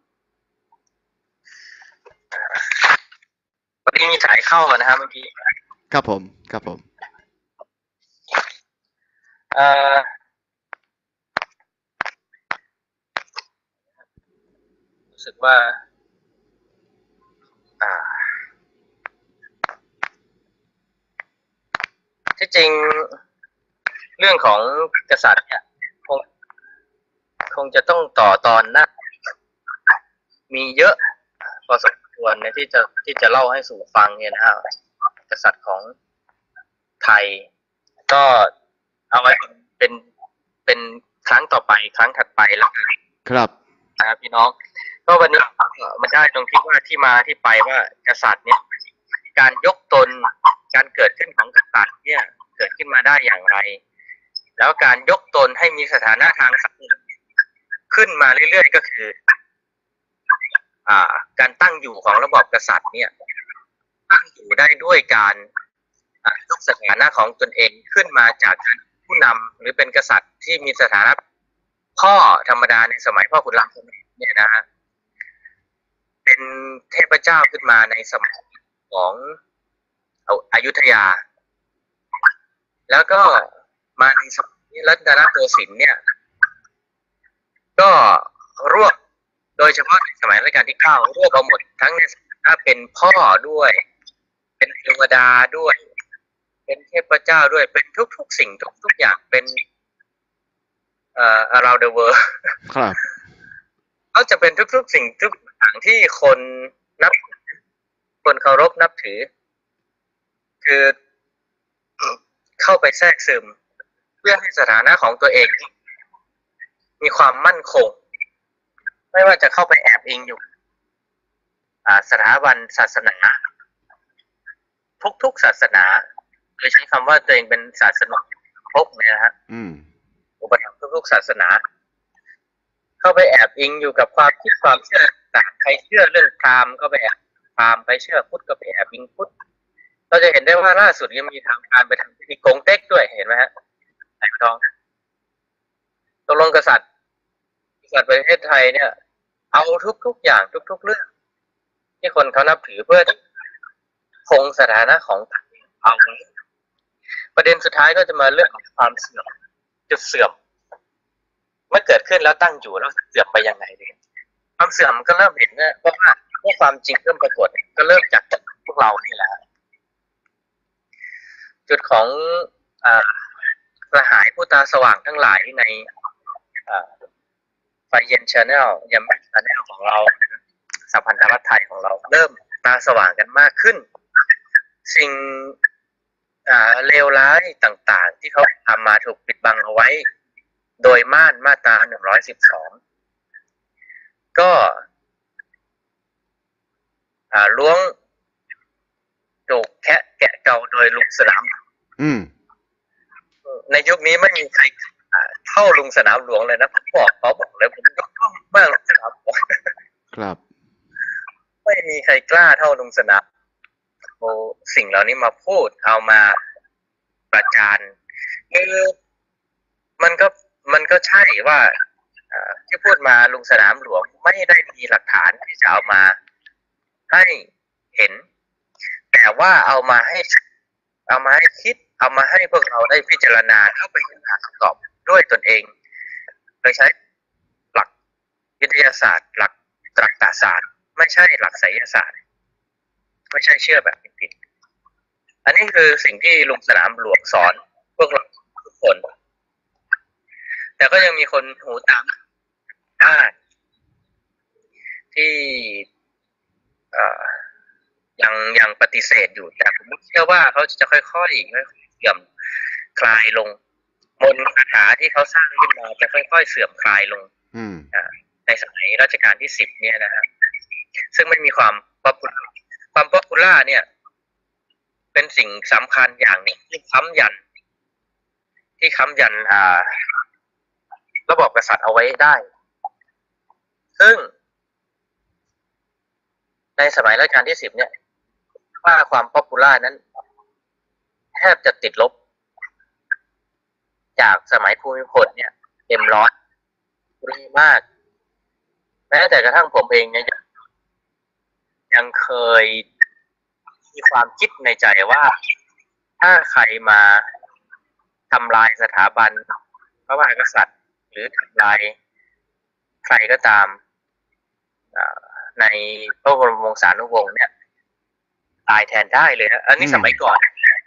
วันนี้มีสายเข้านะครับเมื่อกี้ครับผมรู้สึกว่าที่จริงเรื่องของกษัตริย์เนี่ยคงจะต้องต่อตอนนะมีเยอะพอสมควรเนี่ยที่จะเล่าให้สู่ฟังเนี่ยนะครับกษัตริย์ของไทยก็เอาไว้เป็นครั้งต่อไปครั้งถัดไปแล้วครับนะครับพี่น้องก็วันนี้มันได้ตรงที่ว่าที่มาที่ไปว่ากษัตริย์เนี่ยการยกตนการเกิดขึ้นของกษัตริย์เนี่ยเกิดขึ้นมาได้อย่างไรแล้วการยกตนให้มีสถานะทางสังคมขึ้นมาเรื่อยๆก็คือการตั้งอยู่ของระบอบกษัตริย์เนี่ยตั้งอยู่ได้ด้วยการยกสถานะของตนเองขึ้นมาจากผู้นำหรือเป็นกษัตริย์ที่มีสถานะพ่อธรรมดาในสมัยพ่อขุนรามคำแหงเนี่ยนะฮะเป็นเทพเจ้าขึ้นมาในสมัยของอยุธยาแล้วก็มาในสมัยรัตนโกสินทร์เนี่ยก็รวบโดยเฉพาะในสมัยรัชกาลที่9รวบเอาหมดทั้งในสถานะเป็นพ่อด้วยเป็นเทวดาด้วยเป็นเทพเจ้าด้วยเป็นทุกสิ่งทุกอย่างเป็นaround the world ครับเขาจะเป็นทุกสิ่งทุกอย่างที่คนเคารพนับถือคือเข้าไปแทรกซึมเพื่อให้สถานะของตัวเองมีความมั่นคงไม่ว่าจะเข้าไปแอบอิงอยู่สถาบันศาสนาทุกศาสนาโดยใช้คำว่าตัวเองเป็นศาสนาพกเนี่ยนะฮะอุปถัมภ์ทุกศาสนาเข้าไปแอบอิงอยู่กับความคิดความเชื่อต่างใครเชื่อเรื่องพราหมณ์ก็ไปแอบพราหมณ์ไปเชื่อพุทธก็ไปแอบอิงพุทธเราจะเห็นได้ว่าล่าสุดยังมีทางการไปทำพิธีกงเต็กด้วยเห็นไหมฮะไอ้ทองตกลงกษัตริย์ประเทศไทยเนี่ยเอาทุกอย่างทุกเรื่องที่คนเขานับถือเพื่อคงสถานะของเอาไว้ประเด็นสุดท้ายก็จะมาเรื่องของความเสื่อมจุดเสื่อมเมื่อเกิดขึ้นแล้วตั้งอยู่แล้วเสื่อมไปยังไงดีความเสื่อมก็เริ่มเห็นนะเพราะว่าเมื่อความจริงเริ่มปรากฏก็เริ่มจากพวกเรานี่แหละจุดของกระหายผู้ตาสว่างทั้งหลายในไฟเย็นชาแนลยัมแบ็กชาแนลของเราสัมพันธรัฐไทยของเราเริ่มตาสว่างกันมากขึ้นสิ่งเลวร้ายต่างๆที่เขาทำมาถูกปิดบังเอาไว้โดยมาตรา112ก็ล้วงถูกแกะเกาโดยลุงสนามในยุคนี้ไม่มีใครเท่าลุงสนามหลวงเลยนะเขาบอกเลยผมยกย่องมากลุงสนามหลวงครับไม่มีใครกล้าเท่าลุงสนามโอ้สิ่งเหล่านี้มาพูดเอามาประจานคือมันก็ใช่ว่าที่พูดมาลุงสนามหลวงไม่ได้มีหลักฐานที่จะเอามาให้เห็นแต่ว่าเอามาให้คิดเอามาให้พวกเราได้พิจารณาเข้าไปหาคำตอบด้วยตนเองโดยใช้หลักวิทยาศาสตร์หลักตรรกศาสตร์ไม่ใช่หลักไสยศาสตร์ไม่ใช่เชื่อแบบผิดอันนี้คือสิ่งที่ลุงสนามหลวงสอนพวกเราทุกคนแต่ก็ยังมีคนหูตามที่ยังปฏิเสธอยู่แต่ผมเชื่อว่าเขาจะค่อยๆเสื่อมคลายลงมนต์คาถาที่เขาสร้างขึ้นมาจะค่อยๆเสื่อมคลายลงในสมัยรัชกาลที่10เนี่ยนะฮะซึ่งไม่มีความป๊อปปูล่าเนี่ยเป็นสิ่งสำคัญอย่างหนึ่งที่ค้ำยันระบอบกษัตริย์เอาไว้ได้ซึ่งในสมัยรัชกาลที่10เนี่ยว่าความป๊อปปูล่านั้นแทบจะติดลบจากสมัยภูมิพลเนี่ยเต็มร้อยมากแม้แต่กระทั่งผมเองเนี่ยยังเคยมีความคิดในใจว่าถ้าใครมาทำลายสถาบันพระมหากษัตริย์หรือทำลายใครก็ตามในพระบรมวงศานุวงศ์เนี่ยตายแทนได้เลยนะอันนี้สมัยก่อน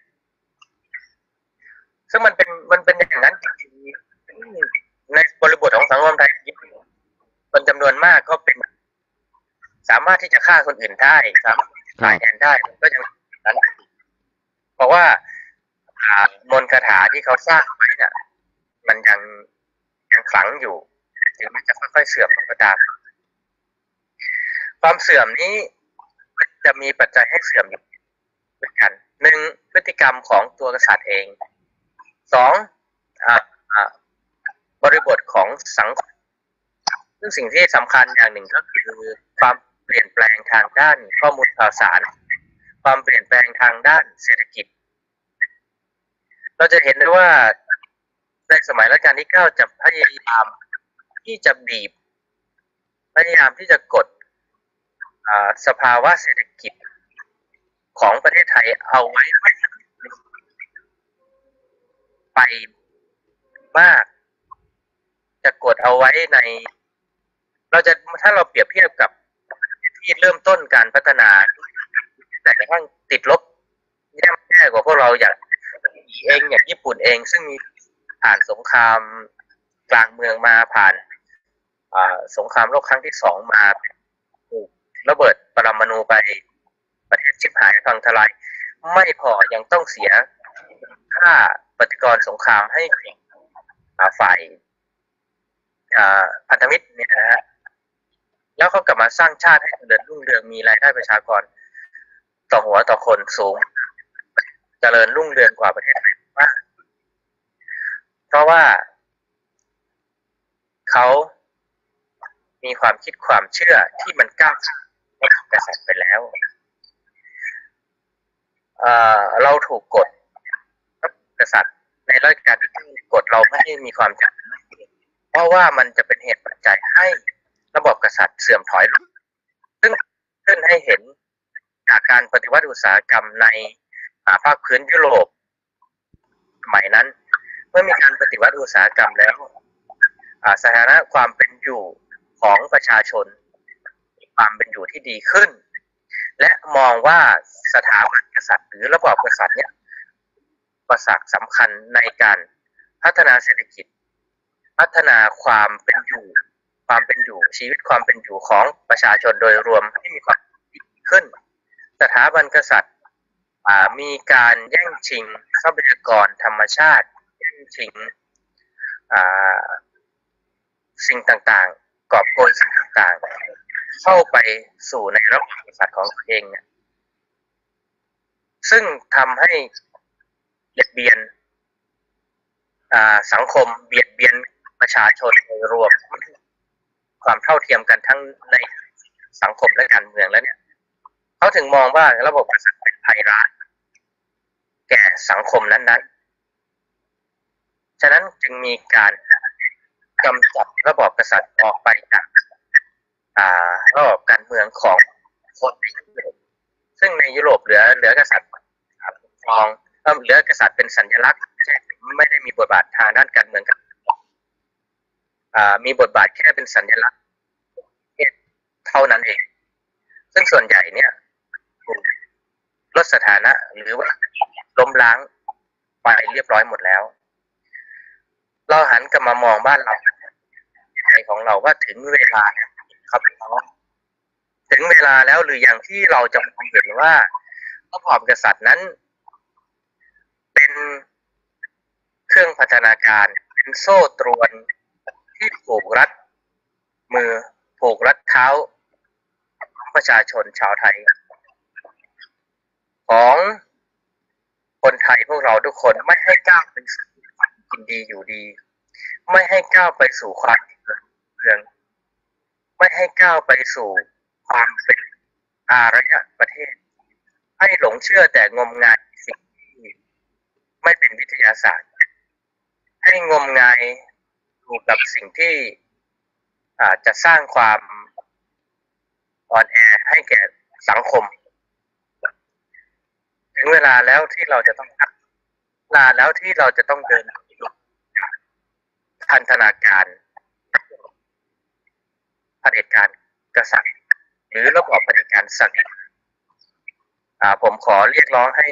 ซึ่งมันเป็นอย่างนั้นจริงๆในบริบทของสังคมไทยคนจำนวนมากก็เป็นสามารถที่จะฆ่าคนอื่นได้สามารถตายแทนได้ก็ยังนั้นเพราะว่ามนต์คาถาที่เขาสร้างไว้เนี่ยมันยังขลังอยู่ถึงมันจะค่อยๆเสื่อมลงก็ตามความเสื่อมนี้จะมีปัจจัยให้เสื่อมอยู่เหมือนกัน1พฤติกรรมของตัวกษัตริย์เอง2บริบทของสังคมซึ่งสิ่งที่สำคัญอย่างหนึ่งก็คือความเปลี่ยนแปลงทางด้านข้อมูลข่าวสารความเปลี่ยนแปลงทางด้านเศรษฐกิจเราจะเห็นได้ว่าในสมัยรัชกาลที่9จะพยายามที่จะบีบพยายามที่จะกดสภาวะเศรษฐกิจของประเทศไทยเอาไว้ไม่ไปมากจะกดเอาไว้ว้ในถ้าเราเปรียบเทียบกับที่เริ่มต้นการพัฒนาแต่กระทั่งติดลบแย่กว่าพวกเราอย่างญี่ปุ่นเองซึ่งมีผ่านสงครามกลางเมืองมาผ่านสงครามโลกครั้งที่2มาถูกระเบิดปรมาณูไปประเทศชิบหายพังทลายไม่พอยังต้องเสียค่าปฏิกรณ์สงครามให้ฝ่ายพันธมิตรเนี่ยนะฮะแล้วเขากลับมาสร้างชาติให้เจริญรุ่งเรืองมีรายได้ประชากรต่อหัวต่อคนสูงเจริญรุ่งเรืองกว่าประเทศไทยมากเพราะว่าเขามีความคิดความเชื่อที่มันก้าวในกษัตริย์ไปแล้วเราถูกกดกษัตริย์ในรัชกาลที่กดเราไม่ให้มีความจำเพราะว่ามันจะเป็นเหตุปัจจัยให้ระบบกษัตริย์เสื่อมถอยลงซึ่งขึ้นให้เห็นจากการปฏิวัติอุตสาหกรรมในภาคพื้นยุโรปสมัยนั้นเมื่อมีการปฏิวัติอุตสาหกรรมแล้วสถานะความเป็นอยู่ของประชาชนมีความเป็นอยู่ที่ดีขึ้นและมองว่าสถาบันกษัตริย์หรือระบอบกษัตริย์เนี่ยประสาทสำคัญในการพัฒนาเศรษฐกิจพัฒนาความเป็นอยู่ชีวิตความเป็นอยู่ของประชาชนโดยรวมให้มีความดีขึ้นสถาบันกษัตริย์มีการแย่งชิงทรัพยากรธรรมชาติแย่งชิงสิ่งต่างๆกอบโกยสิ่งต่างๆเข้าไปสู่ในระบบกษัตริย์ของตัวเองเนี่ยซึ่งทำให้เบียดเบียนสังคมเบียดเบียนประชาชนโดยรวมความเท่าเทียมกันทั้งในสังคมและการเมืองแล้วเนี่ยเขาถึงมองว่าระบบกษัตริย์เป็นภัยร้ายแก่สังคมนั้นๆฉะนั้นจึงมีการกำจัดระบอบกษัตริย์ออกไปจากระบอบการเมืองของคนในยุโรปซึ่งในยุโรปเหลือกษัตริย์ครองเหลือกษัตริย์เป็นสัญลักษณ์ไม่ได้มีบทบาททางด้านการเมืองกันมีบทบาทแค่เป็นสัญลักษณ์เท่านั้นเองซึ่งส่วนใหญ่เนี่ยลดสถานะหรือว่าล้มล้างไปเรียบร้อยหมดแล้วเราหันกลับมามองบ้านเราไทยของเราว่าถึงเวลาครับน้องถึงเวลาแล้วหรืออย่างที่เราจะมองเห็นว่าระบอบกษัตริย์นั้นเป็นเครื่องพัฒนาการเป็นโซ่ตรวนที่ผูกรัดมือผูกรัดเท้าประชาชนชาวไทยของคนไทยพวกเราทุกคนไม่ให้ก้าวไปสู่ความกินดีอยู่ดีไม่ให้ก้าวไปสู่ความเมืองไม่ให้ก้าวไปสู่ความเป็นอารยประเทศให้หลงเชื่อแต่งมงายสิ่งที่ไม่เป็นวิทยาศาสตร์ให้งมงายอยู่กับสิ่งที่จะสร้างความอ่อนแอให้แก่สังคมถึงเวลาแล้วที่เราจะต้องเดินพันธนาการเผด็จการกษัตริย์หรือระบอบเผด็จการสัตว์ผมขอเรียกร้องให้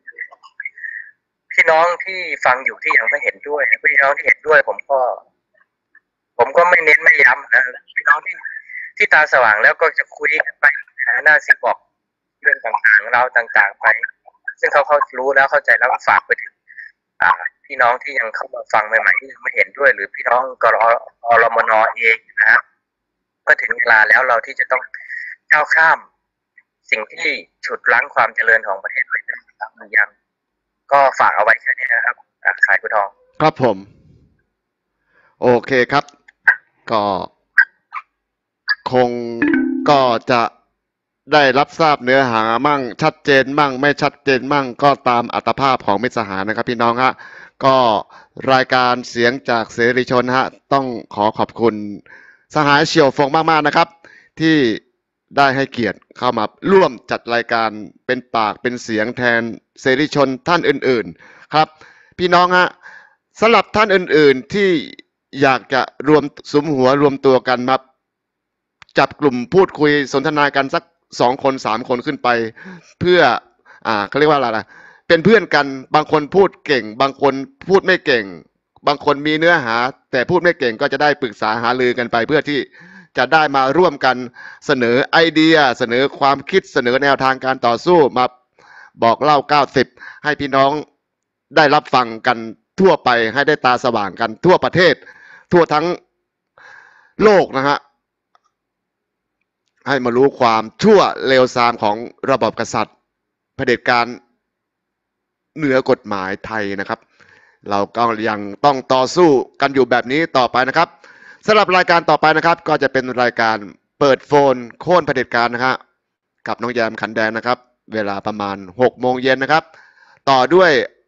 พี่น้องที่ฟังอยู่ที่ยังไม่เห็นด้วยพี่น้องที่เห็นด้วยผมก็ไม่เน้นไม่ย้ำนะพี่น้องที่ตาสว่างแล้วก็จะคุยกันไปหน้าซิบอกเรื่องต่างๆเราต่างๆไปซึ่งเขารู้แล้วเข้าใจแล้วก็ฝากไปถึงพี่น้องที่ยังเข้ามาฟังใหม่ๆที่ยังไม่เห็นด้วยหรือพี่น้องกรมน.เองนะครับก็ถึงเวลาแล้วเราที่จะต้องก้าวข้ามสิ่งที่ฉุดรั้งความเจริญของประเทศไว้ได้ครับยังก็ฝากเอาไว้แค่นี้นะครับสายคุณทองครับผมโอเคครับก็คงก็จะได้รับทราบเนื้อหามั่งชัดเจนมั่งไม่ชัดเจนมั่งก็ตามอัตภาพของมิตรสหายนะครับพี่น้องฮะก็รายการเสียงจากเสรีชนฮะต้องขอบคุณสหายเฉียวฟงมากๆนะครับที่ได้ให้เกียรติเข้ามาร่วมจัดรายการเป็นปากเป็นเสียงแทนเสรีชนท่านอื่นๆครับพี่น้องฮะสำหรับท่านอื่นๆที่อยากจะรวมสุมหัวรวมตัวกันมาจับกลุ่มพูดคุยสนทนากันสัก2 คน 3 คนขึ้นไปเพื่อเขาเรียกว่าอะไรนะเป็นเพื่อนกันบางคนพูดเก่งบางคนพูดไม่เก่งบางคนมีเนื้อหาแต่พูดไม่เก่งก็จะได้ปรึกษาหารือกันไปเพื่อที่จะได้มาร่วมกันเสนอไอเดียเสนอความคิดเสนอแนวทางการต่อสู้มาบอกเล่า90ให้พี่น้องได้รับฟังกันทั่วไปให้ได้ตาสว่างกันทั่วประเทศทั่วทั้งโลกนะฮะให้มารู้ความชั่วเลวทรามของระบอบกษัตริย์เผด็จการเหนือกฎหมายไทยนะครับเราก็ยังต้องต่อสู้กันอยู่แบบนี้ต่อไปนะครับสำหรับรายการต่อไปนะครับก็จะเป็นรายการเปิดโฟนโค่นเผด็จการนะครับกับน้องแยมขันแดงนะครับเวลาประมาณ6 โมงเย็นนะครับต่อด้วย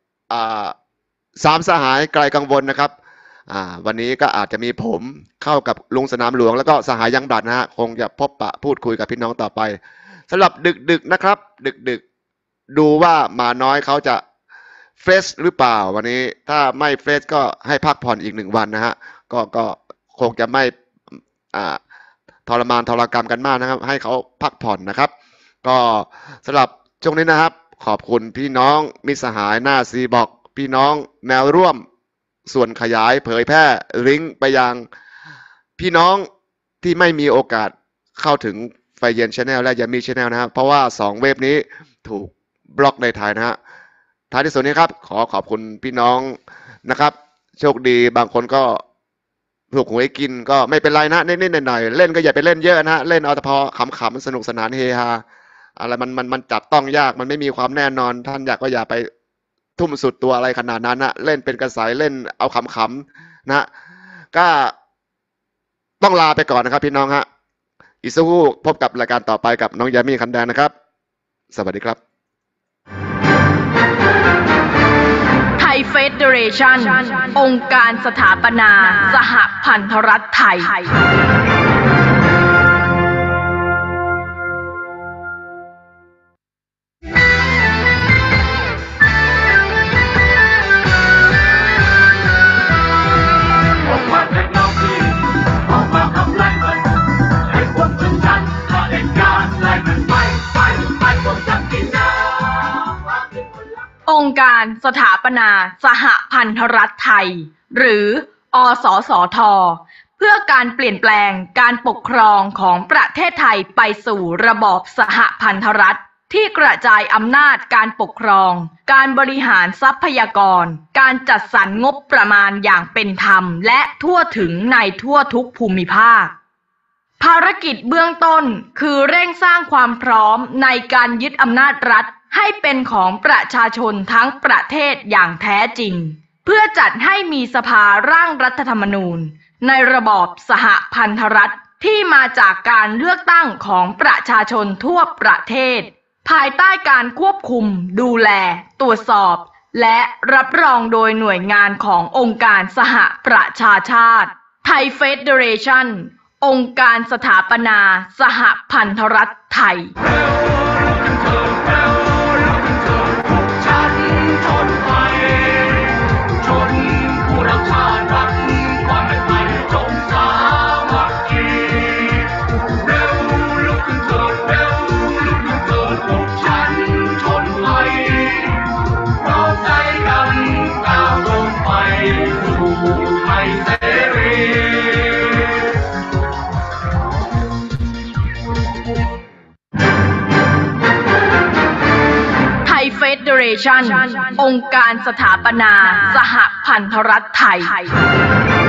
3 สหายไกลกังวลนะครับวันนี้ก็อาจจะมีผมเข้ากับลุงสนามหลวงแล้วก็สหายยังบลัดนะฮะคงจะพบปะพูดคุยกับพี่น้องต่อไปสำหรับดึกๆนะครับดึกดูว่ามาน้อยเขาจะเฟสหรือเปล่าวันนี้ถ้าไม่เฟสก็ให้พักผ่อนอีก1 วันนะฮะก็คงจะไม่ทรมานทรกรรมกันมากนะครับให้เขาพักผ่อนนะครับก็สำหรับช่วงนี้นะครับขอบคุณพี่น้องมิตรสหายหน้าซีบอกพี่น้องแนวร่วมส่วนขยายเผยแพร่ลิงก์ไปยังพี่น้องที่ไม่มีโอกาสเข้าถึงไฟเย็น Channel และยามี Channel นะครับเพราะว่า2 เว็บนี้ถูกบล็อกในไทยนะฮะท้ายที่สุดนี้ครับขอบคุณพี่น้องนะครับโชคดีบางคนก็ถูกหวยกินก็ไม่เป็นไรนะนิดๆหน่อยๆเล่นก็อย่าไปเล่นเยอะนะฮะเล่นเอาแต่พอขำๆสนุกสนานเฮฮาอะไรมันจับต้องยากมันไม่มีความแน่นอนท่านอยากก็อย่าไปทุ่มสุดตัวอะไรขนาดนั้นนะเล่นเป็นกระสายเล่นเอาขำๆนะก็ต้องลาไปก่อนนะครับพี่น้องฮะอีกสักครู่พบกับรายการต่อไปกับน้องยามีขันแดงนะครับสวัสดีครับไทยเฟเดเรชันองค์การสถาปนาสหพันธรัฐไทยองค์การสถาปนาสหพันธรัฐไทยหรืออสสท.เพื่อการเปลี่ยนแปลงการปกครองของประเทศไทยไปสู่ระบอบสหพันธรัฐที่กระจายอำนาจการปกครองการบริหารทรัพยากรการจัดสรรงบประมาณอย่างเป็นธรรมและทั่วถึงในทั่วทุกภูมิภาคภารกิจเบื้องต้นคือเร่งสร้างความพร้อมในการยึดอำนาจรัฐให้เป็นของประชาชนทั้งประเทศอย่างแท้จริงเพื่อจัดให้มีสภาร่างรัฐธรรมนูญในระบอบสหพันธรัฐที่มาจากการเลือกตั้งของประชาชนทั่วประเทศภายใต้การควบคุมดูแลตรวจสอบและรับรองโดยหน่วยงานขององค์การสหประชาชาติไทยเฟเดเรชันองค์การสถาปนาสหพันธรัฐไทยเฟเดเรชันองค์การสถาปนาสหพันธรัฐไทย